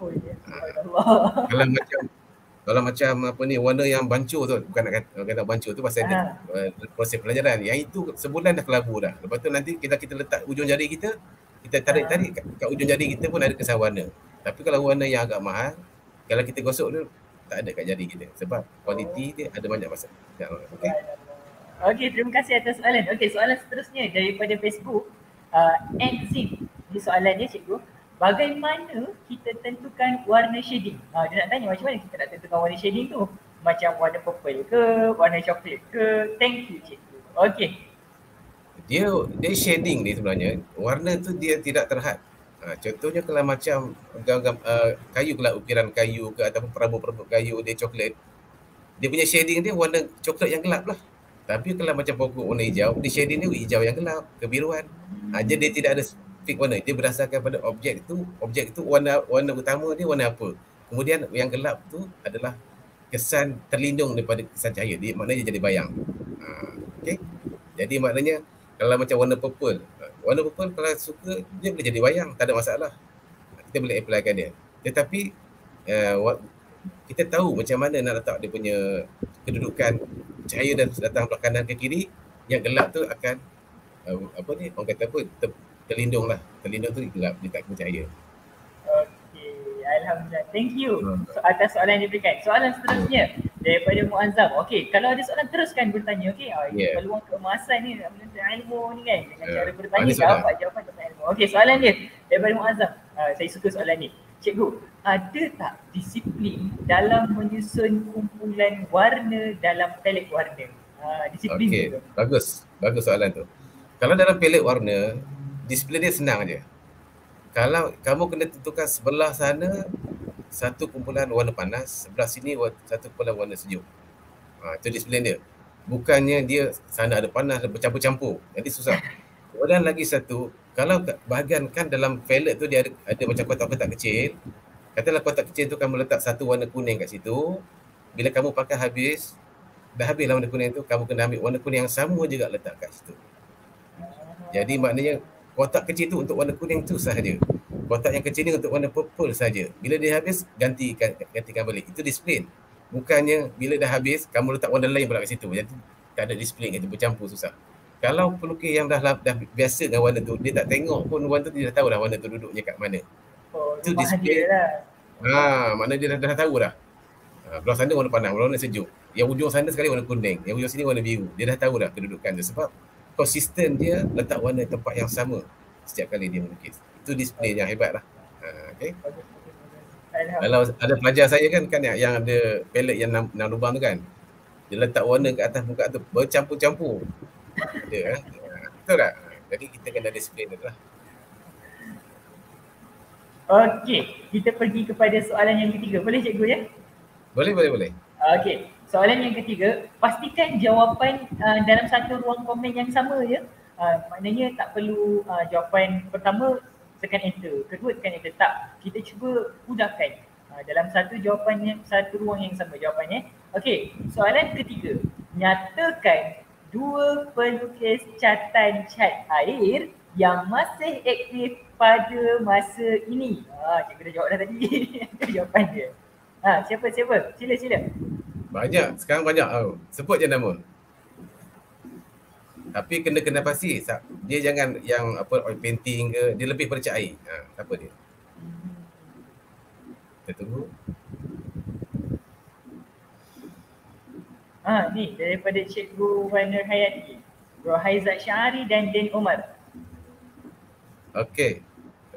Kalau macam warna yang bancur tu, bukan nak kata bancur tu pasal ada proses pelajaran. Yang itu sebulan dah kelabu dah. Lepas tu nanti kita letak ujung jari kita tarik kat ujung jari kita pun ada kesan warna. Tapi kalau warna yang agak mahal, kalau kita gosok tu tak ada kat jari kita sebab kualiti dia ada banyak masalah. Okey, terima kasih atas soalan. Okey, soalan seterusnya daripada Facebook, Enzin. Ini soalan dia cikgu. bagaimana kita tentukan warna shading? Dia nak tanya macam mana kita nak tentukan warna shading tu? Macam warna purple ke, warna coklat ke? Thank you cikgu. Okey. Dia shading ni sebenarnya, warna tu dia tidak terhad. Contohnya kalau macam kayu, kalau ukiran kayu ke ataupun perabot-perabot kayu dia coklat, dia punya shading dia warna coklat yang gelap lah. Tapi kalau macam pokok warna hijau, dia shading dia hijau yang gelap, kebiruan. Jadi dia tidak ada fix warna, dia berdasarkan pada objek tu warna utama dia warna apa. Kemudian yang gelap tu adalah kesan terlindung daripada kesan cahaya, dia maknanya jadi bayang. Okey. Jadi maknanya kalau macam warna purple kalau suka dia boleh jadi wayang, tak ada masalah. Kita boleh applykan dia. Tetapi kita tahu macam mana nak letak dia punya kedudukan cahaya dan datang belah kanan ke kiri. Yang gelap tu akan orang kata terlindung lah. Terlindung tu gelap, dia tak kena cahaya. Okey, alhamdulillah. Thank you atas soalan yang diberikan. Soalan seterusnya daripada Muazzam. Okey, kalau ada soalan teruskan bertanya. Okey, peluang keemasan ni nak menuntut ilmu ni kan, dengan cara bertanya dapat jawapan tentang ilmu. Okey, soalan dia daripada Muazzam. Saya suka soalan ni. Cikgu, ada tak disiplin dalam menyusun kumpulan warna dalam palet warna? Disiplin tu. Bagus soalan tu. Kalau dalam palet warna, disiplin dia senang aja. Kalau kamu kena tentukan sebelah sana satu kumpulan warna panas, sebelah sini satu kumpulan warna sejuk. Itu disiplin dia. Bukannya dia sana ada panas, bercampur-campur. Jadi susah. Kemudian lagi satu, kalau bahagiankan dalam palette tu dia ada macam kotak-kotak kecil. Katalah kotak kecil tu kamu letak satu warna kuning kat situ. Bila kamu pakai dah habislah warna kuning tu, kamu kena ambil warna kuning yang sama juga letak kat situ. Jadi maknanya kotak kecil tu untuk warna kuning tu sahaja. Kotak yang kecil ni untuk warna purple saja. Bila dia habis, gantikan balik. Itu disiplin. Bukannya bila dah habis, kamu letak warna lain pula kat situ. Jadi tak ada disiplin, itu bercampur susah. Kalau pelukis yang dah biasa dengan warna tu, dia tak tengok pun warna tu, dia dah tahu dah warna tu duduknya kat mana. Itu disiplin. Maknanya dia dah tahu dah. Belah sana warna panas, warna sejuk. Yang ujung sana sekali warna kuning, yang ujung sini warna biru. Dia dah tahu dah kedudukan tu. Sebab konsisten dia letak warna tempat yang sama setiap kali dia melukis. Itu disiplin yang hebat lah. Okay. Kalau ada pelajar saya kan yang ada palette yang 6 lubang tu kan, dia letak warna kat atas muka tu bercampur-campur. Betul tak? Jadi kita kena disiplin tu lah. Okey, kita pergi kepada soalan yang ketiga. Boleh cikgu ya? Boleh. Okey, soalan yang ketiga, pastikan jawapan dalam satu ruang komen yang sama je. Maknanya tak perlu jawapan pertama tekan enter, kedua tekan enter, tak. Kita cuba mudahkan dalam satu jawapan satu ruang yang sama jawapannya. Okey, soalan ketiga, nyatakan dua pelukis catatan cat air yang masih aktif pada masa ini. Cikgu dah jawab dah tadi. Jawapan dia. Siapa? Sila. Banyak, sekarang banyak. Sebut je nama. Tapi kena pasti dia jangan yang oil painting ke, dia lebih pada cat air. Siapa dia? Kita tunggu. Ni daripada Cikgu Wan Nurhayati, Rohaizat Syahari dan Dan Omar. Okey.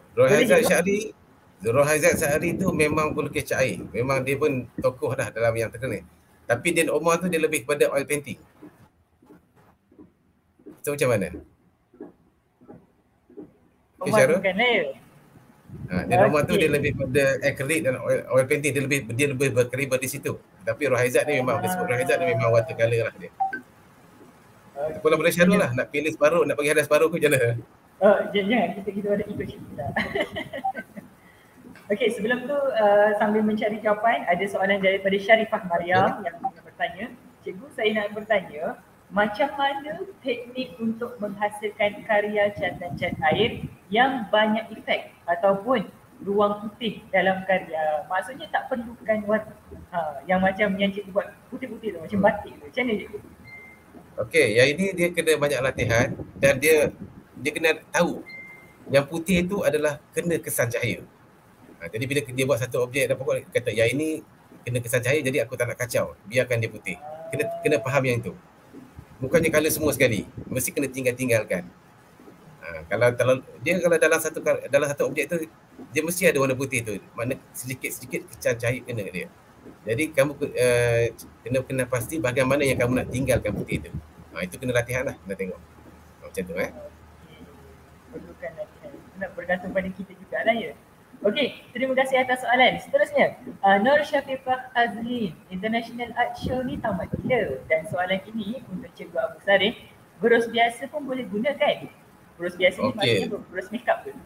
Rohaizat Syahari tu memang pelukis cat air. Memang dia pun tokoh dah dalam yang terkenal. Tapi Dan Omar tu dia lebih kepada oil painting. So macam mana? Omar bukan lain. Dan Omar tu dia lebih pada acrylic dan oil painting, dia lebih berkelibat di situ. Tapi Rohaizat ni memang disebut Rohaizat ni memang watercolor lah dia. Kalau boleh Syarul lah, nak pilih separuh, nak bagi hadiah separuh ke macam mana? Jangan, kita ada ikut cerita. Okey, sebelum tu sambil mencari jawapan, ada soalan daripada Syarifah Mariam yang bertanya, cikgu saya nak bertanya, macam mana teknik untuk menghasilkan karya catatan cat air yang banyak efek ataupun ruang putih dalam karya? Maksudnya tak perlukan warna yang macam yang cikgu buat putih-putih tu, macam batik tu. Macam mana cikgu? Okey, yang ini dia kena banyak latihan dan dia kena tahu yang putih itu adalah kena kesan cahaya. Jadi bila dia buat satu objek dan pokok kata yang ini kena kesan cahaya, jadi aku tak nak kacau, biarkan dia putih. Kena faham yang itu. Bukannya colour semua sekali, mesti kena tinggalkan. Kalau dalam satu objek tu dia mesti ada warna putih tu. Mana sedikit-sedikit kecan cahaya kena kat dia. Jadi kamu kena pasti bahagian mana yang kamu nak tinggalkan putih tu. Itu kena latihan lah, kena tengok. Macam tu Perlukan latihan. Nak bergantung pada kita jugalah ya. Okey, terima kasih atas soalan. Seterusnya, Nur Syafiqah Azlin, International Art Show ni tamat bila? Dan soalan ini untuk Cikgu Abu Sarif, berus biasa pun boleh gunakan? Berus biasa ni maksudnya berus makeup ke?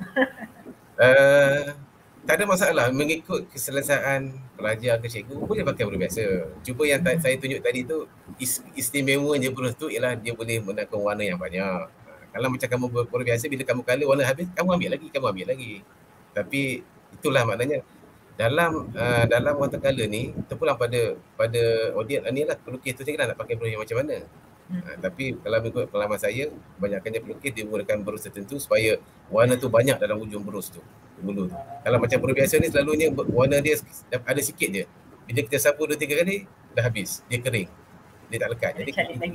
Tak ada masalah, mengikut keselesaan pelajar ke cikgu boleh pakai berus biasa. Cuma yang saya tunjuk tadi tu, istimewanya berus tu ialah dia boleh menggunakan warna yang banyak. Kalau macam kamu berus biasa, bila kamu colour warna habis, kamu ambil lagi. Tapi itulah maknanya dalam watercolor ni terpulang pada audience ni lah, pelukis tu sendiri nak pakai berus yang macam mana. Tapi kalau mengikut pengalaman saya, kebanyakannya pelukis dia menggunakan berus tertentu supaya warna tu banyak dalam ujung berus tu, bulu tu. Kalau macam berus biasa ni selalunya warna dia ada sikit je. Bila kita sapu 2-3 kali dah habis, dia kering, dia tak lekat. Jadi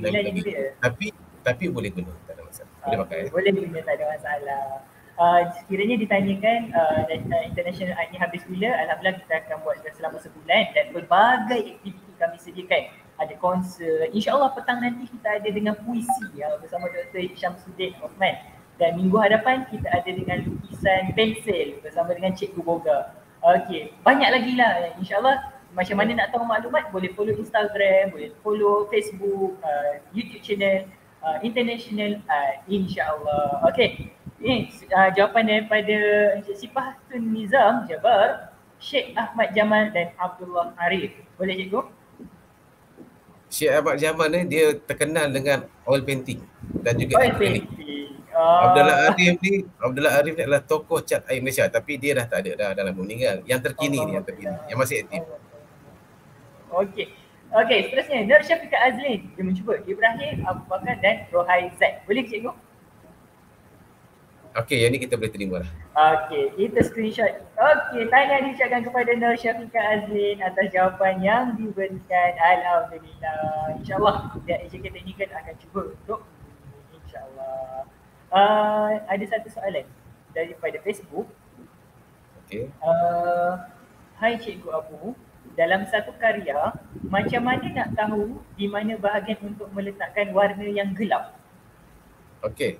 tapi boleh guna, tak ada masalah. Boleh pakai. Boleh guna, tak ada masalah. Sekiranya ditanyakan International Art ni habis bila, alhamdulillah kita akan buat selama sebulan dan pelbagai aktiviti kami sediakan. Ada konsert, insyaAllah petang nanti kita ada dengan puisi bersama Dr. Syamsuddin Osman, dan minggu hadapan kita ada dengan lukisan pensel bersama dengan Cikgu Boga. Okey, banyak lagi lah insyaAllah. Macam mana nak tahu maklumat, boleh follow Instagram, boleh follow Facebook, YouTube channel International Art, insyaAllah. Okey, ini jawapan daripada Encik Sipah Tun Nizam Jabar, Sheikh Ahmad Jamal dan Abdullah Arif. Boleh cikgu? Sheikh Ahmad Jamal ni dia terkenal dengan oil painting dan juga oil painting. Abdullah Arif ni adalah tokoh cat air Malaysia, tapi dia dah tak ada dah, dalam meninggal. Yang terkini ni, yang masih aktif. Okey, seterusnya Nur Syafiqah Azlin, dia mencuba Ibrahim Abu Bakar dan Rohai Zaid. Boleh cikgu? Okey, yang ni kita boleh terima lah. Okey, kita screenshot. Okey, tahniah diucapkan kepada Nur Syafiqah Azlin atas jawapan yang diberikan. Alhamdulillah. InsyaAllah pihak AJK Teknikal akan cuba untuk insyaAllah. Ada satu soalan daripada Facebook. Okey. Hai Cikgu Abu, dalam satu karya, macam mana nak tahu di mana bahagian untuk meletakkan warna yang gelap? Okey.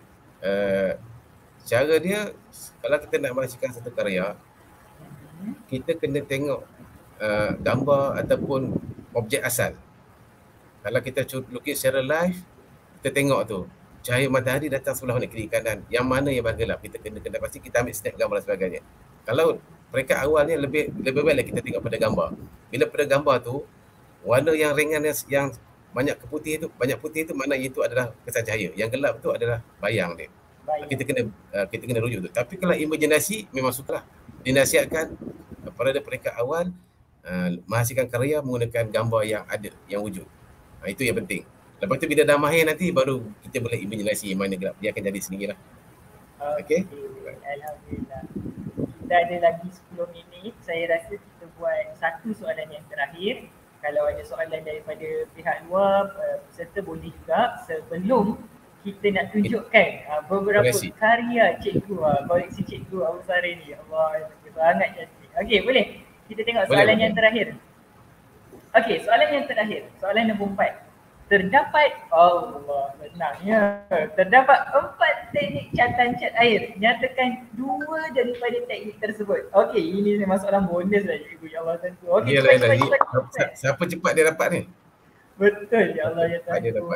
Cara dia, kalau kita nak merancangkan satu karya, kita kena tengok gambar ataupun objek asal. Kalau kita lukis secara live, kita tengok tu cahaya matahari datang sebelah mana, kiri kanan, yang mana yang bahagian gelap, kita kena pasti kita ambil snap gambar dan sebagainya. Kalau peringkat awalnya lebih baik kita tengok pada gambar. Bila pada gambar tu warna yang ringan yang banyak putih itu maknanya itu adalah kesan cahaya. Yang gelap tu adalah bayang dia. Kita kena rujuk tu. Tapi kalau imajinasi memang suklah dinasihatkan pada peringkat awal menghasilkan karya menggunakan gambar yang ada, yang wujud. Itu yang penting. Lepas tu bila dah mahir nanti baru kita boleh imajinasi mana gelap, dia akan jadi sendirilah. Okey. Alhamdulillah. Kita ada lagi 10 minit. Saya rasa kita buat satu soalan yang terakhir. Kalau ada soalan daripada pihak luar, peserta boleh juga sebelum kita nak tunjukkan beberapa karya cikgu, koleksi cikgu Abu Sarif ni. Allah, sangat cantik. Okey, boleh? Kita tengok soalan yang terakhir. Okey, soalan yang terakhir. Soalan nombor 4. Terdapat, Allah senangnya, terdapat 4 teknik catan cat air. Nyatakan 2 daripada teknik tersebut. Okey, ini memang soalan bonus lah cikgu. Ya Allah tentu. Okey, cepat. Siapa cepat dia dapat ni? Betul, ya Allah ya tentu.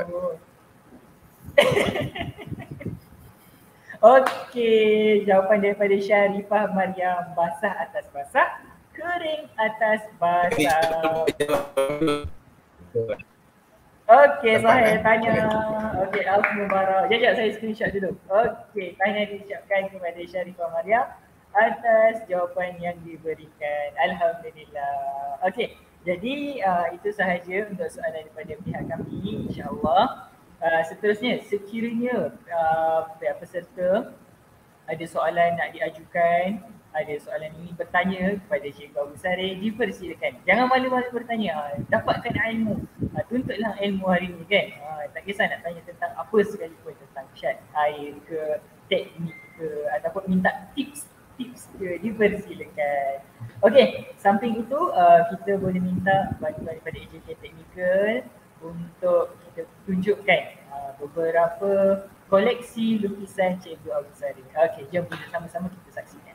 Okey, jawapan daripada Syarifah Mariam, basah atas basah, kering atas basah. Okey, saya tanya. Okey, Alf Mubarak. Sekejap saya screenshot dulu. Okey, tanya diucapkan kepada Syarifah Mariam atas jawapan yang diberikan. Alhamdulillah. Okey, jadi itu sahaja untuk soalan daripada pihak kami, insya-Allah. Seterusnya, sekiranya peserta ada soalan nak diajukan, ada soalan ini bertanya kepada Cikgu Abu Sarif, dipersilakan. Jangan malu-malu bertanya. Dapatkan ilmu. Tuntutlah ilmu hari ni kan. Tak kisah nak tanya tentang apa sekalipun, tentang cat air ke, teknik ke, ataupun minta tips tips ke, dipersilakan. Okey, samping itu kita boleh minta bantuan daripada AJK Technical untuk kita tunjukkan beberapa koleksi lukisan Cikgu Abdulsarim. Okey, jom kita sama-sama kita saksikan.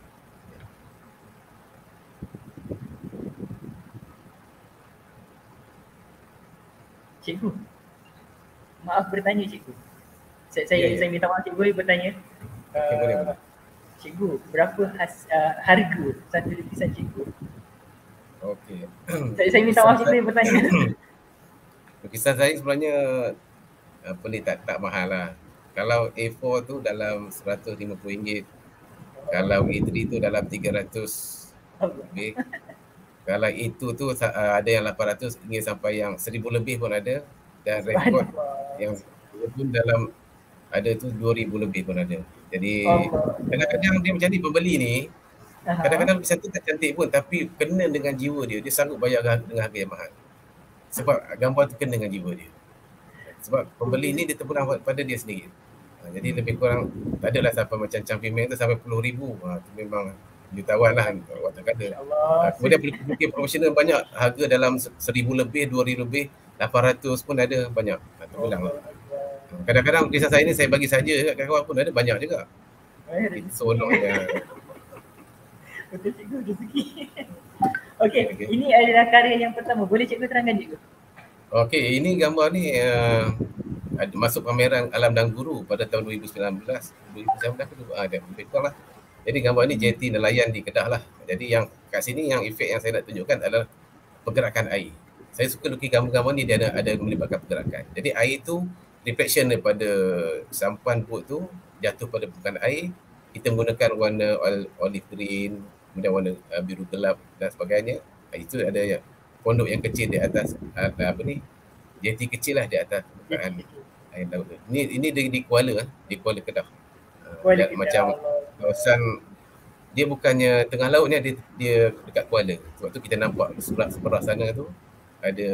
Cikgu, maaf bertanya cikgu. Saya minta maaf cikgu bertanya. Boleh. Cikgu, berapa harga satu lukisan cikgu? Okey. Saya minta maaf cikgu bertanya. Lukisan saya sebenarnya apa ni tak mahal lah. Kalau A4 tu dalam RM150. Kalau A3 tu dalam RM300 lebih. Kalau itu tu ada yang RM800 sampai yang RM1,000 lebih pun ada. Dan rekod yang pun dalam ada tu RM2,000 lebih pun ada. Jadi kadang-kadang dia macam ni pembeli ni, kadang-kadang lukisan tu tak cantik pun tapi kena dengan jiwa dia. Dia sanggup bayar dengan harga yang mahal. Sebab gambar tu kena dengan jiwa dia. Sebab pembeli ni dia terpulang pada dia sendiri. Jadi lebih kurang tak adalah sampai macam Campimen tu sampai RM10,000. Tu memang jutawan lah waktu kata. Kemudian pelukis profesional banyak harga dalam RM1,000 lebih, RM2,000 lebih, RM800 pun ada banyak. Terpulang lah. Kadang-kadang lukisan saya ni saya bagi saja kat kawan pun ada banyak juga. Itu seronoknya. Betul cikgu, rezeki. Okey, ini adalah karya yang pertama. Boleh cikgu terangkan cikgu? Okey, ini gambar ni masuk pameran Alam dan Guru pada tahun 2019 tu ada lebih kurang lah. Jadi gambar ni jeti nelayan di Kedah lah. Jadi yang kat sini yang efek yang saya nak tunjukkan adalah pergerakan air. Saya suka lukis gambar-gambar ni dia ada melibatkan pergerakan. Jadi air tu reflection daripada sampan bot tu jatuh pada permukaan air. Kita menggunakan warna olive green, kemudian warna biru gelap dan sebagainya. Itu ada pondok yang kecil di atas jeti kecil lah di atas permukaan air laut tu. Ini di Kuala Kedah. Macam kawasan dia bukannya tengah laut ni, dia dekat Kuala. Sebab tu kita nampak sebelah sana tu ada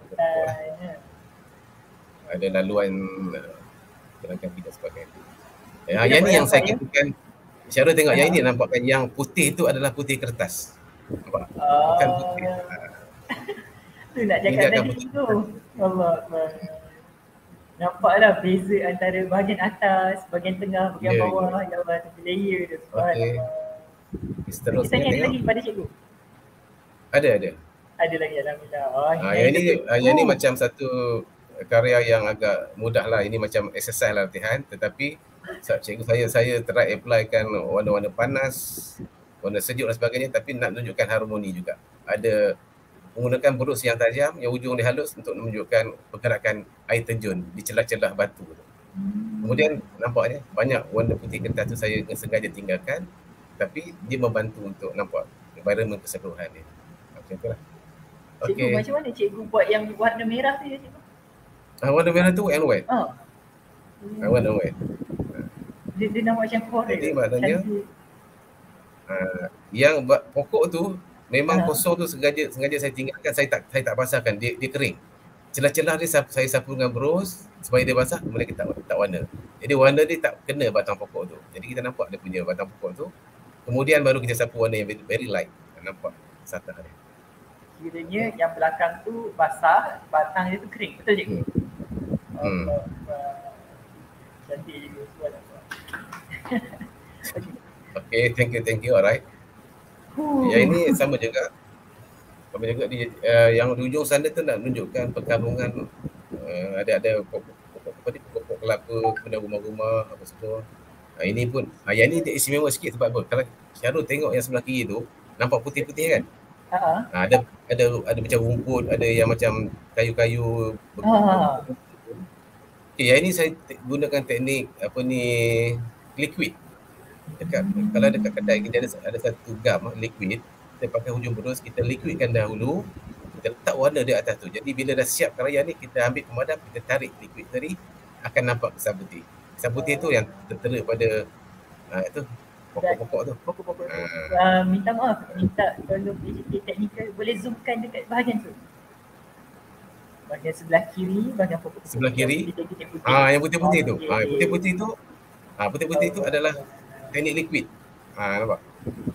ada laluan jalan kaki dan sebagainya. Yang ni yang saya katakan, Syarul tengok yang ini nampakkan yang putih tu adalah putih kertas. Nampak? Bukan putih. Tu nak cakap tadi tu. Allah. Nampaklah beza antara bahagian atas, bahagian tengah, bahagian bawah, ya Allah, layer dia. Seterusnya ada lagi pada cikgu? Ada lagi, alhamdulillah. Yang ni macam satu karya yang agak mudah lah. Ini macam exercise latihan, tetapi cikgu saya try applykan warna-warna panas, warna sejuk dan sebagainya, tapi nak tunjukkan harmoni juga. Ada menggunakan berus yang tajam, yang ujung dia halus untuk menunjukkan pergerakan air terjun di celah-celah batu. Kemudian nampaknya banyak warna putih kertas tu saya sengaja tinggalkan, tapi dia membantu untuk nampak environment keseluruhan dia. Macam itulah. Cikgu, macam mana cikgu buat yang warna merah tu ya cikgu? Warna merah tu white and white. White and white. Dia nampak macam korek. Jadi maknanya yang pokok tu memang kosong tu sengaja saya tinggalkan, saya tak basahkan, dia kering. Celah-celah dia saya sapu dengan berus supaya dia basah, kemudian kita tak warna. Jadi warna dia tak kena batang pokok tu. Jadi kita nampak dia punya batang pokok tu. Kemudian baru kita sapu warna yang very light. Nampak satah dia. Kiranya yang belakang tu basah, batang dia tu kering. Betul cikgu? Cantik cikgu. Okay, thank you. Alright. Yang ini sama juga di yang di ujung sana tu nak menunjukkan perkampungan, ada pokok kelapa, kemudian rumah-rumah apa semua. Ini pun yang ni dia istimewa sikit sebab apa? Kalau Syarul tengok yang sebelah kiri tu nampak putih-putih kan? Ada macam rumput, ada yang macam kayu-kayu. Yang ini saya gunakan teknik liquid. Kalau dekat kedai kita ada satu gam liquid, kita pakai hujung berus, kita liquidkan dahulu, kita letak warna di atas tu. Jadi bila dah siap karya ni, kita ambil pemadam, kita tarik liquid tadi, akan nampak kesan putih. Kesan putih tu yang tertera pada itu pokok-pokok tu. Pokok-pokok tu. Minta maaf, tolong AJK Technical boleh zoomkan dekat bahagian tu. Bahagian sebelah kiri, bahagian pokok. Sebelah kiri. Yang putih-putih tu. Putih-putih tu adalah teknik liquid. Nampak?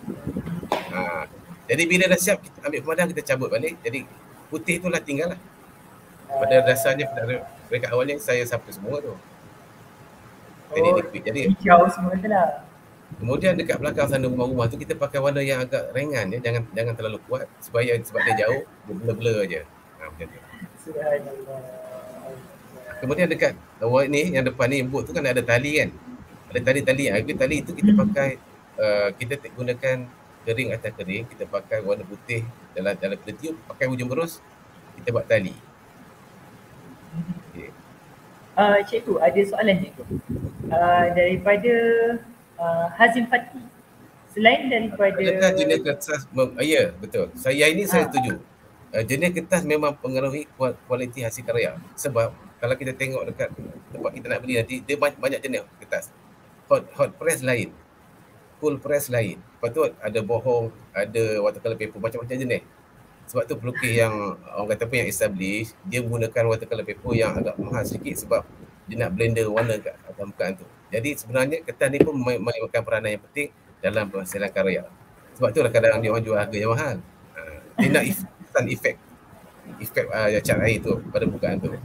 Jadi bila dah siap, kita ambil pemadam, kita cabut balik. Jadi putih itulah tinggal lah. Pada dasarnya, pada peringkat awalnya saya sapu semua tu. Jadi liquid. Jadi hijau semua tu lah. kemudian dekat belakang sana rumah-rumah tu kita pakai warna yang agak ringan ya, jangan terlalu kuat sebab dia jauh, dia blur-blur je. Macam tu. Subhanallah. Kemudian dekat ni yang depan ni bot tu kan ada tali kan. Ada tali-tali. Tali itu kita pakai kita gunakan kering atas kering, kita pakai warna putih dalam kita tiup, pakai hujung berus, kita buat tali. Okay. Cikgu, ada soalan cikgu. Daripada Hazim Fatih. Selain daripada jenis kertas, ya betul. Saya setuju. Jenis kertas memang pengaruhi kualiti hasil karya. Sebab kalau kita tengok dekat tempat kita nak beli nanti, dia banyak jenis kertas. Hot press lain, cool press lain. Lepas tu ada bohong, ada watercolor paper, macam-macam jenis. Sebab tu pelukis yang orang kata pun yang established, dia menggunakan watercolor paper yang agak mahal sikit sebab dia nak blender warna kat atas permukaan tu. Jadi sebenarnya kertas ni pun memainkan peranan yang penting dalam penghasilan karya. Sebab tu lah kadang dia orang jual harga yang mahal. Dia nak efek cat air tu pada permukaan tu.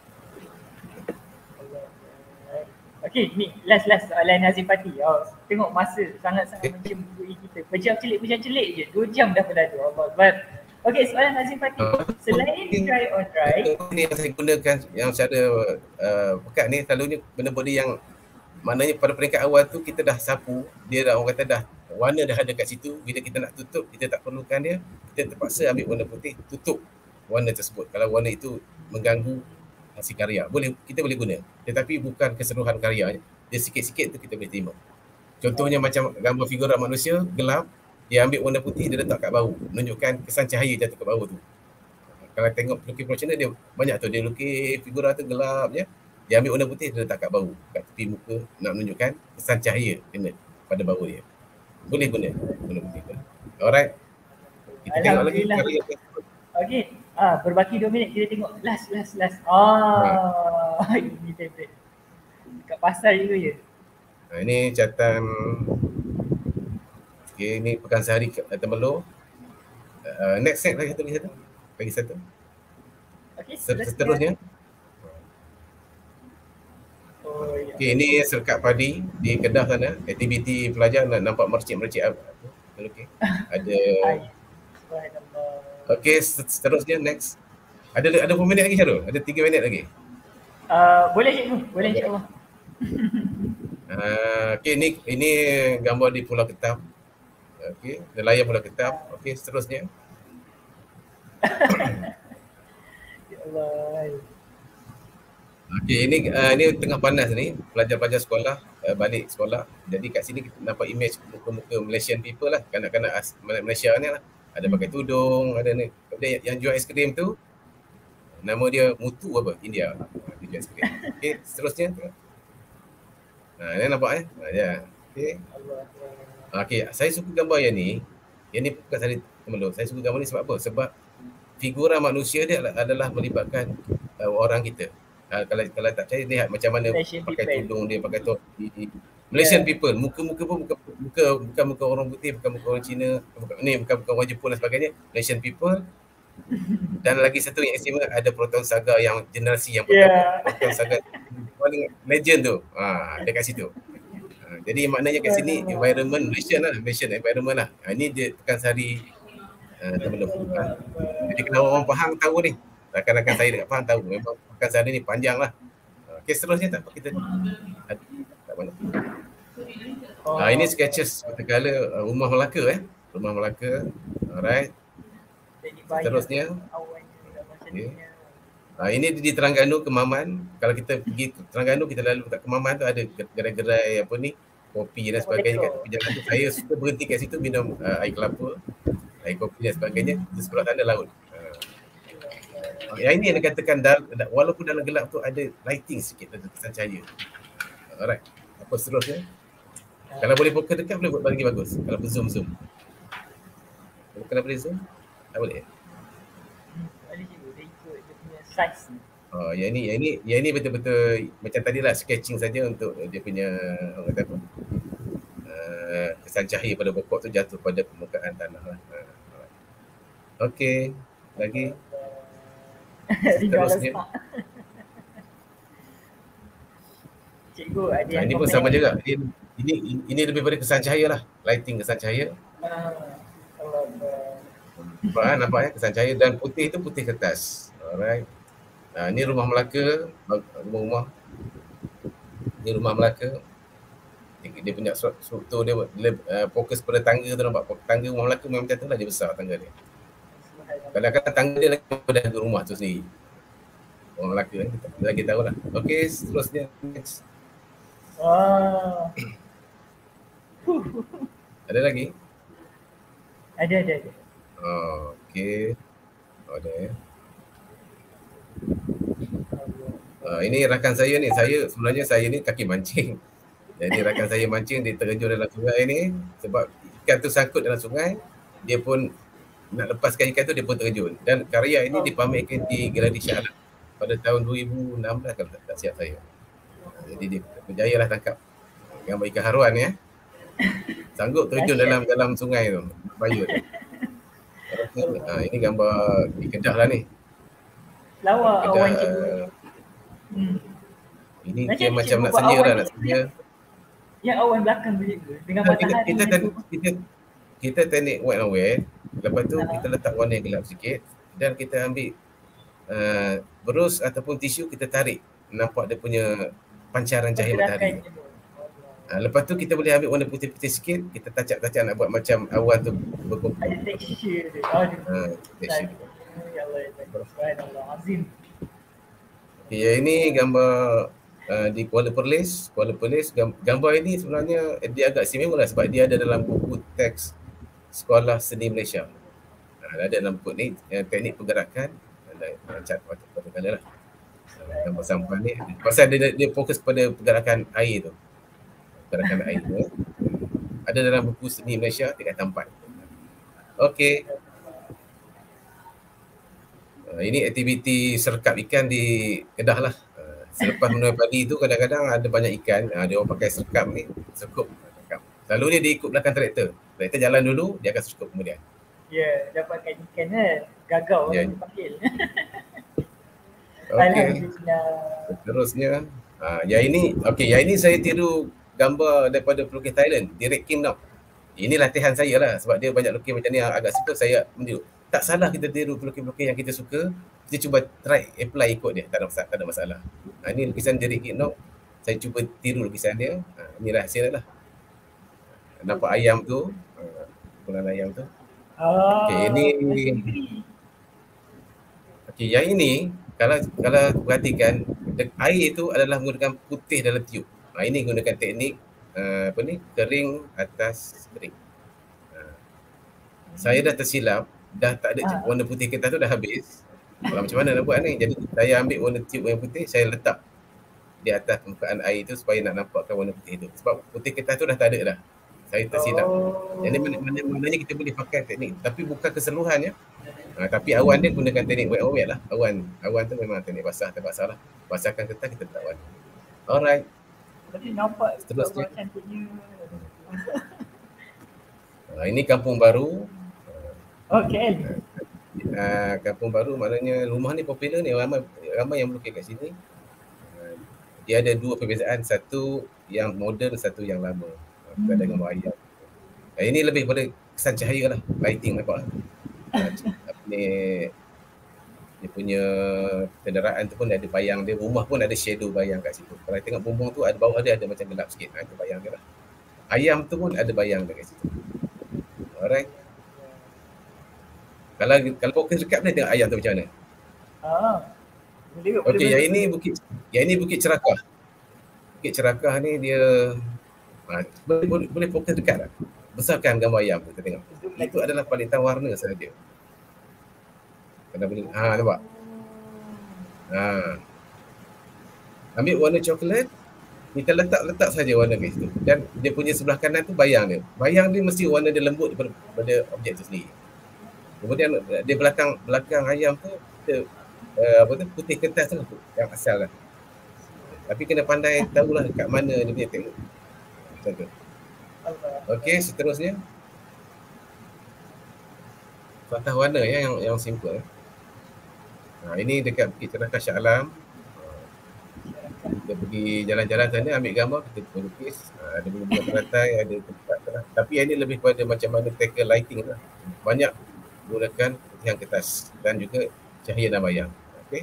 Okey, ni last soalan Hazim Fatih. Tengok masa sangat-sangat mencemburi kita. Pejam celik je. 2 jam dah berlalu. Allah. Okey, soalan Hazim Fatih. Selain dry on dry, ini yang saya gunakan yang secara pekat ni selalunya benda-benda yang maknanya pada peringkat awal tu kita dah sapu, dia dah orang kata dah warna dah ada kat situ. Bila kita nak tutup, kita tak perlukan dia, kita terpaksa ambil warna putih, tutup warna tersebut. Kalau warna itu mengganggu hasil karya, kita boleh guna. Tetapi bukan keseluruhan karya, dia sikit-sikit tu kita boleh terima. Contohnya macam gambar figura manusia gelap, dia ambil warna putih, dia letak kat bahu, menunjukkan kesan cahaya jatuh ke bahu tu. Kalau tengok pelukis profesional, dia banyak tu, dia lukis figura tu gelap je, dia ambil warna putih, dia letak kat bahu, kat tepi muka, nak menunjukkan kesan cahaya kena pada bahu dia. Boleh guna warna putih tu. Alright, kita tengok lagi karya. Okey, berbaki 2 minit, kita tengok last. Ini favorite. Kat pasar juga je. Ini catatan. Okay, ini pekan sehari Temellow. Next set lagi satu. Okey, seterusnya. Okay, ini serkat padi di Kedah sana. Aktiviti pelajar nak nampak mercik-mercik apa. Okay. Ada. Okey, seterusnya next. Ada berapa minit lagi Syarul? Ada 3 minit lagi. Boleh cikgu, boleh insya-Allah. Okey, ini gambar di Pulau Ketam. Okey, nelayan Pulau Ketam. Okey, seterusnya. Ya Allah. Okey, ini tengah panas ni, pelajar-pelajar sekolah balik sekolah. Jadi kat sini kita nampak image muka-muka Malaysian people lah, kanak-kanak Malaysia ni lah. Ada pakai tudung, ada ni. Yang jual aiskrim tu, nama dia Mutu apa? India. Dia jual aiskrim. Okey, seterusnya. Ini nampak ya. Okey. Okey, saya suka gambar yang ni. Yang ni bukan saya Temellow. Saya suka gambar ni sebab apa? Sebab figura manusia dia adalah melibatkan orang kita. Kalau tak percaya, lihat macam mana Malaysian pakai people. tudung dia, pakai topi. Malaysian people, muka-muka pun bukan muka orang putih, bukan muka orang Cina, bukan orang Jepun dan sebagainya. Malaysian people. Dan lagi satu yang istimewa, ada Proton Saga yang generasi yang pertama. Proton Saga paling legend tu. Dia kat situ. Jadi maknanya kat sini environment Malaysian environment lah. Ini dia pekan sehari Temellow. Jadi kalau orang Pahang tahu ni, rakan-rakan saya dekat Pahang tahu memang pekan sehari ni panjang lah. Okey, seterusnya tak apa kita tak mana. Ini sketches kala Rumah Melaka Rumah Melaka. Alright. Seterusnya. Okay. Ini di Terengganu Kemaman. Kalau kita pergi ke Terengganu, kita lalu kat Kemaman tu ada gerai-gerai apa ni, kopi dan sebagainya kat tepi jalan tu. Saya suka berhenti kat situ minum air kelapa, air kopi dan sebagainya. Di sebelah sana laut. Yang ini yang dikatakan walaupun dalam gelap tu ada lighting sikit, ada kesan cahaya. Alright. Apa seterusnya? Kalau boleh fokus dekat boleh buat lagi bagus. Kalau zoom. Kalau boleh zoom, tak boleh. Boleh cikgu, dia ikut dia punya size ni. Yang ini betul-betul macam tadilah sketching saja untuk dia punya orang kata apa? kesan cahaya pada pokok tu jatuh pada permukaan tanah lah. Okey, lagi seterusnya. Cikgu ada yang Ini pun sama juga. Ini lebih pada kesan cahaya lah. Lighting kesan cahaya. Nampak ya kesan cahaya, dan putih itu putih kertas. Alright. Ini rumah Melaka, rumah. Ini rumah Melaka. Dia punya struktur dia fokus pada tangga tu, nampak. Tangga rumah Melaka memang macam tu lah, dia besar tangga dia. Kadang-kadang tangga dia lagi pada rumah tu sendiri. Orang Melaka kan, kita lagi tahu lah. Okey, seterusnya next. Ada lagi? Ada. Okey. Ada ya. Ini rakan saya ni. Sebenarnya saya ni kaki mancing. Jadi rakan saya mancing, dia terjun dalam sungai ni. Sebab ikan tu sangkut dalam sungai, dia pun nak lepaskan ikan tu, dia pun terjun. Dan karya ini dipamerkan di Galeri Shah Alam pada tahun 2016 kalau tak siap saya. Jadi dia berjaya lah tangkap gambar ikan haruan ya. Sanggup terjun dalam sungai tu, bahaya tu. Ini gambar di Kedah lah ni. Lawa awan cikgu. Ini dia macam nak senyum lah, nak senyum. Yang awan belakang tu cikgu dengan matahari. Kita teknik white and white. Lepas tu kita letak warna yang gelap sikit dan kita ambil berus ataupun tisu, kita tarik, nampak dia punya pancaran cahaya matahari. Lepas tu kita boleh ambil warna putih-putih sikit, kita tacap-tacap nak buat macam awan tu berkumpul. Ada texture tu. Texture. Ya Allah, Subhanallahazim. Ya, ini gambar di Kuala Perlis. Gambar ini sebenarnya dia agak istimewa lah sebab dia ada dalam buku teks Sekolah Seni Malaysia. Ada dalam buku ni teknik pergerakan, katakanlah lah. Gambar sampan ni pasal dia fokus pada pergerakan air tu. Pergerakan air tu ada dalam buku Seni Malaysia tingkat 4. Okey. Ini aktiviti serkap ikan di Kedah lah. Selepas menuai padi tu kadang-kadang ada banyak ikan, dia orang pakai serkap ni, serkup. Selalunya dia ikut belakang traktor. Traktor jalan dulu, dia akan serkup kemudian. Ya, dapatkan ikan kan, gagal orang dipanggil. Okey. Seterusnya, yang ini saya tiru gambar daripada pelukis Thailand, Derek Kim Nok. Ini latihan saya lah sebab dia banyak lukis macam ni agak simple, saya meniru. Tak salah kita tiru pelukis-pelukis yang kita suka, kita cuba try apply ikut dia, tak ada masalah. Ini lukisan Derek Kim Nok, saya cuba tiru lukisan dia. Ini rahsia lah. Nampak ayam tu, kumpulan ayam tu. Okey, yang ini kalau perhatikan, air itu adalah menggunakan putih dalam tiup. Ini gunakan teknik kering atas kering. Saya dah tersilap, dah tak ada warna putih kertas tu dah habis. Kalau macam mana nak buat ni? Jadi saya ambil warna tiup yang putih, saya letak di atas permukaan air tu supaya nak nampakkan warna putih tu. Sebab putih kertas tu dah tak ada dah. Saya tersilap. Jadi mana kita boleh pakai teknik, tapi bukan keseluruhannya. Tapi awan dia gunakan teknik wet and wet lah. Awan tu memang teknik basah, terbasah lah. Basahkan kertas, kita letak awan. Alright. Berarti nampak seterusnya. Cantiknya. Ini kampung baru. Okey. Kampung baru maknanya rumah ni popular ni, ramai yang melukis kat sini. Dia ada dua perbezaan, satu yang moden, satu yang lama. Ada gambar ayam. Ini lebih pada kesan cahaya lah, lighting nampak. Ni dia punya kenderaan tu pun ada bayang dia, rumah pun ada shadow bayang kat situ. Kalau tengok bumbung tu ada bawah dia ada macam gelap sikit, itu bayang dia lah. Ayam tu pun ada bayang dia kat situ. Alright. Kalau fokus dekat dia tengok ayam tu macam mana. Okey, yang ini Bukit Cerakah. Bukit Cerakah ni dia boleh fokus dekat lah. Besarkan gambar ayam tu, kita tengok. Itu adalah palitan warna sahaja. Kena boleh, nampak? Ambil warna coklat, kita letak saja warna kat situ. Dan dia punya sebelah kanan tu bayang dia. Bayang dia mesti warna dia lembut daripada objek tu sendiri. Kemudian dia belakang ayam tu, kita, putih kertas tu yang asal lah. Tapi kena pandai tahulah kat mana dia punya teknik. Macam tu. Okey, seterusnya. Fatah warna ya, yang simple. Ini dekat Bukit Cerahkan Shah Alam. Kita pergi jalan-jalan sana, ambil gambar, kita lukis. Ada bunga-bunga teratai, ada tempat terang. Tapi ini lebih pada macam mana tackle lighting lah. Banyak gunakan putihan kertas dan juga cahaya dan bayang. Okey.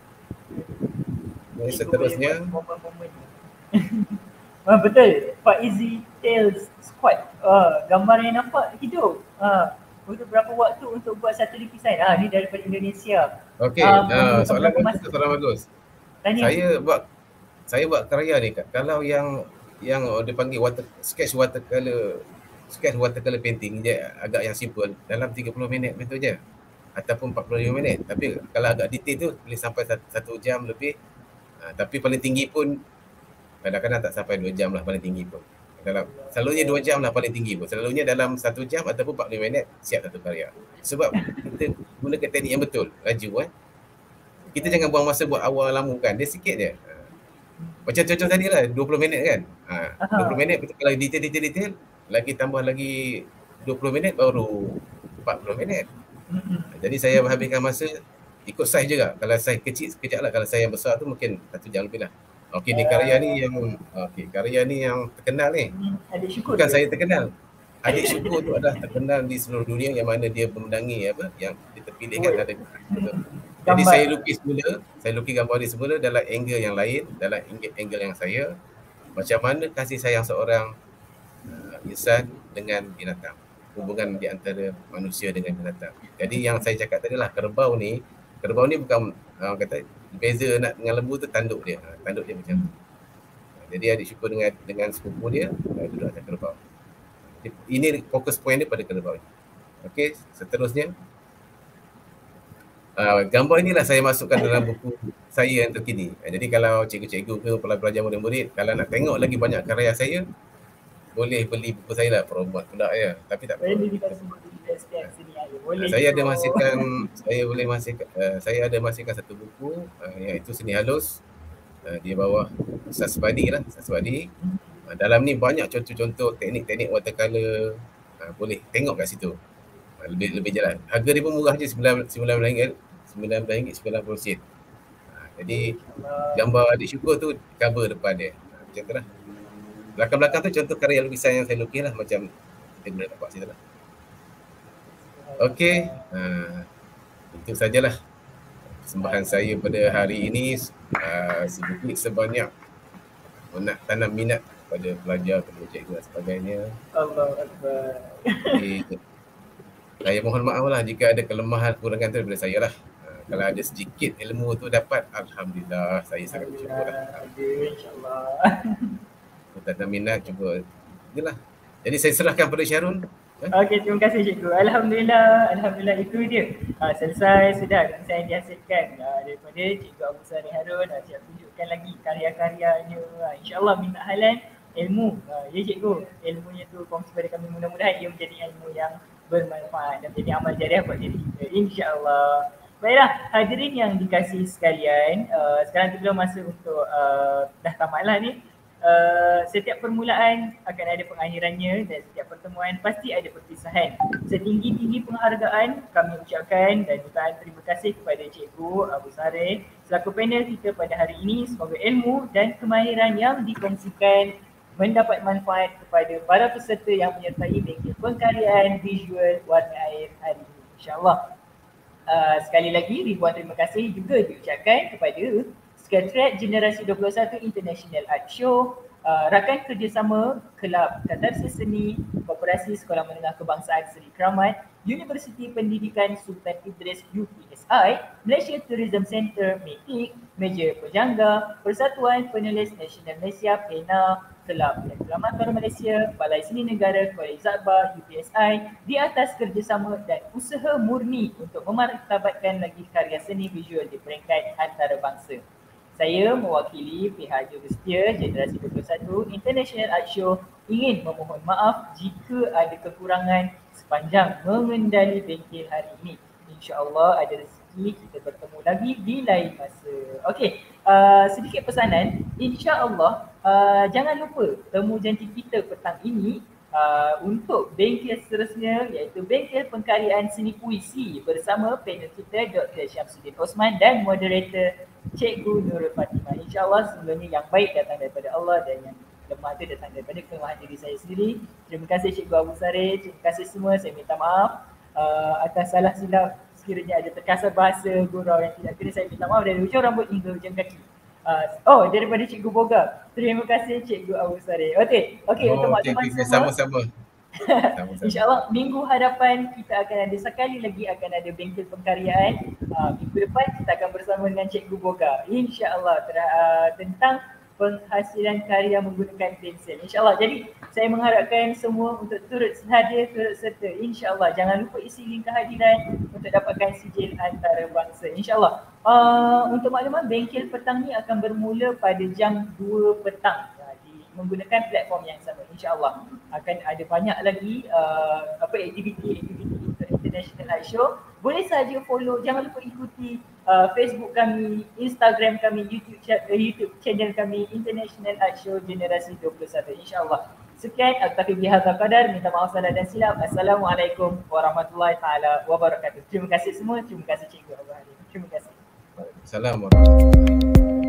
Ini seterusnya. Betul, Pak Izzy Tales Squad. Gambar yang nampak hidup. Untuk berapa waktu untuk buat satu lukisan? Ni daripada Indonesia. Okey, soalan bagus. Tanya. Saya buat karya ni, kalau yang dia panggil sketch watercolor painting je, agak yang simple, dalam 30 minit betul je, ataupun 45 minit. Tapi kalau agak detail tu boleh sampai 1 jam lebih. Tapi paling tinggi pun kadang-kadang tak sampai 2 jam lah paling tinggi pun. Selalunya 2 jam lah paling tinggi pun. Selalunya dalam 1 jam ataupun 45 minit siap satu karya. Sebab kita gunakan teknik yang betul, laju Kita jangan buang masa buat awal lama kan, dia sikit je. Macam contoh tadi lah, 20 minit kan. 20 minit betul, kalau detail, lagi tambah lagi 20 minit baru 40 minit. Jadi saya habiskan masa ikut saiz juga. Kalau saiz kecil sekejap lah, kalau saiz yang besar tu mungkin 1 jam lebih lah. Okey, ni karya ni yang terkenal ni. Bukan saya terkenal. Adik Syukur tu adalah terkenal di seluruh dunia, yang mana dia memenangi yang dia terpilihkan ada. Jadi saya lukis gambar dia semula dalam angle yang lain, dalam angle yang saya. Macam mana kasih sayang seorang insan dengan binatang, hubungan di antara manusia dengan binatang. Jadi yang saya cakap tadi lah, kerbau ni bukan kata beza nak dengan lembu tu tanduk dia macam tu. Jadi Adik Syukur dengan sepupu dia duduk atas kerbau. Ini fokus point dia pada kerbau. Okey, seterusnya. Gambar inilah saya masukkan dalam buku saya yang terkini. Jadi kalau cikgu-cikgu ke pelajar murid-murid, kalau nak tengok lagi banyak karya saya, boleh beli buku saya lah, promote pula ya. Tapi tak apa. Saya ada masihkan satu buku, iaitu Seni Halus, di bawah Sasbadi. Dalam ni banyak contoh-contoh teknik-teknik watercolor, boleh tengok kat situ. Lebih jalan. Harga dia pun murah je, RM19.90. Jadi gambar Adik Syukur tu cover depan dia. Macam tu lah. Belakang-belakang tu contoh karya lukisan yang saya lukis lah, macam kita boleh nampak situ lah. Okey, itu sajalah persembahan saya pada hari ini. Sedikit sebanyak nak tanam minat pada pelajar, pada cikgu dan sebagainya. Allahu Akbar. Saya mohon maaf lah jika ada kelemahan kurangan tu daripada saya lah. Kalau ada sedikit ilmu tu dapat, alhamdulillah, saya sangat bersyukur lah. InsyaAllah. Tanam minat, cuba inilah. Jadi saya serahkan pada Syarul. Okey, terima kasih cikgu. Alhamdulillah itu dia. Selesai sudah saya dihasilkan daripada Cikgu Abu Sari Harun. Saya tunjukkan lagi karya-karyanya. InsyaAllah minta halan ilmu. Ya cikgu, ilmunya tu kongsi kepada kami, mudah-mudahan ia menjadi ilmu yang bermanfaat dan menjadi amal jariah buat diri kita, insyaAllah. Baiklah, hadirin yang dikasihi sekalian, sekarang tiba masa untuk dah tamatlah ni. Setiap permulaan akan ada pengakhirannya dan setiap pertemuan pasti ada perpisahan. Setinggi-tinggi penghargaan kami ucapkan dan jutaan terima kasih kepada Cikgu Abu Sareh selaku panel kita pada hari ini. Semoga ilmu dan kemahiran yang dikongsikan mendapat manfaat kepada para peserta yang menyertai bengkel pengkaryaan visual warna air hari ini, insyaAllah. Sekali lagi ribuan terima kasih juga diucapkan kepada Skatret Generasi 21 International Art Show, rakan kerjasama Kelab Katarsis Seni, Koperasi Sekolah Menengah Kebangsaan Seri Keramat, Universiti Pendidikan Sultan Idris UPSI, Malaysia Tourism Centre (METIC), Meja Pejangga, Persatuan Penulis Nasional Malaysia (PENA), Kelab Reklamator Malaysia, Balai Seni Negara Kuala Zabah UPSI, di atas kerjasama dan usaha murni untuk memartabatkan lagi karya seni visual di peringkat antarabangsa. Saya mewakili pihak Jurusetia Generasi 21 International Art Show ingin memohon maaf jika ada kekurangan sepanjang mengendali bengkel hari ini. InsyaAllah ada rezeki kita bertemu lagi di lain masa. Okey, sedikit pesanan. InsyaAllah jangan lupa temu janji kita petang ini untuk bengkel seterusnya iaitu bengkel pengkaryaan seni puisi bersama panel kita Dr. Syamsuddin Osman dan moderator Cikgu Nurul Fatimah. InsyaAllah semuanya yang baik datang daripada Allah dan yang lemah itu datang daripada kelemahan diri saya sendiri. Terima kasih Cikgu Abu Sareh, terima kasih semua. Saya minta maaf atas salah silap sekiranya ada terkasar bahasa gurau yang tidak kena. Saya minta maaf dari hujung rambut hingga hujung kaki. Daripada Cikgu Boga. Terima kasih Cikgu Abu Sareh. Okey, untuk makluman semua. Sama-sama. InsyaAllah minggu hadapan kita akan ada sekali lagi akan ada bengkel pengkaryaan. Minggu depan kita akan bersama dengan Cikgu Boga. InsyaAllah tentang penghasilan karya menggunakan pensel. InsyaAllah. Jadi saya mengharapkan semua untuk turut hadir, turut serta. InsyaAllah. Jangan lupa isi link kehadiran untuk dapatkan sijil antarabangsa. InsyaAllah. Untuk makluman, bengkel petang ni akan bermula pada jam 2 petang. Menggunakan platform yang sama. InsyaAllah akan ada banyak lagi aktiviti untuk International Art Show. Boleh saja follow, jangan lupa ikuti Facebook kami, Instagram kami, YouTube channel kami International Art Show Generasi 21. InsyaAllah. Sekian, aktafi bihadza qadar, minta maaf salah dan silap. Assalamualaikum warahmatullahi taala wabarakatuh. Terima kasih semua, terima kasih Cikgu Abah. Terima kasih. Assalamualaikum warahmatullahi wabarakatuh.